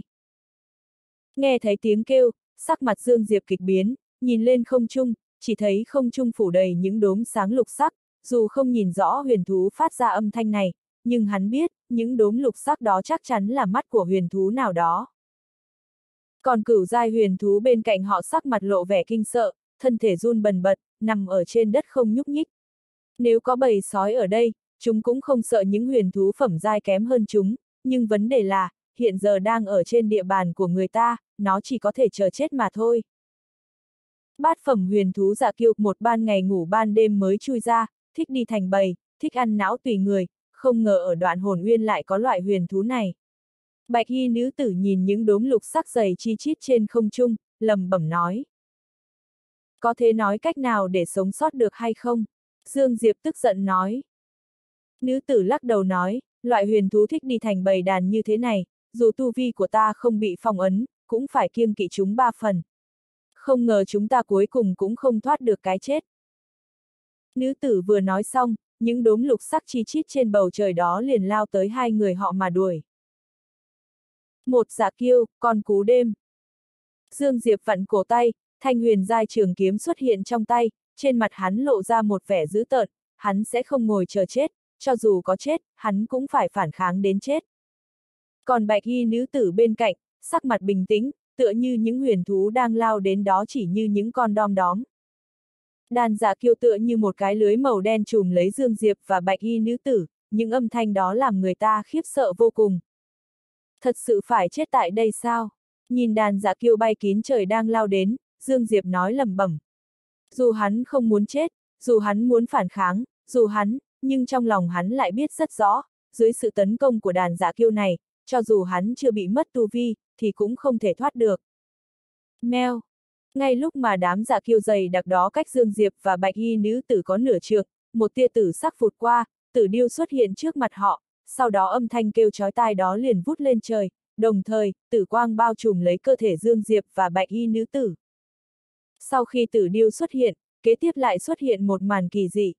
Nghe thấy tiếng kêu, sắc mặt Dương Diệp kịch biến, nhìn lên không trung, chỉ thấy không trung phủ đầy những đốm sáng lục sắc, dù không nhìn rõ huyền thú phát ra âm thanh này, nhưng hắn biết, những đốm lục sắc đó chắc chắn là mắt của huyền thú nào đó. Còn cửu giai huyền thú bên cạnh họ sắc mặt lộ vẻ kinh sợ, thân thể run bần bật, nằm ở trên đất không nhúc nhích. Nếu có bầy sói ở đây, chúng cũng không sợ những huyền thú phẩm giai kém hơn chúng, nhưng vấn đề là, hiện giờ đang ở trên địa bàn của người ta, nó chỉ có thể chờ chết mà thôi. Bát phẩm huyền thú Dạ Kiêu một ban ngày ngủ ban đêm mới chui ra, thích đi thành bầy, thích ăn não tùy người, không ngờ ở Đoạn Hồn Uyên lại có loại huyền thú này. Bạch y nữ tử nhìn những đốm lục sắc dày chi chít trên không trung, lầm bẩm nói. Có thể nói cách nào để sống sót được hay không? Dương Diệp tức giận nói. Nữ tử lắc đầu nói, loại huyền thú thích đi thành bầy đàn như thế này, dù tu vi của ta không bị phong ấn, cũng phải kiêng kỵ chúng ba phần. Không ngờ chúng ta cuối cùng cũng không thoát được cái chết. Nữ tử vừa nói xong, những đốm lục sắc chi chít trên bầu trời đó liền lao tới hai người họ mà đuổi. Một Dạ Kiêu, con cú đêm. Dương Diệp vặn cổ tay, thanh huyền giai trường kiếm xuất hiện trong tay, trên mặt hắn lộ ra một vẻ dữ tợn, hắn sẽ không ngồi chờ chết, cho dù có chết, hắn cũng phải phản kháng đến chết. Còn bạch y nữ tử bên cạnh, sắc mặt bình tĩnh, tựa như những huyền thú đang lao đến đó chỉ như những con đom đóm. Đàn Dạ Kiêu tựa như một cái lưới màu đen trùm lấy Dương Diệp và bạch y nữ tử, những âm thanh đó làm người ta khiếp sợ vô cùng. Thật sự phải chết tại đây sao? Nhìn đàn Dạ Kiêu bay kín trời đang lao đến, Dương Diệp nói lẩm bẩm. Dù hắn không muốn chết, dù hắn muốn phản kháng, dù hắn, nhưng trong lòng hắn lại biết rất rõ, dưới sự tấn công của đàn Dạ Kiêu này, cho dù hắn chưa bị mất tu vi, thì cũng không thể thoát được. Meo. Ngay lúc mà đám Dạ Kiêu dày đặc đó cách Dương Diệp và bạch y nữ tử có nửa trượng, một tia tử sắc vụt qua, tử điêu xuất hiện trước mặt họ, sau đó âm thanh kêu chói tai đó liền vút lên trời, đồng thời, tử quang bao trùm lấy cơ thể Dương Diệp và bạch y nữ tử. Sau khi tử điêu xuất hiện, kế tiếp lại xuất hiện một màn kỳ dị.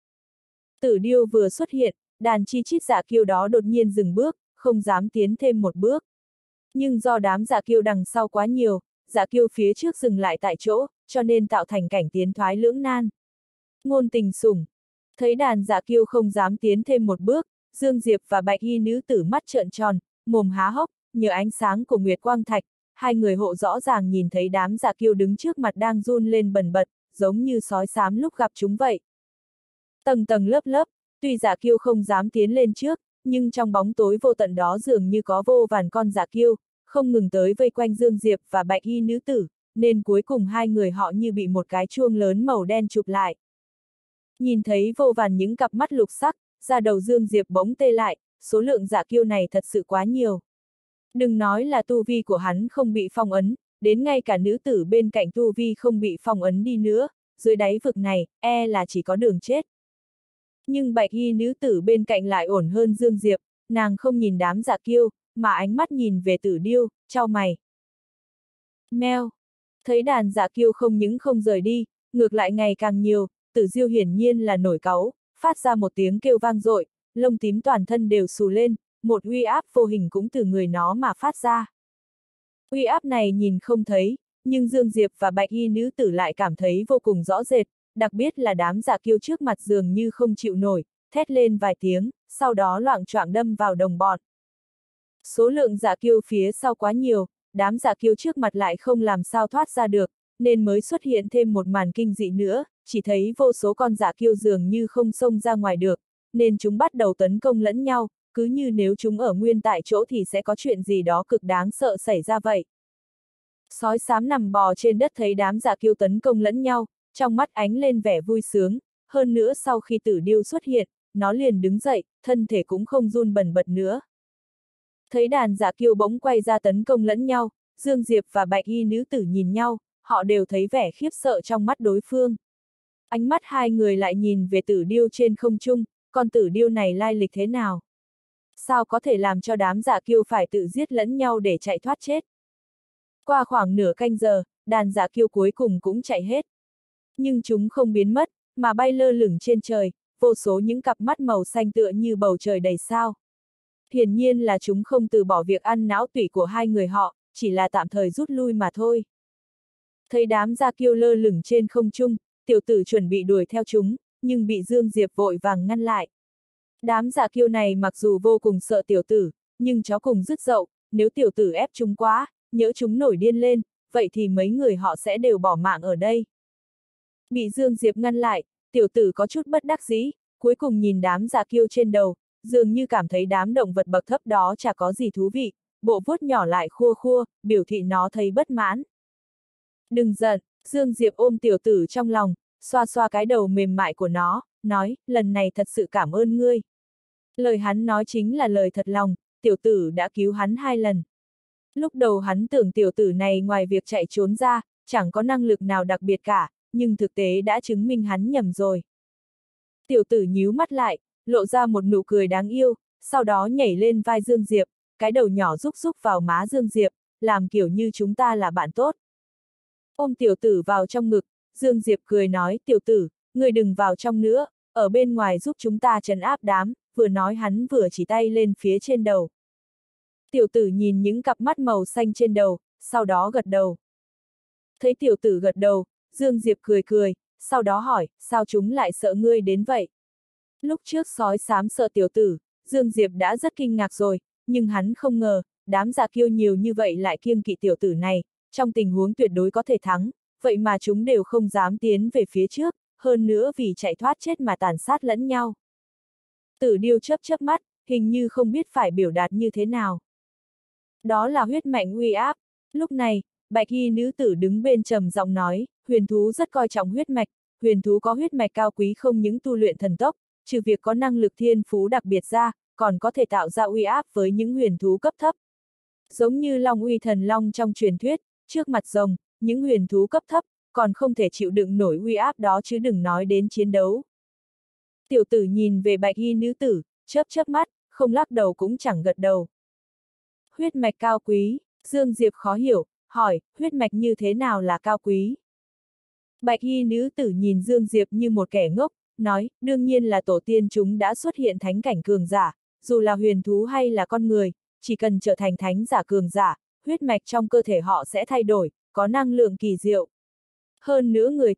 Tử điêu vừa xuất hiện, đàn chi chít Dạ Kiêu đó đột nhiên dừng bước, không dám tiến thêm một bước. Nhưng do đám Dạ Kiêu đằng sau quá nhiều, Dạ Kiêu phía trước dừng lại tại chỗ, cho nên tạo thành cảnh tiến thoái lưỡng nan. Ngôn Tình Sủng. Thấy đàn dạ kiêu không dám tiến thêm một bước, Dương Diệp và bạch y nữ tử mắt trợn tròn, mồm há hốc, nhờ ánh sáng của Nguyệt Quang Thạch, hai người hộ rõ ràng nhìn thấy đám dạ kiêu đứng trước mặt đang run lên bần bật, giống như sói xám lúc gặp chúng vậy. Tầng tầng lớp lớp, tuy dạ kiêu không dám tiến lên trước, nhưng trong bóng tối vô tận đó dường như có vô vàn con dạ kiêu, không ngừng tới vây quanh Dương Diệp và bạch y nữ tử, nên cuối cùng hai người họ như bị một cái chuông lớn màu đen chụp lại. Nhìn thấy vô vàn những cặp mắt lục sắc, da đầu Dương Diệp bỗng tê lại, số lượng dạ kiêu này thật sự quá nhiều. Đừng nói là tu vi của hắn không bị phong ấn, đến ngay cả nữ tử bên cạnh tu vi không bị phong ấn đi nữa, dưới đáy vực này, e là chỉ có đường chết. Nhưng bạch y nữ tử bên cạnh lại ổn hơn Dương Diệp, nàng không nhìn đám dạ kiêu, mà ánh mắt nhìn về Tử Điêu, chau mày. Meo! Thấy đàn dạ kiêu không những không rời đi, ngược lại ngày càng nhiều, Tử Diêu hiển nhiên là nổi cáu, phát ra một tiếng kêu vang dội, lông tím toàn thân đều xù lên, một uy áp vô hình cũng từ người nó mà phát ra. Uy áp này nhìn không thấy, nhưng Dương Diệp và bạch y nữ tử lại cảm thấy vô cùng rõ rệt, đặc biệt là đám dạ kiêu trước mặt dường như không chịu nổi, thét lên vài tiếng, sau đó loạng choạng đâm vào đồng bọn. Số lượng dạ kiêu phía sau quá nhiều, đám dạ kiêu trước mặt lại không làm sao thoát ra được, nên mới xuất hiện thêm một màn kinh dị nữa, chỉ thấy vô số con dạ kiêu dường như không xông ra ngoài được, nên chúng bắt đầu tấn công lẫn nhau, cứ như nếu chúng ở nguyên tại chỗ thì sẽ có chuyện gì đó cực đáng sợ xảy ra vậy. Sói xám nằm bò trên đất thấy đám dạ kiêu tấn công lẫn nhau, trong mắt ánh lên vẻ vui sướng, hơn nữa sau khi Tử Điêu xuất hiện, nó liền đứng dậy, thân thể cũng không run bần bật nữa. Thấy đàn dạ kiêu bỗng quay ra tấn công lẫn nhau, Dương Diệp và bạch y nữ tử nhìn nhau, họ đều thấy vẻ khiếp sợ trong mắt đối phương. Ánh mắt hai người lại nhìn về Tử Điêu trên không trung, con Tử Điêu này lai lịch thế nào? Sao có thể làm cho đám dạ kiêu phải tự giết lẫn nhau để chạy thoát chết? Qua khoảng nửa canh giờ, đàn dạ kiêu cuối cùng cũng chạy hết. Nhưng chúng không biến mất, mà bay lơ lửng trên trời, vô số những cặp mắt màu xanh tựa như bầu trời đầy sao. Hiển nhiên là chúng không từ bỏ việc ăn não tủy của hai người họ, chỉ là tạm thời rút lui mà thôi. Thấy đám dạ kiêu lơ lửng trên không trung, tiểu tử chuẩn bị đuổi theo chúng, nhưng bị Dương Diệp vội vàng ngăn lại. Đám dạ kiêu này mặc dù vô cùng sợ tiểu tử, nhưng chó cùng dứt dậu, nếu tiểu tử ép chúng quá, nhỡ chúng nổi điên lên, vậy thì mấy người họ sẽ đều bỏ mạng ở đây. Bị Dương Diệp ngăn lại, tiểu tử có chút bất đắc dĩ, cuối cùng nhìn đám dạ kiêu trên đầu, dường như cảm thấy đám động vật bậc thấp đó chả có gì thú vị, bộ vuốt nhỏ lại khua khua, biểu thị nó thấy bất mãn. Đừng giận, Dương Diệp ôm tiểu tử trong lòng, xoa xoa cái đầu mềm mại của nó, nói, lần này thật sự cảm ơn ngươi. Lời hắn nói chính là lời thật lòng, tiểu tử đã cứu hắn hai lần. Lúc đầu hắn tưởng tiểu tử này ngoài việc chạy trốn ra, chẳng có năng lực nào đặc biệt cả, nhưng thực tế đã chứng minh hắn nhầm rồi. Tiểu tử nhíu mắt lại, lộ ra một nụ cười đáng yêu, sau đó nhảy lên vai Dương Diệp, cái đầu nhỏ rúc rúc vào má Dương Diệp, làm kiểu như chúng ta là bạn tốt. Ôm tiểu tử vào trong ngực, Dương Diệp cười nói, tiểu tử, ngươi đừng vào trong nữa, ở bên ngoài giúp chúng ta trấn áp đám, vừa nói hắn vừa chỉ tay lên phía trên đầu. Tiểu tử nhìn những cặp mắt màu xanh trên đầu, sau đó gật đầu. Thấy tiểu tử gật đầu, Dương Diệp cười cười, sau đó hỏi, sao chúng lại sợ ngươi đến vậy? Lúc trước sói xám sợ tiểu tử, Dương Diệp đã rất kinh ngạc rồi, nhưng hắn không ngờ, đám dạ kiêu nhiều như vậy lại kiêng kỵ tiểu tử này, trong tình huống tuyệt đối có thể thắng, vậy mà chúng đều không dám tiến về phía trước, hơn nữa vì chạy thoát chết mà tàn sát lẫn nhau. Tử Điêu chớp chớp mắt, hình như không biết phải biểu đạt như thế nào. Đó là huyết mạch uy áp. Lúc này, bạch y nữ tử đứng bên trầm giọng nói, huyền thú rất coi trọng huyết mạch, huyền thú có huyết mạch cao quý không những tu luyện thần tốc, trừ việc có năng lực thiên phú đặc biệt ra, còn có thể tạo ra uy áp với những huyền thú cấp thấp. Giống như Long Uy Thần Long trong truyền thuyết, trước mặt rồng, những huyền thú cấp thấp, còn không thể chịu đựng nổi uy áp đó chứ đừng nói đến chiến đấu. Tiểu tử nhìn về bạch y nữ tử, chớp chớp mắt, không lắc đầu cũng chẳng gật đầu. Huyết mạch cao quý, Dương Diệp khó hiểu, hỏi, huyết mạch như thế nào là cao quý? Bạch y nữ tử nhìn Dương Diệp như một kẻ ngốc, nói, đương nhiên là tổ tiên chúng đã xuất hiện thánh cảnh cường giả, dù là huyền thú hay là con người, chỉ cần trở thành thánh giả cường giả, huyết mạch trong cơ thể họ sẽ thay đổi, có năng lượng kỳ diệu. Hơn nữa người thân,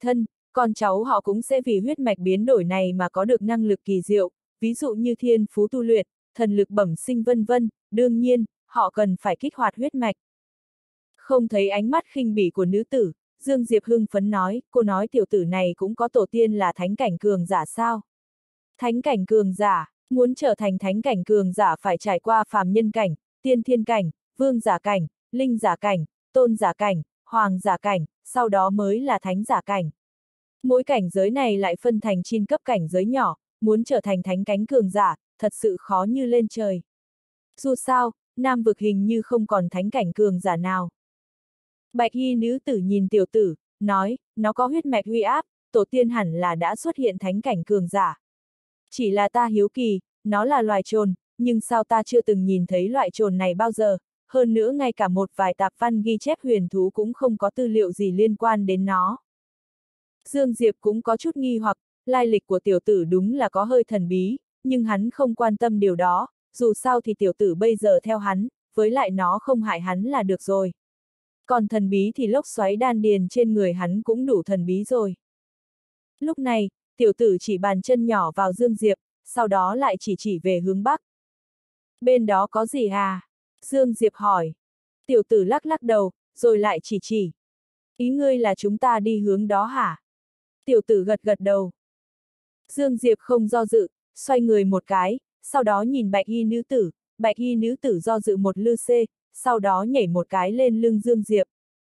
con cháu họ cũng sẽ vì huyết mạch biến đổi này mà có được năng lực kỳ diệu, ví dụ như thiên phú tu luyện, thần lực bẩm sinh vân vân, đương nhiên, họ cần phải kích hoạt huyết mạch. Không thấy ánh mắt khinh bỉ của nữ tử, Dương Diệp hưng phấn nói, cô nói tiểu tử này cũng có tổ tiên là thánh cảnh cường giả sao? Thánh cảnh cường giả, muốn trở thành thánh cảnh cường giả phải trải qua phàm nhân cảnh, tiên thiên cảnh, vương giả cảnh, linh giả cảnh, tôn giả cảnh, hoàng giả cảnh, sau đó mới là thánh giả cảnh. Mỗi cảnh giới này lại phân thành chín cấp cảnh giới nhỏ, muốn trở thành thánh cảnh cường giả, thật sự khó như lên trời. Dù sao, Nam vực hình như không còn thánh cảnh cường giả nào. Bạch y nữ tử nhìn tiểu tử, nói, nó có huyết mạch uy áp, tổ tiên hẳn là đã xuất hiện thánh cảnh cường giả. Chỉ là ta hiếu kỳ, nó là loài trồn, nhưng sao ta chưa từng nhìn thấy loại trồn này bao giờ, hơn nữa ngay cả một vài tạp văn ghi chép huyền thú cũng không có tư liệu gì liên quan đến nó. Dương Diệp cũng có chút nghi hoặc, lai lịch của tiểu tử đúng là có hơi thần bí, nhưng hắn không quan tâm điều đó, dù sao thì tiểu tử bây giờ theo hắn, với lại nó không hại hắn là được rồi. Còn thần bí thì lốc xoáy đan điền trên người hắn cũng đủ thần bí rồi. Lúc này, tiểu tử chỉ bàn chân nhỏ vào Dương Diệp, sau đó lại chỉ chỉ về hướng bắc. Bên đó có gì à? Dương Diệp hỏi. Tiểu tử lắc lắc đầu, rồi lại chỉ chỉ. Ý ngươi là chúng ta đi hướng đó hả? Tiểu tử gật gật đầu. Dương Diệp không do dự, xoay người một cái, sau đó nhìn bạch y nữ tử, bạch y nữ tử do dự một lư xê, sau đó nhảy một cái lên lưng Dương Diệp.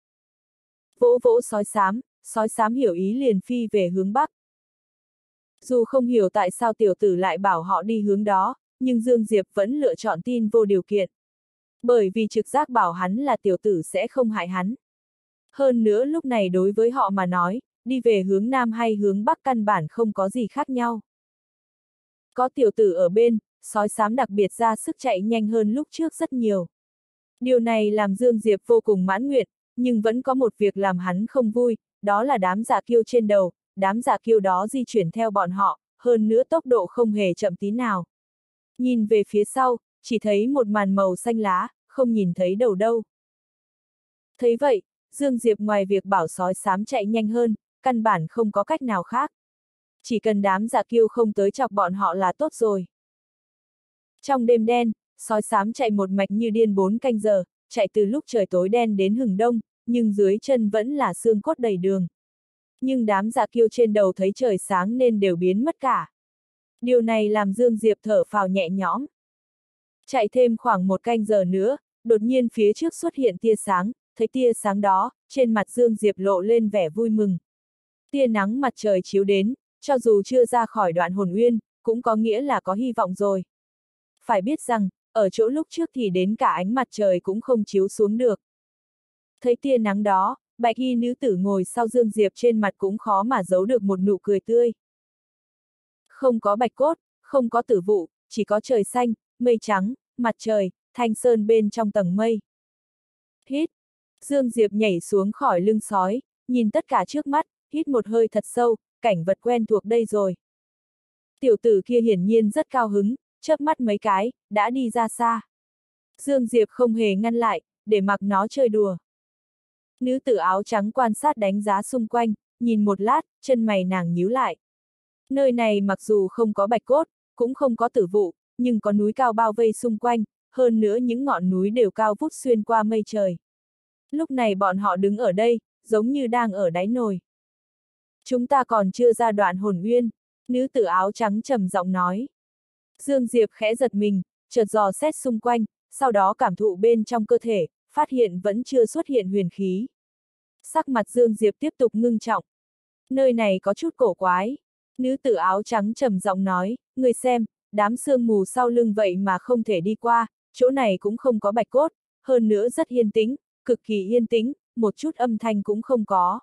Vỗ vỗ sói xám, sói xám hiểu ý liền phi về hướng bắc. Dù không hiểu tại sao tiểu tử lại bảo họ đi hướng đó, nhưng Dương Diệp vẫn lựa chọn tin vô điều kiện. Bởi vì trực giác bảo hắn là tiểu tử sẽ không hại hắn. Hơn nữa lúc này đối với họ mà nói, đi về hướng Nam hay hướng Bắc căn bản không có gì khác nhau. Có tiểu tử ở bên, sói xám đặc biệt ra sức chạy nhanh hơn lúc trước rất nhiều. Điều này làm Dương Diệp vô cùng mãn nguyện, nhưng vẫn có một việc làm hắn không vui, đó là đám giả kiêu trên đầu, đám giả kiêu đó di chuyển theo bọn họ, hơn nữa tốc độ không hề chậm tí nào. Nhìn về phía sau, chỉ thấy một màn màu xanh lá, không nhìn thấy đầu đâu. Thấy vậy, Dương Diệp ngoài việc bảo sói xám chạy nhanh hơn, căn bản không có cách nào khác. Chỉ cần đám giả kiêu không tới chọc bọn họ là tốt rồi. Trong đêm đen, sói xám chạy một mạch như điên bốn canh giờ, chạy từ lúc trời tối đen đến hừng đông, nhưng dưới chân vẫn là xương cốt đầy đường. Nhưng đám giả kiêu trên đầu thấy trời sáng nên đều biến mất cả. Điều này làm Dương Diệp thở phào nhẹ nhõm. Chạy thêm khoảng một canh giờ nữa, đột nhiên phía trước xuất hiện tia sáng, thấy tia sáng đó, trên mặt Dương Diệp lộ lên vẻ vui mừng. Tia nắng mặt trời chiếu đến, cho dù chưa ra khỏi đoạn hồn uyên, cũng có nghĩa là có hy vọng rồi. Phải biết rằng, ở chỗ lúc trước thì đến cả ánh mặt trời cũng không chiếu xuống được. Thấy tia nắng đó, bạch y nữ tử ngồi sau Dương Diệp trên mặt cũng khó mà giấu được một nụ cười tươi. Không có bạch cốt, không có tử vụ, chỉ có trời xanh, mây trắng, mặt trời, thanh sơn bên trong tầng mây. Hít! Dương Diệp nhảy xuống khỏi lưng sói, nhìn tất cả trước mắt, hít một hơi thật sâu, cảnh vật quen thuộc đây rồi. Tiểu tử kia hiển nhiên rất cao hứng, chớp mắt mấy cái, đã đi ra xa. Dương Diệp không hề ngăn lại, để mặc nó chơi đùa. Nữ tử áo trắng quan sát đánh giá xung quanh, nhìn một lát, chân mày nàng nhíu lại. Nơi này mặc dù không có bạch cốt, cũng không có tử vụ, nhưng có núi cao bao vây xung quanh, hơn nữa những ngọn núi đều cao vút xuyên qua mây trời. Lúc này bọn họ đứng ở đây, giống như đang ở đáy nồi. Chúng ta còn chưa ra đoạn hồn uyên, nữ tử áo trắng trầm giọng nói. Dương Diệp khẽ giật mình, chợt dò xét xung quanh, sau đó cảm thụ bên trong cơ thể, phát hiện vẫn chưa xuất hiện huyền khí. Sắc mặt Dương Diệp tiếp tục ngưng trọng. Nơi này có chút cổ quái. Nữ tử áo trắng trầm giọng nói, người xem, đám sương mù sau lưng vậy mà không thể đi qua, chỗ này cũng không có bạch cốt, hơn nữa rất yên tĩnh, cực kỳ yên tĩnh, một chút âm thanh cũng không có.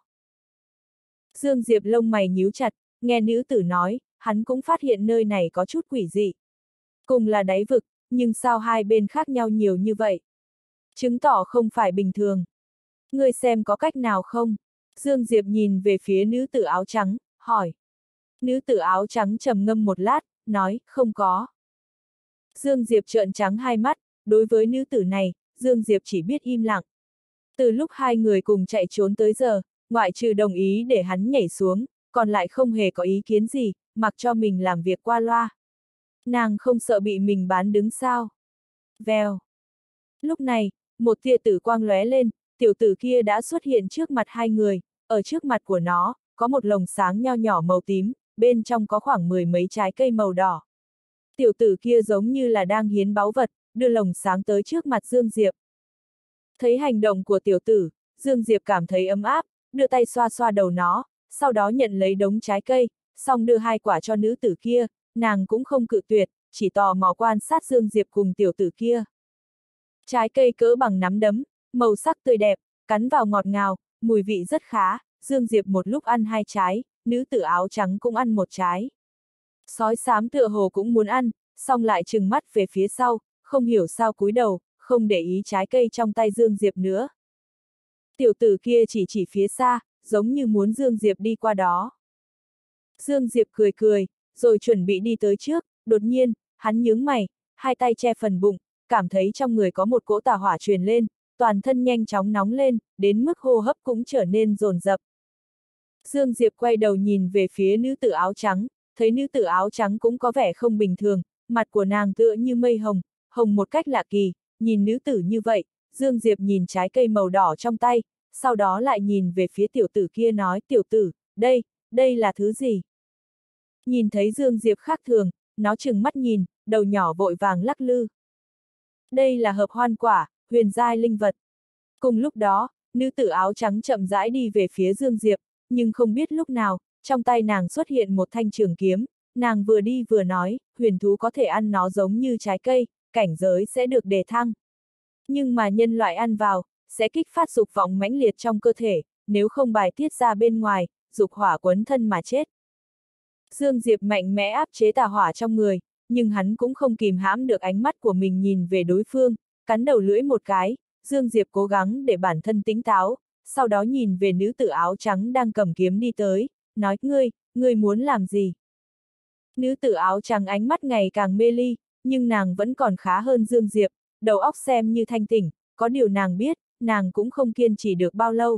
Dương Diệp lông mày nhíu chặt, nghe nữ tử nói, hắn cũng phát hiện nơi này có chút quỷ dị. Cùng là đáy vực, nhưng sao hai bên khác nhau nhiều như vậy? Chứng tỏ không phải bình thường. Ngươi xem có cách nào không? Dương Diệp nhìn về phía nữ tử áo trắng, hỏi. Nữ tử áo trắng trầm ngâm một lát, nói, không có. Dương Diệp trợn trắng hai mắt, đối với nữ tử này, Dương Diệp chỉ biết im lặng. Từ lúc hai người cùng chạy trốn tới giờ, ngoại trừ đồng ý để hắn nhảy xuống, còn lại không hề có ý kiến gì, mặc cho mình làm việc qua loa. Nàng không sợ bị mình bán đứng sao? Vèo. Lúc này, một tia tử quang lóe lên, tiểu tử kia đã xuất hiện trước mặt hai người, ở trước mặt của nó, có một lồng sáng nho nhỏ màu tím, bên trong có khoảng mười mấy trái cây màu đỏ. Tiểu tử kia giống như là đang hiến báu vật, đưa lồng sáng tới trước mặt Dương Diệp. Thấy hành động của tiểu tử, Dương Diệp cảm thấy ấm áp, đưa tay xoa xoa đầu nó, sau đó nhận lấy đống trái cây, xong đưa hai quả cho nữ tử kia, nàng cũng không cự tuyệt, chỉ tò mò quan sát Dương Diệp cùng tiểu tử kia. Trái cây cỡ bằng nắm đấm, màu sắc tươi đẹp, cắn vào ngọt ngào, mùi vị rất khá, Dương Diệp một lúc ăn hai trái, nữ tử áo trắng cũng ăn một trái. Sói xám tựa hồ cũng muốn ăn, xong lại trừng mắt về phía sau, không hiểu sao cúi đầu, không để ý trái cây trong tay Dương Diệp nữa. Tiểu tử kia chỉ chỉ phía xa, giống như muốn Dương Diệp đi qua đó. Dương Diệp cười cười, rồi chuẩn bị đi tới trước, đột nhiên, hắn nhướng mày, hai tay che phần bụng, cảm thấy trong người có một cỗ tà hỏa truyền lên, toàn thân nhanh chóng nóng lên, đến mức hô hấp cũng trở nên dồn dập. Dương Diệp quay đầu nhìn về phía nữ tử áo trắng, thấy nữ tử áo trắng cũng có vẻ không bình thường, mặt của nàng tựa như mây hồng, hồng một cách lạ kỳ, nhìn nữ tử như vậy, Dương Diệp nhìn trái cây màu đỏ trong tay, sau đó lại nhìn về phía tiểu tử kia nói, tiểu tử, đây, đây là thứ gì? Nhìn thấy Dương Diệp khác thường, nó trừng mắt nhìn, đầu nhỏ vội vàng lắc lư. Đây là hợp hoan quả, huyền giai linh vật. Cùng lúc đó, nữ tử áo trắng chậm rãi đi về phía Dương Diệp, nhưng không biết lúc nào, trong tay nàng xuất hiện một thanh trường kiếm, nàng vừa đi vừa nói, huyền thú có thể ăn nó giống như trái cây, cảnh giới sẽ được đề thăng. Nhưng mà nhân loại ăn vào, sẽ kích phát dục vọng mãnh liệt trong cơ thể, nếu không bài tiết ra bên ngoài, dục hỏa quấn thân mà chết. Dương Diệp mạnh mẽ áp chế tà hỏa trong người, nhưng hắn cũng không kìm hãm được ánh mắt của mình nhìn về đối phương, cắn đầu lưỡi một cái, Dương Diệp cố gắng để bản thân tỉnh táo, sau đó nhìn về nữ tử áo trắng đang cầm kiếm đi tới, nói, ngươi, ngươi muốn làm gì? Nữ tử áo trắng ánh mắt ngày càng mê ly, nhưng nàng vẫn còn khá hơn Dương Diệp, đầu óc xem như thanh tỉnh, có điều nàng biết, nàng cũng không kiên trì được bao lâu.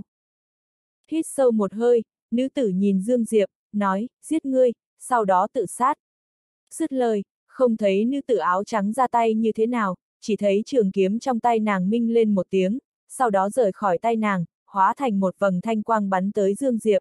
Hít sâu một hơi, nữ tử nhìn Dương Diệp, nói, giết ngươi, sau đó tự sát. Dứt lời, không thấy nữ tử áo trắng ra tay như thế nào, chỉ thấy trường kiếm trong tay nàng minh lên một tiếng, sau đó rời khỏi tay nàng, hóa thành một vầng thanh quang bắn tới Dương Diệp.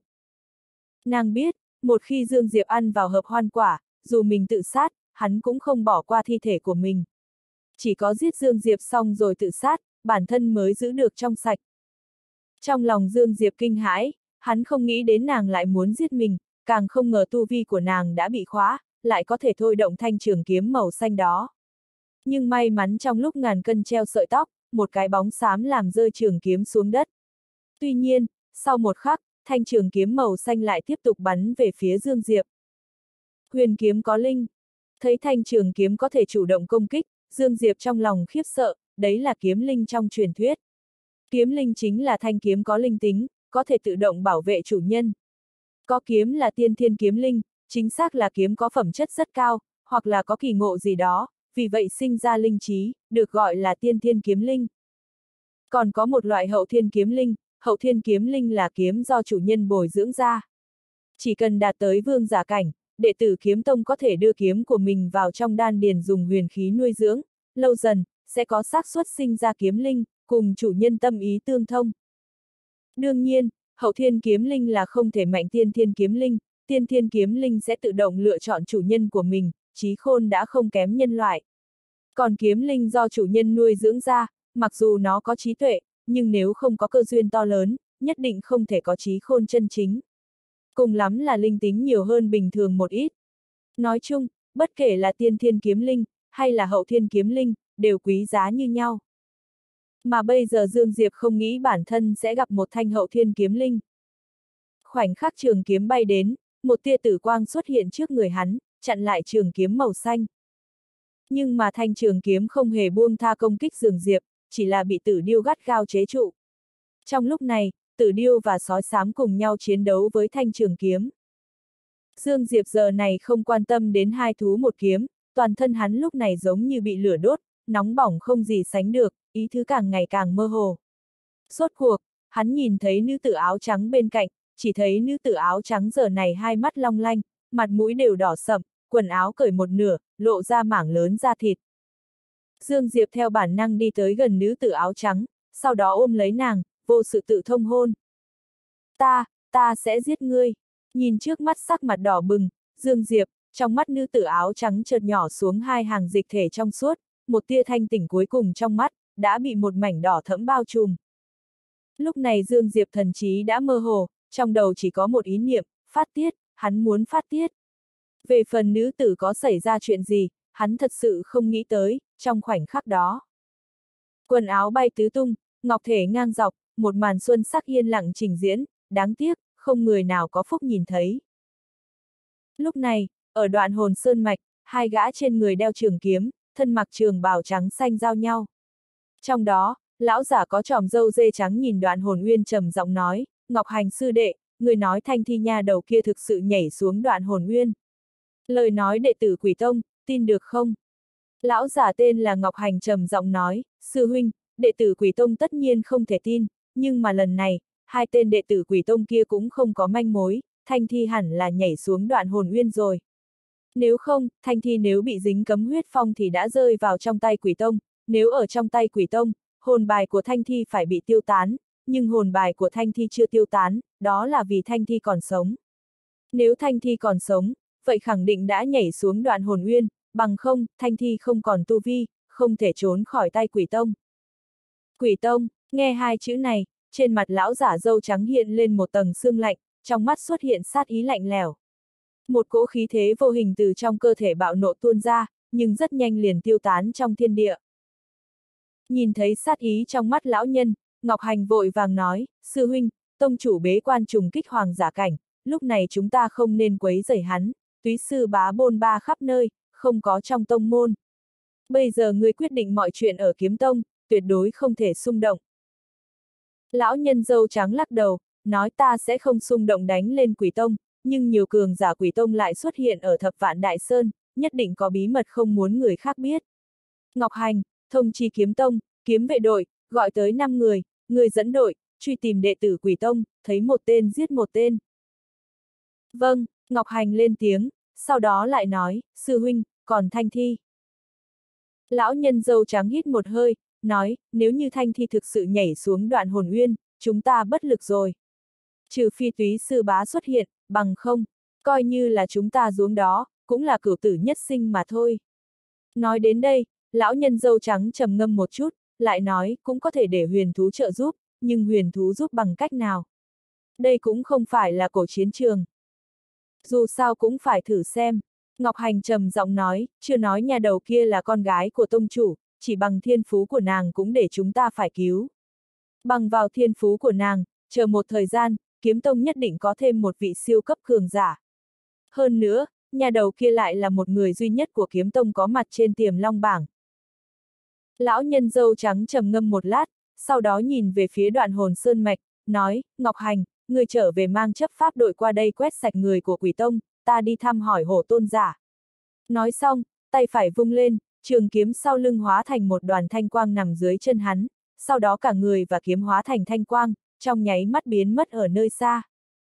Nàng biết, một khi Dương Diệp ăn vào hợp hoan quả, dù mình tự sát, hắn cũng không bỏ qua thi thể của mình. Chỉ có giết Dương Diệp xong rồi tự sát, bản thân mới giữ được trong sạch. Trong lòng Dương Diệp kinh hãi, hắn không nghĩ đến nàng lại muốn giết mình, càng không ngờ tu vi của nàng đã bị khóa, lại có thể thôi động thanh trường kiếm màu xanh đó. Nhưng may mắn trong lúc ngàn cân treo sợi tóc, một cái bóng xám làm rơi trường kiếm xuống đất. Tuy nhiên, sau một khắc, thanh trường kiếm màu xanh lại tiếp tục bắn về phía Dương Diệp. Huyền kiếm có linh. Thấy thanh trường kiếm có thể chủ động công kích, Dương Diệp trong lòng khiếp sợ, đấy là kiếm linh trong truyền thuyết. Kiếm linh chính là thanh kiếm có linh tính, có thể tự động bảo vệ chủ nhân. Có kiếm là tiên thiên kiếm linh, chính xác là kiếm có phẩm chất rất cao, hoặc là có kỳ ngộ gì đó, vì vậy sinh ra linh trí, được gọi là tiên thiên kiếm linh. Còn có một loại hậu thiên kiếm linh, hậu thiên kiếm linh là kiếm do chủ nhân bồi dưỡng ra. Chỉ cần đạt tới vương giả cảnh, đệ tử kiếm tông có thể đưa kiếm của mình vào trong đan điền dùng huyền khí nuôi dưỡng, lâu dần, sẽ có xác suất sinh ra kiếm linh, cùng chủ nhân tâm ý tương thông. Đương nhiên, hậu thiên kiếm linh là không thể mạnh tiên thiên kiếm linh, tiên thiên kiếm linh sẽ tự động lựa chọn chủ nhân của mình, trí khôn đã không kém nhân loại. Còn kiếm linh do chủ nhân nuôi dưỡng ra, mặc dù nó có trí tuệ, nhưng nếu không có cơ duyên to lớn, nhất định không thể có trí khôn chân chính. Cùng lắm là linh tính nhiều hơn bình thường một ít. Nói chung, bất kể là tiên thiên kiếm linh, hay là hậu thiên kiếm linh, đều quý giá như nhau. Mà bây giờ Dương Diệp không nghĩ bản thân sẽ gặp một thanh hậu thiên kiếm linh. Khoảnh khắc trường kiếm bay đến, một tia tử quang xuất hiện trước người hắn, chặn lại trường kiếm màu xanh. Nhưng mà thanh trường kiếm không hề buông tha công kích Dương Diệp, chỉ là bị tử điêu gắt gao chế trụ. Trong lúc này, tử điêu và sói xám cùng nhau chiến đấu với thanh trường kiếm. Dương Diệp giờ này không quan tâm đến hai thú một kiếm, toàn thân hắn lúc này giống như bị lửa đốt, nóng bỏng không gì sánh được, ý thứ càng ngày càng mơ hồ. Rốt cuộc, hắn nhìn thấy nữ tử áo trắng bên cạnh, chỉ thấy nữ tử áo trắng giờ này hai mắt long lanh, mặt mũi đều đỏ sậm, quần áo cởi một nửa, lộ ra mảng lớn da thịt. Dương Diệp theo bản năng đi tới gần nữ tử áo trắng, sau đó ôm lấy nàng, vô sự tự thông hôn. Ta, ta sẽ giết ngươi. Nhìn trước mắt sắc mặt đỏ bừng, Dương Diệp, trong mắt nữ tử áo trắng chợt nhỏ xuống hai hàng dịch thể trong suốt, một tia thanh tỉnh cuối cùng trong mắt, đã bị một mảnh đỏ thẫm bao trùm. Lúc này Dương Diệp thần trí đã mơ hồ, trong đầu chỉ có một ý niệm, phát tiết, hắn muốn phát tiết. Về phần nữ tử có xảy ra chuyện gì, hắn thật sự không nghĩ tới, trong khoảnh khắc đó. Quần áo bay tứ tung, ngọc thể ngang dọc, một màn xuân sắc yên lặng trình diễn, đáng tiếc, không người nào có phúc nhìn thấy. Lúc này, ở đoạn hồn sơn mạch, hai gã trên người đeo trường kiếm, thân mặc trường bào trắng xanh giao nhau. Trong đó, lão giả có tròm râu dê trắng nhìn đoạn hồn uyên trầm giọng nói, Ngọc Hành sư đệ, người nói thanh thi nha đầu kia thực sự nhảy xuống đoạn hồn uyên. Lời nói đệ tử Quỷ Tông, tin được không? Lão giả tên là Ngọc Hành trầm giọng nói, sư huynh, đệ tử Quỷ Tông tất nhiên không thể tin, nhưng mà lần này, hai tên đệ tử Quỷ Tông kia cũng không có manh mối, thanh thi hẳn là nhảy xuống đoạn hồn uyên rồi. Nếu không, thanh thi nếu bị dính cấm huyết phong thì đã rơi vào trong tay Quỷ Tông, nếu ở trong tay Quỷ Tông, hồn bài của thanh thi phải bị tiêu tán, nhưng hồn bài của thanh thi chưa tiêu tán, đó là vì thanh thi còn sống. Nếu thanh thi còn sống, vậy khẳng định đã nhảy xuống đoạn hồn uyên, bằng không, thanh thi không còn tu vi, không thể trốn khỏi tay Quỷ Tông. Quỷ Tông, nghe hai chữ này, trên mặt lão giả râu trắng hiện lên một tầng sương lạnh, trong mắt xuất hiện sát ý lạnh lẽo. Một cỗ khí thế vô hình từ trong cơ thể bạo nộ tuôn ra, nhưng rất nhanh liền tiêu tán trong thiên địa. Nhìn thấy sát ý trong mắt lão nhân, Ngọc Hành vội vàng nói, sư huynh, tông chủ bế quan trùng kích hoàng giả cảnh, lúc này chúng ta không nên quấy rầy hắn, túy sư bá bôn ba khắp nơi, không có trong tông môn. Bây giờ ngươi quyết định mọi chuyện ở kiếm tông, tuyệt đối không thể xung động. Lão nhân râu trắng lắc đầu, nói ta sẽ không xung động đánh lên Quỷ Tông, nhưng nhiều cường giả Quỷ Tông lại xuất hiện ở Thập Vạn Đại Sơn, nhất định có bí mật không muốn người khác biết. Ngọc Hành, thông chi kiếm tông, kiếm vệ đội, gọi tới năm người, người dẫn đội, truy tìm đệ tử Quỷ Tông, thấy một tên giết một tên. Vâng, Ngọc Hành lên tiếng, sau đó lại nói, sư huynh, còn thanh thi. Lão nhân râu trắng hít một hơi, nói, nếu như thanh thi thực sự nhảy xuống đoạn hồn uyên, chúng ta bất lực rồi. Trừ phi túy sư bá xuất hiện, bằng không, coi như là chúng ta xuống đó, cũng là cửu tử nhất sinh mà thôi. Nói đến đây, lão nhân râu trắng trầm ngâm một chút, lại nói, cũng có thể để huyền thú trợ giúp, nhưng huyền thú giúp bằng cách nào? Đây cũng không phải là cổ chiến trường. Dù sao cũng phải thử xem. Ngọc Hành trầm giọng nói, chưa nói nhà đầu kia là con gái của tông chủ, chỉ bằng thiên phú của nàng cũng để chúng ta phải cứu. Bằng vào thiên phú của nàng, chờ một thời gian, kiếm tông nhất định có thêm một vị siêu cấp cường giả. Hơn nữa, nhà đầu kia lại là một người duy nhất của kiếm tông có mặt trên tiềm long bảng. Lão nhân râu trắng trầm ngâm một lát, sau đó nhìn về phía đoạn hồn sơn mạch, nói, Ngọc Hành, người trở về mang chấp pháp đội qua đây quét sạch người của Quỷ Tông, ta đi thăm hỏi hổ tôn giả. Nói xong, tay phải vung lên, trường kiếm sau lưng hóa thành một đoàn thanh quang nằm dưới chân hắn, sau đó cả người và kiếm hóa thành thanh quang, trong nháy mắt biến mất ở nơi xa.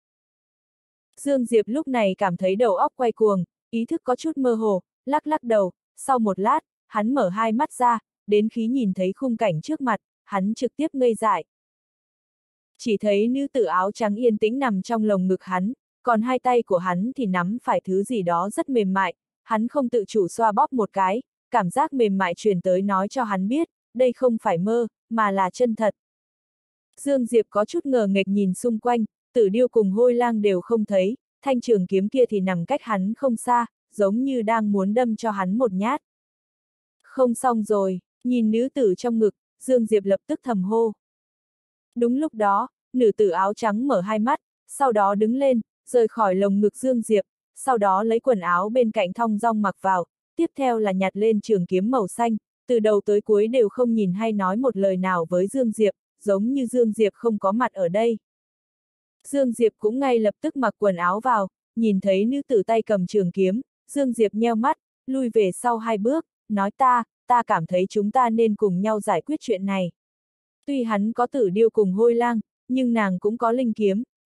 Dương Diệp lúc này cảm thấy đầu óc quay cuồng, ý thức có chút mơ hồ, lắc lắc đầu, sau một lát, hắn mở hai mắt ra, đến khi nhìn thấy khung cảnh trước mặt, hắn trực tiếp ngây dại. Chỉ thấy nữ tử áo trắng yên tĩnh nằm trong lồng ngực hắn, còn hai tay của hắn thì nắm phải thứ gì đó rất mềm mại, hắn không tự chủ xoa bóp một cái, cảm giác mềm mại truyền tới nói cho hắn biết, đây không phải mơ, mà là chân thật. Dương Diệp có chút ngờ nghệch nhìn xung quanh, Tử Điêu cùng Hôi Lang đều không thấy, thanh trường kiếm kia thì nằm cách hắn không xa, giống như đang muốn đâm cho hắn một nhát. Không xong rồi, nhìn nữ tử trong ngực, Dương Diệp lập tức thầm hô. Đúng lúc đó, nữ tử áo trắng mở hai mắt, sau đó đứng lên, rời khỏi lồng ngực Dương Diệp, sau đó lấy quần áo bên cạnh thong dong mặc vào, tiếp theo là nhặt lên trường kiếm màu xanh, từ đầu tới cuối đều không nhìn hay nói một lời nào với Dương Diệp, giống như Dương Diệp không có mặt ở đây. Dương Diệp cũng ngay lập tức mặc quần áo vào, nhìn thấy nữ tử tay cầm trường kiếm, Dương Diệp nheo mắt, lui về sau hai bước, nói ta, ta cảm thấy chúng ta nên cùng nhau giải quyết chuyện này. Tuy hắn có Tử Điêu cùng Hôi Lang, nhưng nàng cũng có linh kiếm,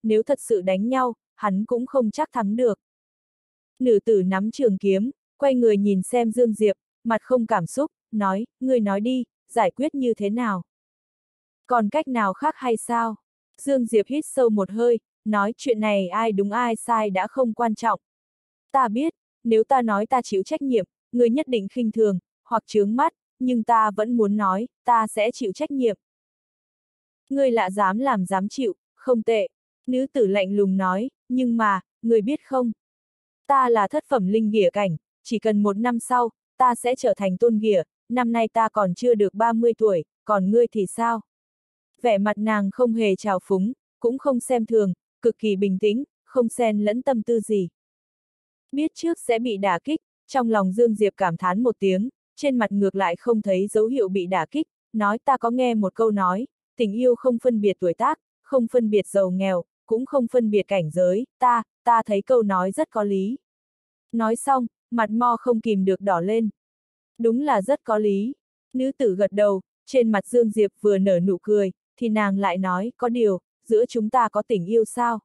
nếu thật sự đánh nhau, hắn cũng không chắc thắng được. Nữ tử nắm trường kiếm, quay người nhìn xem Dương Diệp, mặt không cảm xúc, nói, ngươi nói đi, giải quyết như thế nào? Còn cách nào khác hay sao? Dương Diệp hít sâu một hơi, nói chuyện này ai đúng ai sai đã không quan trọng. Ta biết, nếu ta nói ta chịu trách nhiệm, ngươi nhất định khinh thường, hoặc chướng mắt, nhưng ta vẫn muốn nói, ta sẽ chịu trách nhiệm. Ngươi lạ dám làm dám chịu, không tệ. Nữ tử lạnh lùng nói, nhưng mà, ngươi biết không? Ta là thất phẩm linh ghỉa cảnh, chỉ cần một năm sau, ta sẽ trở thành tôn ghỉa, năm nay ta còn chưa được ba mươi tuổi, còn ngươi thì sao? Vẻ mặt nàng không hề trào phúng, cũng không xem thường, cực kỳ bình tĩnh, không xen lẫn tâm tư gì. Biết trước sẽ bị đả kích, trong lòng Dương Diệp cảm thán một tiếng, trên mặt ngược lại không thấy dấu hiệu bị đả kích, nói ta có nghe một câu nói, tình yêu không phân biệt tuổi tác, không phân biệt giàu nghèo, cũng không phân biệt cảnh giới, ta, ta thấy câu nói rất có lý. Nói xong, mặt mo không kìm được đỏ lên. Đúng là rất có lý. Nữ tử gật đầu, trên mặt Dương Diệp vừa nở nụ cười, thì nàng lại nói, có điều, giữa chúng ta có tình yêu sao?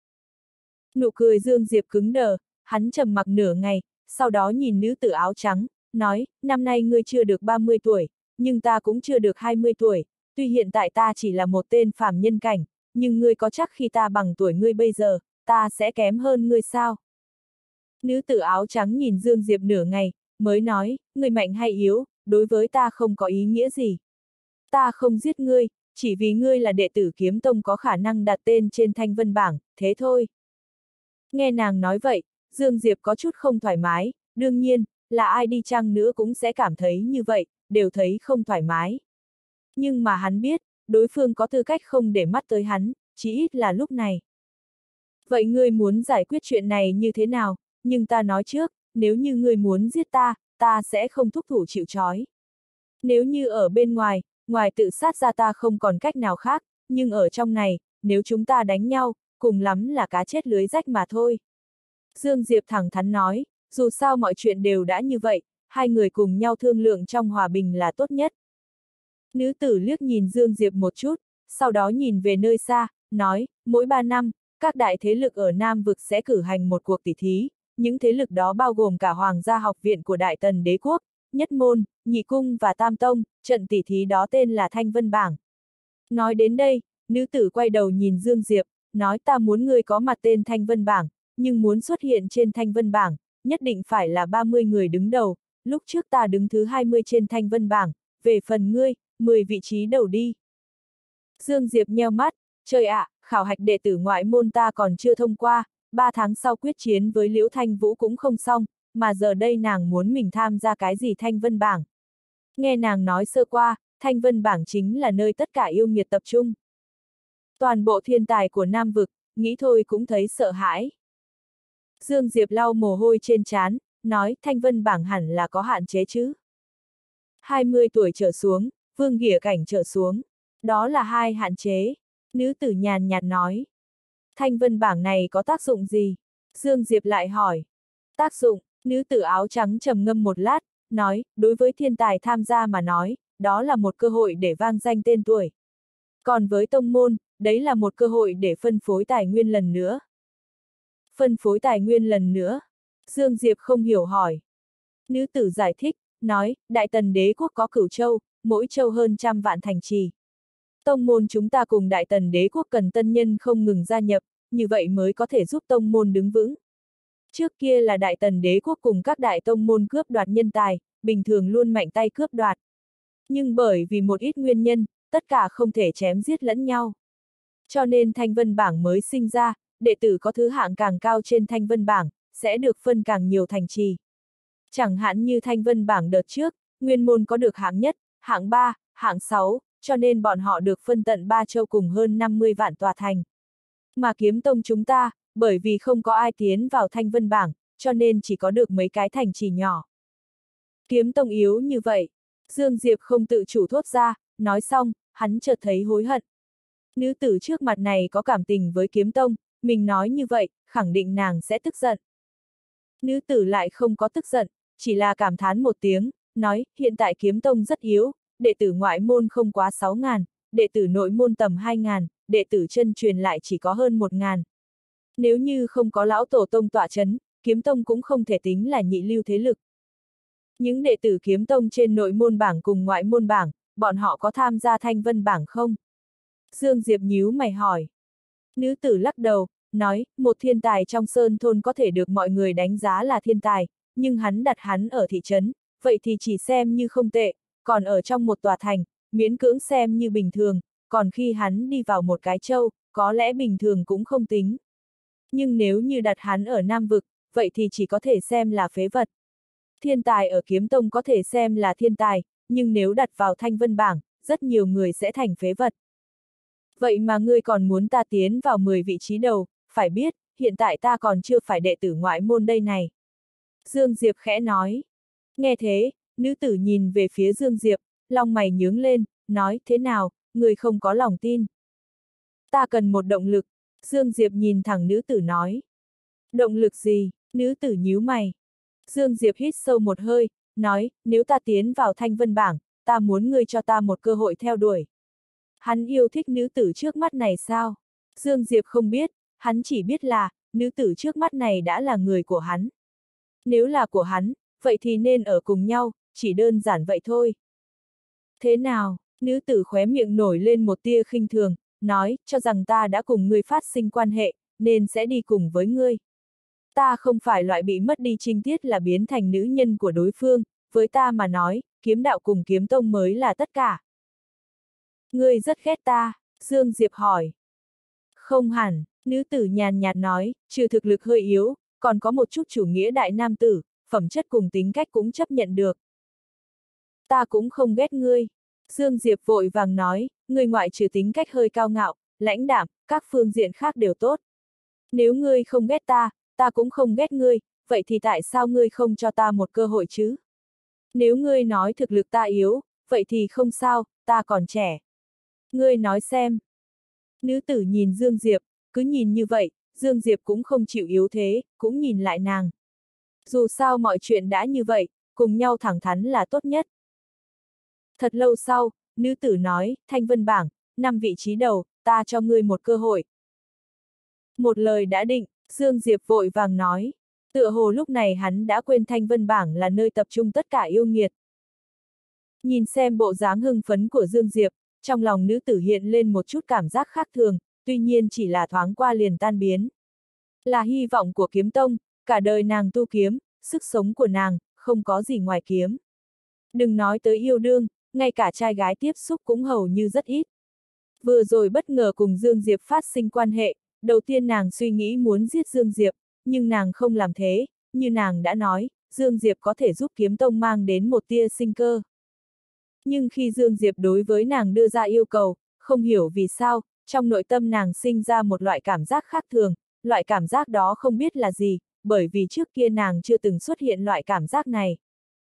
Nụ cười Dương Diệp cứng đờ, hắn trầm mặc nửa ngày, sau đó nhìn nữ tử áo trắng, nói, năm nay ngươi chưa được ba mươi tuổi, nhưng ta cũng chưa được hai mươi tuổi, tuy hiện tại ta chỉ là một tên phàm nhân cảnh, nhưng ngươi có chắc khi ta bằng tuổi ngươi bây giờ, ta sẽ kém hơn ngươi sao? Nữ tử áo trắng nhìn Dương Diệp nửa ngày, mới nói, ngươi mạnh hay yếu, đối với ta không có ý nghĩa gì. Ta không giết ngươi, chỉ vì ngươi là đệ tử kiếm tông có khả năng đặt tên trên thanh vân bảng, thế thôi. Nghe nàng nói vậy, Dương Diệp có chút không thoải mái, đương nhiên, là ai đi chăng nữa cũng sẽ cảm thấy như vậy, đều thấy không thoải mái. Nhưng mà hắn biết, đối phương có tư cách không để mắt tới hắn, chỉ ít là lúc này. Vậy ngươi muốn giải quyết chuyện này như thế nào? Nhưng ta nói trước, nếu như ngươi muốn giết ta, ta sẽ không thúc thủ chịu trói. Nếu như ở bên ngoài, ngoài tự sát ra ta không còn cách nào khác, nhưng ở trong này, nếu chúng ta đánh nhau, cùng lắm là cá chết lưới rách mà thôi. Dương Diệp thẳng thắn nói, dù sao mọi chuyện đều đã như vậy, hai người cùng nhau thương lượng trong hòa bình là tốt nhất. Nữ tử liếc nhìn Dương Diệp một chút, sau đó nhìn về nơi xa, nói, mỗi ba năm, các đại thế lực ở Nam Vực sẽ cử hành một cuộc tỷ thí, những thế lực đó bao gồm cả Hoàng gia học viện của Đại Tần Đế Quốc, Nhất Môn, Nhị Cung và Tam Tông, trận tỷ thí đó tên là Thanh Vân Bảng. Nói đến đây, nữ tử quay đầu nhìn Dương Diệp, nói ta muốn ngươi có mặt tên Thanh Vân Bảng, nhưng muốn xuất hiện trên Thanh Vân Bảng, nhất định phải là ba mươi người đứng đầu, lúc trước ta đứng thứ hai mươi trên Thanh Vân Bảng, về phần ngươi, mười vị trí đầu đi. Dương Diệp nheo mắt, trời ạ, à, khảo hạch đệ tử ngoại môn ta còn chưa thông qua, ba tháng sau quyết chiến với Liễu Thanh Vũ cũng không xong, mà giờ đây nàng muốn mình tham gia cái gì Thanh Vân Bảng. Nghe nàng nói sơ qua, Thanh Vân Bảng chính là nơi tất cả yêu nghiệt tập trung. Toàn bộ thiên tài của Nam Vực, nghĩ thôi cũng thấy sợ hãi. Dương Diệp lau mồ hôi trên trán, nói Thanh Vân Bảng hẳn là có hạn chế chứ. hai mươi tuổi trở xuống, vương ghỉa cảnh trở xuống, đó là hai hạn chế. Nữ tử nhàn nhạt nói. Thanh Vân Bảng này có tác dụng gì? Dương Diệp lại hỏi. Tác dụng, nữ tử áo trắng trầm ngâm một lát, nói, đối với thiên tài tham gia mà nói, đó là một cơ hội để vang danh tên tuổi. Còn với tông môn, đấy là một cơ hội để phân phối tài nguyên lần nữa. Phân phối tài nguyên lần nữa? Dương Diệp không hiểu hỏi. Nữ tử giải thích, nói, Đại Tần Đế Quốc có cửu châu, mỗi châu hơn trăm vạn thành trì. Tông môn chúng ta cùng Đại Tần Đế Quốc cần tân nhân không ngừng gia nhập, như vậy mới có thể giúp tông môn đứng vững. Trước kia là Đại Tần Đế Quốc cùng các đại tông môn cướp đoạt nhân tài, bình thường luôn mạnh tay cướp đoạt. Nhưng bởi vì một ít nguyên nhân, tất cả không thể chém giết lẫn nhau. Cho nên Thanh Vân Bảng mới sinh ra, đệ tử có thứ hạng càng cao trên Thanh Vân Bảng, sẽ được phân càng nhiều thành trì. Chẳng hạn như Thanh Vân Bảng đợt trước, Nguyên Môn có được hạng nhất, hạng ba, hạng sáu, cho nên bọn họ được phân tận ba châu cùng hơn năm mươi vạn tòa thành. Mà Kiếm Tông chúng ta, bởi vì không có ai tiến vào Thanh Vân Bảng, cho nên chỉ có được mấy cái thành trì nhỏ. Kiếm Tông yếu như vậy, Dương Diệp không tự chủ thốt ra, nói xong, hắn chợt thấy hối hận. Nữ tử trước mặt này có cảm tình với Kiếm Tông, mình nói như vậy, khẳng định nàng sẽ tức giận. Nữ tử lại không có tức giận, chỉ là cảm thán một tiếng, nói, hiện tại Kiếm Tông rất yếu, đệ tử ngoại môn không quá sáu ngàn, đệ tử nội môn tầm hai ngàn, đệ tử chân truyền lại chỉ có hơn một ngàn. Nếu như không có lão tổ tông tọa chấn, kiếm tông cũng không thể tính là nhị lưu thế lực. Những đệ tử kiếm tông trên nội môn bảng cùng ngoại môn bảng, bọn họ có tham gia thanh vân bảng không? Dương Diệp nhíu mày hỏi. Nữ tử lắc đầu, nói, một thiên tài trong sơn thôn có thể được mọi người đánh giá là thiên tài, nhưng hắn đặt hắn ở thị trấn, vậy thì chỉ xem như không tệ, còn ở trong một tòa thành, miễn cưỡng xem như bình thường, còn khi hắn đi vào một cái châu, có lẽ bình thường cũng không tính. Nhưng nếu như đặt hắn ở Nam Vực, vậy thì chỉ có thể xem là phế vật. Thiên tài ở kiếm tông có thể xem là thiên tài, nhưng nếu đặt vào thanh vân bảng, rất nhiều người sẽ thành phế vật. Vậy mà ngươi còn muốn ta tiến vào mười vị trí đầu, phải biết, hiện tại ta còn chưa phải đệ tử ngoại môn đây này. Dương Diệp khẽ nói. Nghe thế, nữ tử nhìn về phía Dương Diệp, lông mày nhướng lên, nói, thế nào, ngươi không có lòng tin. Ta cần một động lực, Dương Diệp nhìn thẳng nữ tử nói. Động lực gì? Nữ tử nhíu mày. Dương Diệp hít sâu một hơi, nói, nếu ta tiến vào thanh vân bảng, ta muốn ngươi cho ta một cơ hội theo đuổi. Hắn yêu thích nữ tử trước mắt này sao? Dương Diệp không biết, hắn chỉ biết là, nữ tử trước mắt này đã là người của hắn. Nếu là của hắn, vậy thì nên ở cùng nhau, chỉ đơn giản vậy thôi. Thế nào? Nữ tử khóe miệng nổi lên một tia khinh thường, nói, cho rằng ta đã cùng ngươi phát sinh quan hệ, nên sẽ đi cùng với ngươi. Ta không phải loại bị mất đi trinh tiết là biến thành nữ nhân của đối phương, với ta mà nói, kiếm đạo cùng kiếm tông mới là tất cả. Ngươi rất ghét ta, Dương Diệp hỏi. Không hẳn, nữ tử nhàn nhạt nói, trừ thực lực hơi yếu, còn có một chút chủ nghĩa đại nam tử, phẩm chất cùng tính cách cũng chấp nhận được. Ta cũng không ghét ngươi. Dương Diệp vội vàng nói, ngươi ngoại trừ tính cách hơi cao ngạo, lãnh đạm, các phương diện khác đều tốt. Nếu ngươi không ghét ta, ta cũng không ghét ngươi, vậy thì tại sao ngươi không cho ta một cơ hội chứ? Nếu ngươi nói thực lực ta yếu, vậy thì không sao, ta còn trẻ. Ngươi nói xem. Nữ tử nhìn Dương Diệp, cứ nhìn như vậy, Dương Diệp cũng không chịu yếu thế, cũng nhìn lại nàng. Dù sao mọi chuyện đã như vậy, cùng nhau thẳng thắn là tốt nhất. Thật lâu sau, nữ tử nói, thanh vân bảng, năm vị trí đầu, ta cho ngươi một cơ hội. Một lời đã định, Dương Diệp vội vàng nói. Tựa hồ lúc này hắn đã quên thanh vân bảng là nơi tập trung tất cả yêu nghiệt. Nhìn xem bộ dáng hưng phấn của Dương Diệp, trong lòng nữ tử hiện lên một chút cảm giác khác thường, tuy nhiên chỉ là thoáng qua liền tan biến. Là hy vọng của kiếm tông, cả đời nàng tu kiếm, sức sống của nàng, không có gì ngoài kiếm. Đừng nói tới yêu đương, ngay cả trai gái tiếp xúc cũng hầu như rất ít. Vừa rồi bất ngờ cùng Dương Diệp phát sinh quan hệ, đầu tiên nàng suy nghĩ muốn giết Dương Diệp, nhưng nàng không làm thế, như nàng đã nói, Dương Diệp có thể giúp kiếm tông mang đến một tia sinh cơ. Nhưng khi Dương Diệp đối với nàng đưa ra yêu cầu, không hiểu vì sao, trong nội tâm nàng sinh ra một loại cảm giác khác thường, loại cảm giác đó không biết là gì, bởi vì trước kia nàng chưa từng xuất hiện loại cảm giác này.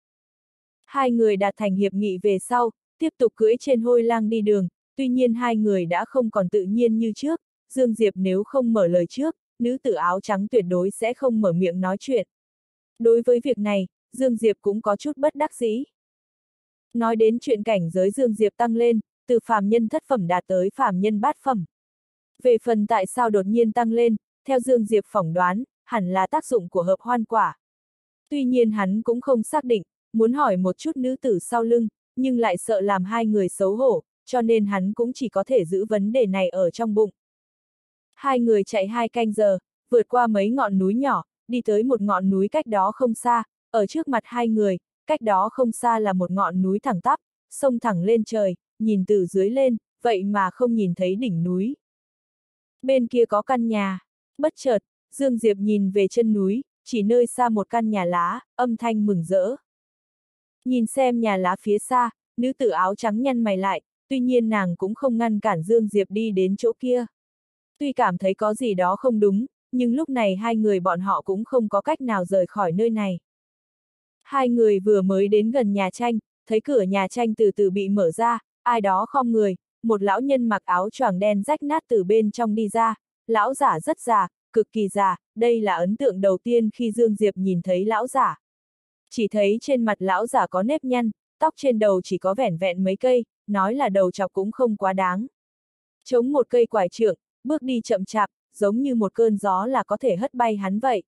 Hai người đạt thành hiệp nghị về sau, tiếp tục cưỡi trên hôi lang đi đường, tuy nhiên hai người đã không còn tự nhiên như trước, Dương Diệp nếu không mở lời trước, nữ tử áo trắng tuyệt đối sẽ không mở miệng nói chuyện. Đối với việc này, Dương Diệp cũng có chút bất đắc dĩ. Nói đến chuyện cảnh giới Dương Diệp tăng lên, từ phàm nhân thất phẩm đạt tới phàm nhân bát phẩm. Về phần tại sao đột nhiên tăng lên, theo Dương Diệp phỏng đoán, hẳn là tác dụng của hợp hoan quả. Tuy nhiên hắn cũng không xác định, muốn hỏi một chút nữ tử sau lưng, nhưng lại sợ làm hai người xấu hổ, cho nên hắn cũng chỉ có thể giữ vấn đề này ở trong bụng. Hai người chạy hai canh giờ, vượt qua mấy ngọn núi nhỏ, đi tới một ngọn núi cách đó không xa, ở trước mặt hai người, cách đó không xa là một ngọn núi thẳng tắp, sông thẳng lên trời, nhìn từ dưới lên, vậy mà không nhìn thấy đỉnh núi. Bên kia có căn nhà, bất chợt, Dương Diệp nhìn về chân núi, chỉ nơi xa một căn nhà lá, âm thanh mừng rỡ. Nhìn xem nhà lá phía xa, nữ tử áo trắng nhăn mày lại, tuy nhiên nàng cũng không ngăn cản Dương Diệp đi đến chỗ kia. Tuy cảm thấy có gì đó không đúng, nhưng lúc này hai người bọn họ cũng không có cách nào rời khỏi nơi này. Hai người vừa mới đến gần nhà tranh, thấy cửa nhà tranh từ từ bị mở ra, ai đó khom người, một lão nhân mặc áo choàng đen rách nát từ bên trong đi ra, lão giả rất già, cực kỳ già, đây là ấn tượng đầu tiên khi Dương Diệp nhìn thấy lão giả. Chỉ thấy trên mặt lão giả có nếp nhăn, tóc trên đầu chỉ có vẻn vẹn mấy cây, nói là đầu trọc cũng không quá đáng. chống một cây quải trượng, bước đi chậm chạp, giống như một cơn gió là có thể hất bay hắn vậy.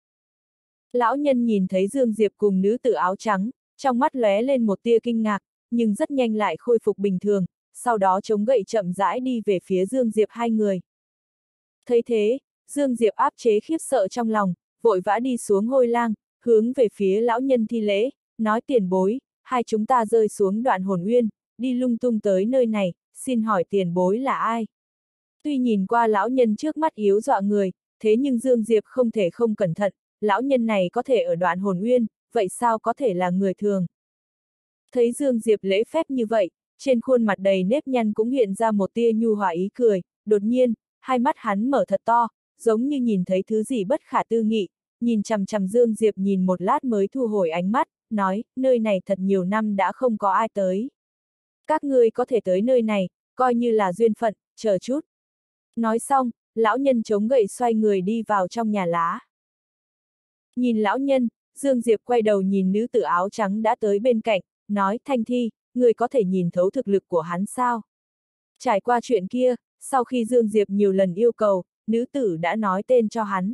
Lão nhân nhìn thấy Dương Diệp cùng nữ tử áo trắng, trong mắt lóe lên một tia kinh ngạc, nhưng rất nhanh lại khôi phục bình thường, sau đó chống gậy chậm rãi đi về phía Dương Diệp hai người. Thấy thế, Dương Diệp áp chế khiếp sợ trong lòng, vội vã đi xuống hôi lang, hướng về phía lão nhân thi lễ, nói tiền bối, hai chúng ta rơi xuống đoạn hồn uyên, đi lung tung tới nơi này, xin hỏi tiền bối là ai? Tuy nhìn qua lão nhân trước mắt yếu dọa người, thế nhưng Dương Diệp không thể không cẩn thận, lão nhân này có thể ở đoạn hồn uyên, vậy sao có thể là người thường? Thấy Dương Diệp lễ phép như vậy, trên khuôn mặt đầy nếp nhăn cũng hiện ra một tia nhu hòa ý cười, đột nhiên, hai mắt hắn mở thật to, giống như nhìn thấy thứ gì bất khả tư nghị, nhìn chằm chằm Dương Diệp nhìn một lát mới thu hồi ánh mắt, nói, nơi này thật nhiều năm đã không có ai tới. Các ngươi có thể tới nơi này, coi như là duyên phận, chờ chút. Nói xong, lão nhân chống gậy xoay người đi vào trong nhà lá. Nhìn lão nhân, Dương Diệp quay đầu nhìn nữ tử áo trắng đã tới bên cạnh, nói, Thanh Thi, người có thể nhìn thấu thực lực của hắn sao? Trải qua chuyện kia, sau khi Dương Diệp nhiều lần yêu cầu, nữ tử đã nói tên cho hắn.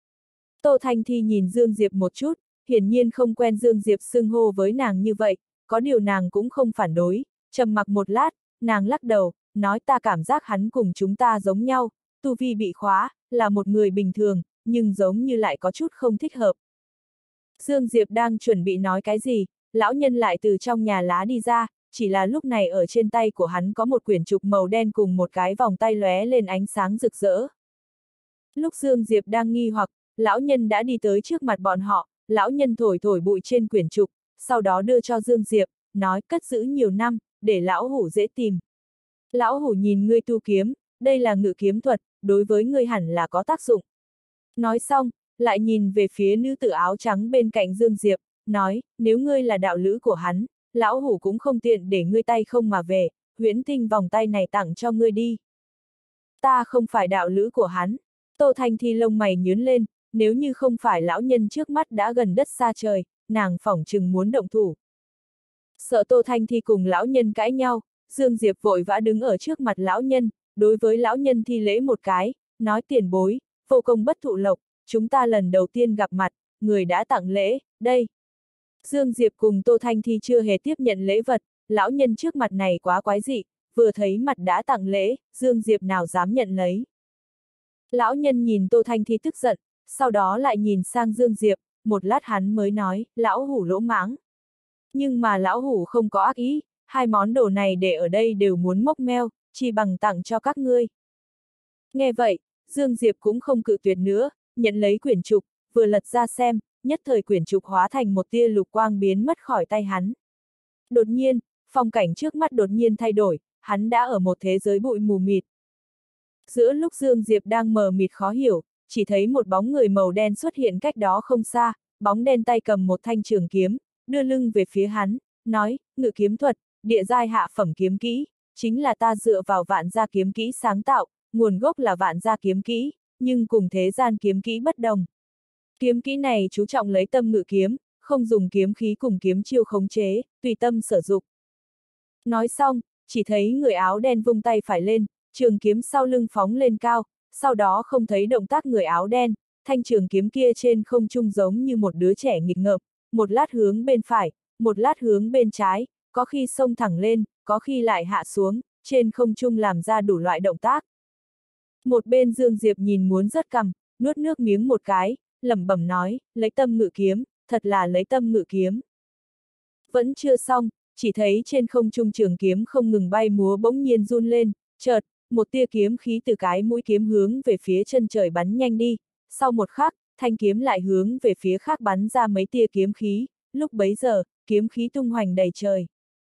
Tô Thanh Thi nhìn Dương Diệp một chút, hiển nhiên không quen Dương Diệp xưng hô với nàng như vậy, có điều nàng cũng không phản đối, trầm mặc một lát, nàng lắc đầu, nói ta cảm giác hắn cùng chúng ta giống nhau, tu vi bị khóa, là một người bình thường, nhưng giống như lại có chút không thích hợp. Dương Diệp đang chuẩn bị nói cái gì, lão nhân lại từ trong nhà lá đi ra, chỉ là lúc này ở trên tay của hắn có một quyển trục màu đen cùng một cái vòng tay lóe lên ánh sáng rực rỡ. Lúc Dương Diệp đang nghi hoặc, lão nhân đã đi tới trước mặt bọn họ, lão nhân thổi thổi bụi trên quyển trục, sau đó đưa cho Dương Diệp, nói cất giữ nhiều năm, để lão hủ dễ tìm. Lão hủ nhìn ngươi tu kiếm, đây là ngự kiếm thuật, đối với ngươi hẳn là có tác dụng. Nói xong, lại nhìn về phía nữ tử áo trắng bên cạnh Dương Diệp, nói, nếu ngươi là đạo lữ của hắn, lão hủ cũng không tiện để ngươi tay không mà về, huyễn tinh vòng tay này tặng cho ngươi đi. Ta không phải đạo lữ của hắn. Tô Thanh Thi lông mày nhướng lên, nếu như không phải lão nhân trước mắt đã gần đất xa trời, nàng phỏng chừng muốn động thủ. Sợ Tô Thanh Thi cùng lão nhân cãi nhau, Dương Diệp vội vã đứng ở trước mặt lão nhân, đối với lão nhân thi lễ một cái, nói tiền bối, vô công bất thụ lộc, chúng ta lần đầu tiên gặp mặt, người đã tặng lễ, đây. Dương Diệp cùng Tô Thanh Thi chưa hề tiếp nhận lễ vật, lão nhân trước mặt này quá quái dị, vừa thấy mặt đã tặng lễ, Dương Diệp nào dám nhận lấy. Lão nhân nhìn Tô Thanh Thi tức giận, sau đó lại nhìn sang Dương Diệp, một lát hắn mới nói, lão hủ lỗ mãng. Nhưng mà lão hủ không có ác ý, hai món đồ này để ở đây đều muốn mốc meo, chỉ bằng tặng cho các ngươi. Nghe vậy, Dương Diệp cũng không cự tuyệt nữa, nhận lấy quyển trục, vừa lật ra xem, nhất thời quyển trục hóa thành một tia lục quang biến mất khỏi tay hắn. Đột nhiên, phong cảnh trước mắt đột nhiên thay đổi, hắn đã ở một thế giới bụi mù mịt. Giữa lúc Dương Diệp đang mờ mịt khó hiểu, chỉ thấy một bóng người màu đen xuất hiện cách đó không xa, bóng đen tay cầm một thanh trường kiếm, đưa lưng về phía hắn, nói, ngự kiếm thuật, địa giai hạ phẩm kiếm kỹ, chính là ta dựa vào vạn gia kiếm kỹ sáng tạo, nguồn gốc là vạn gia kiếm kỹ, nhưng cùng thế gian kiếm kỹ bất đồng. Kiếm kỹ này chú trọng lấy tâm ngự kiếm, không dùng kiếm khí cùng kiếm chiêu khống chế, tùy tâm sử dụng. Nói xong, chỉ thấy người áo đen vung tay phải lên, trường kiếm sau lưng phóng lên cao, sau đó không thấy động tác người áo đen, thanh trường kiếm kia trên không trung giống như một đứa trẻ nghịch ngợm, một lát hướng bên phải, một lát hướng bên trái, có khi xông thẳng lên, có khi lại hạ xuống, trên không trung làm ra đủ loại động tác. Một bên Dương Diệp nhìn muốn rớt cằm, nuốt nước miếng một cái, lẩm bẩm nói, lấy tâm ngự kiếm, thật là lấy tâm ngự kiếm. Vẫn chưa xong, chỉ thấy trên không trung trường kiếm không ngừng bay múa bỗng nhiên run lên, chợt, một tia kiếm khí từ cái mũi kiếm hướng về phía chân trời bắn nhanh đi, sau một khắc, thanh kiếm lại hướng về phía khác bắn ra mấy tia kiếm khí, lúc bấy giờ, kiếm khí tung hoành đầy trời.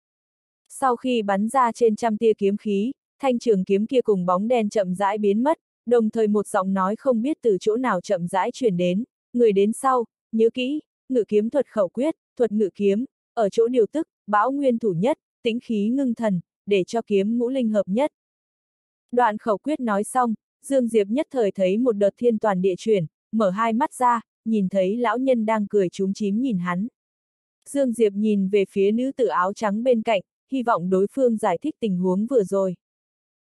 Sau khi bắn ra trên trăm tia kiếm khí, thanh trường kiếm kia cùng bóng đen chậm rãi biến mất, đồng thời một giọng nói không biết từ chỗ nào chậm rãi truyền đến, người đến sau, nhớ kỹ, ngự kiếm thuật khẩu quyết, thuật ngự kiếm, ở chỗ điều tức, bão nguyên thủ nhất, tĩnh khí ngưng thần, để cho kiếm ngũ linh hợp nhất. Đoạn khẩu quyết nói xong, Dương Diệp nhất thời thấy một đợt thiên toàn địa chuyển, mở hai mắt ra, nhìn thấy lão nhân đang cười chúm chím nhìn hắn. Dương Diệp nhìn về phía nữ tử áo trắng bên cạnh, hy vọng đối phương giải thích tình huống vừa rồi.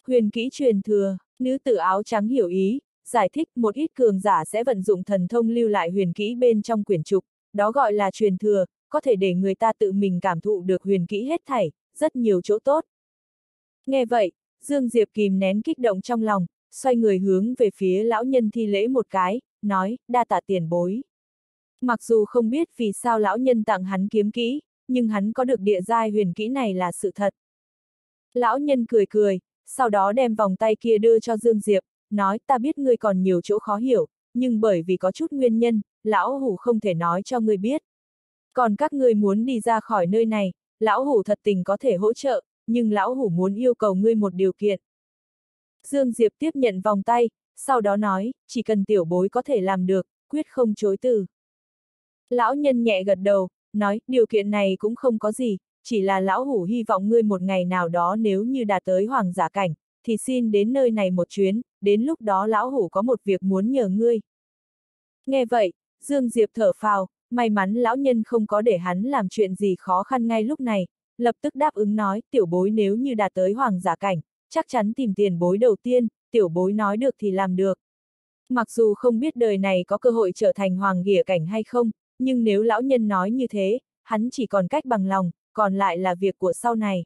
Huyền kỹ truyền thừa, nữ tử áo trắng hiểu ý, giải thích một ít cường giả sẽ vận dụng thần thông lưu lại huyền kỹ bên trong quyển trục, đó gọi là truyền thừa, có thể để người ta tự mình cảm thụ được huyền kỹ hết thảy, rất nhiều chỗ tốt. Nghe vậy, Dương Diệp kìm nén kích động trong lòng, xoay người hướng về phía lão nhân thi lễ một cái, nói, đa tạ tiền bối. Mặc dù không biết vì sao lão nhân tặng hắn kiếm kỹ, nhưng hắn có được địa giai huyền kỹ này là sự thật. Lão nhân cười cười, sau đó đem vòng tay kia đưa cho Dương Diệp, nói ta biết ngươi còn nhiều chỗ khó hiểu, nhưng bởi vì có chút nguyên nhân, lão hủ không thể nói cho ngươi biết. Còn các ngươi muốn đi ra khỏi nơi này, lão hủ thật tình có thể hỗ trợ, nhưng lão hủ muốn yêu cầu ngươi một điều kiện. Dương Diệp tiếp nhận vòng tay, sau đó nói, chỉ cần tiểu bối có thể làm được, quyết không chối từ. Lão nhân nhẹ gật đầu, nói, điều kiện này cũng không có gì, chỉ là lão hủ hy vọng ngươi một ngày nào đó nếu như đạt tới hoàng giả cảnh, thì xin đến nơi này một chuyến, đến lúc đó lão hủ có một việc muốn nhờ ngươi. Nghe vậy, Dương Diệp thở phào, may mắn lão nhân không có để hắn làm chuyện gì khó khăn ngay lúc này, lập tức đáp ứng nói, tiểu bối nếu như đạt tới hoàng giả cảnh, chắc chắn tìm tiền bối đầu tiên, tiểu bối nói được thì làm được. Mặc dù không biết đời này có cơ hội trở thành hoàng nghỉa cảnh hay không, nhưng nếu lão nhân nói như thế, hắn chỉ còn cách bằng lòng, còn lại là việc của sau này.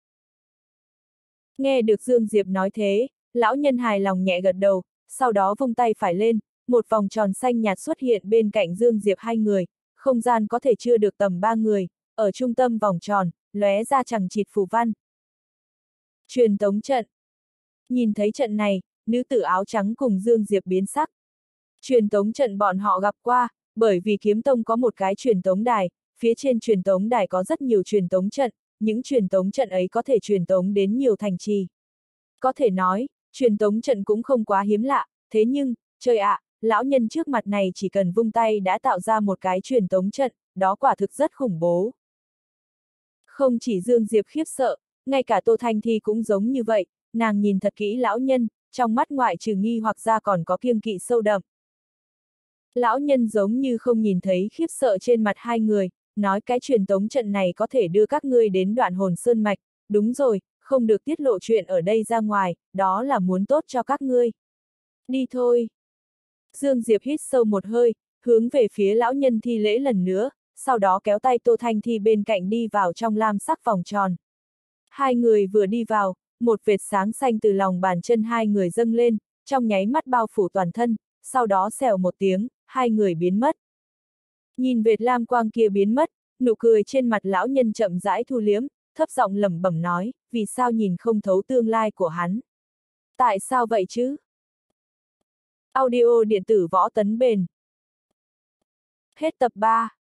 Nghe được Dương Diệp nói thế, lão nhân hài lòng nhẹ gật đầu, sau đó vung tay phải lên, một vòng tròn xanh nhạt xuất hiện bên cạnh Dương Diệp hai người, không gian có thể chưa được tầm ba người, ở trung tâm vòng tròn, lóe ra chằng chịt phù văn. Truyền tống trận. Nhìn thấy trận này, nữ tử áo trắng cùng Dương Diệp biến sắc. Truyền tống trận bọn họ gặp qua, bởi vì kiếm tông có một cái truyền tống đài, phía trên truyền tống đài có rất nhiều truyền tống trận, những truyền tống trận ấy có thể truyền tống đến nhiều thành trì. Có thể nói, truyền tống trận cũng không quá hiếm lạ, thế nhưng, trời ạ, lão nhân trước mặt này chỉ cần vung tay đã tạo ra một cái truyền tống trận, đó quả thực rất khủng bố. Không chỉ Dương Diệp khiếp sợ, ngay cả Tô Thanh Thi cũng giống như vậy, nàng nhìn thật kỹ lão nhân, trong mắt ngoại trừ nghi hoặc ra còn có kiêng kỵ sâu đậm. Lão nhân giống như không nhìn thấy khiếp sợ trên mặt hai người, nói cái truyền tống trận này có thể đưa các ngươi đến Đoạn Hồn Sơn Mạch, đúng rồi, không được tiết lộ chuyện ở đây ra ngoài, đó là muốn tốt cho các ngươi. Đi thôi. Dương Diệp hít sâu một hơi, hướng về phía lão nhân thi lễ lần nữa, sau đó kéo tay Tô Thanh Thi bên cạnh đi vào trong lam sắc vòng tròn. Hai người vừa đi vào, một vệt sáng xanh từ lòng bàn chân hai người dâng lên, trong nháy mắt bao phủ toàn thân, sau đó xèo một tiếng, hai người biến mất. Nhìn vệt lam quang kia biến mất, nụ cười trên mặt lão nhân chậm rãi thu liếm, thấp giọng lẩm bẩm nói, vì sao nhìn không thấu tương lai của hắn? Tại sao vậy chứ? Audio điện tử Võ Tấn Bền. Hết tập ba.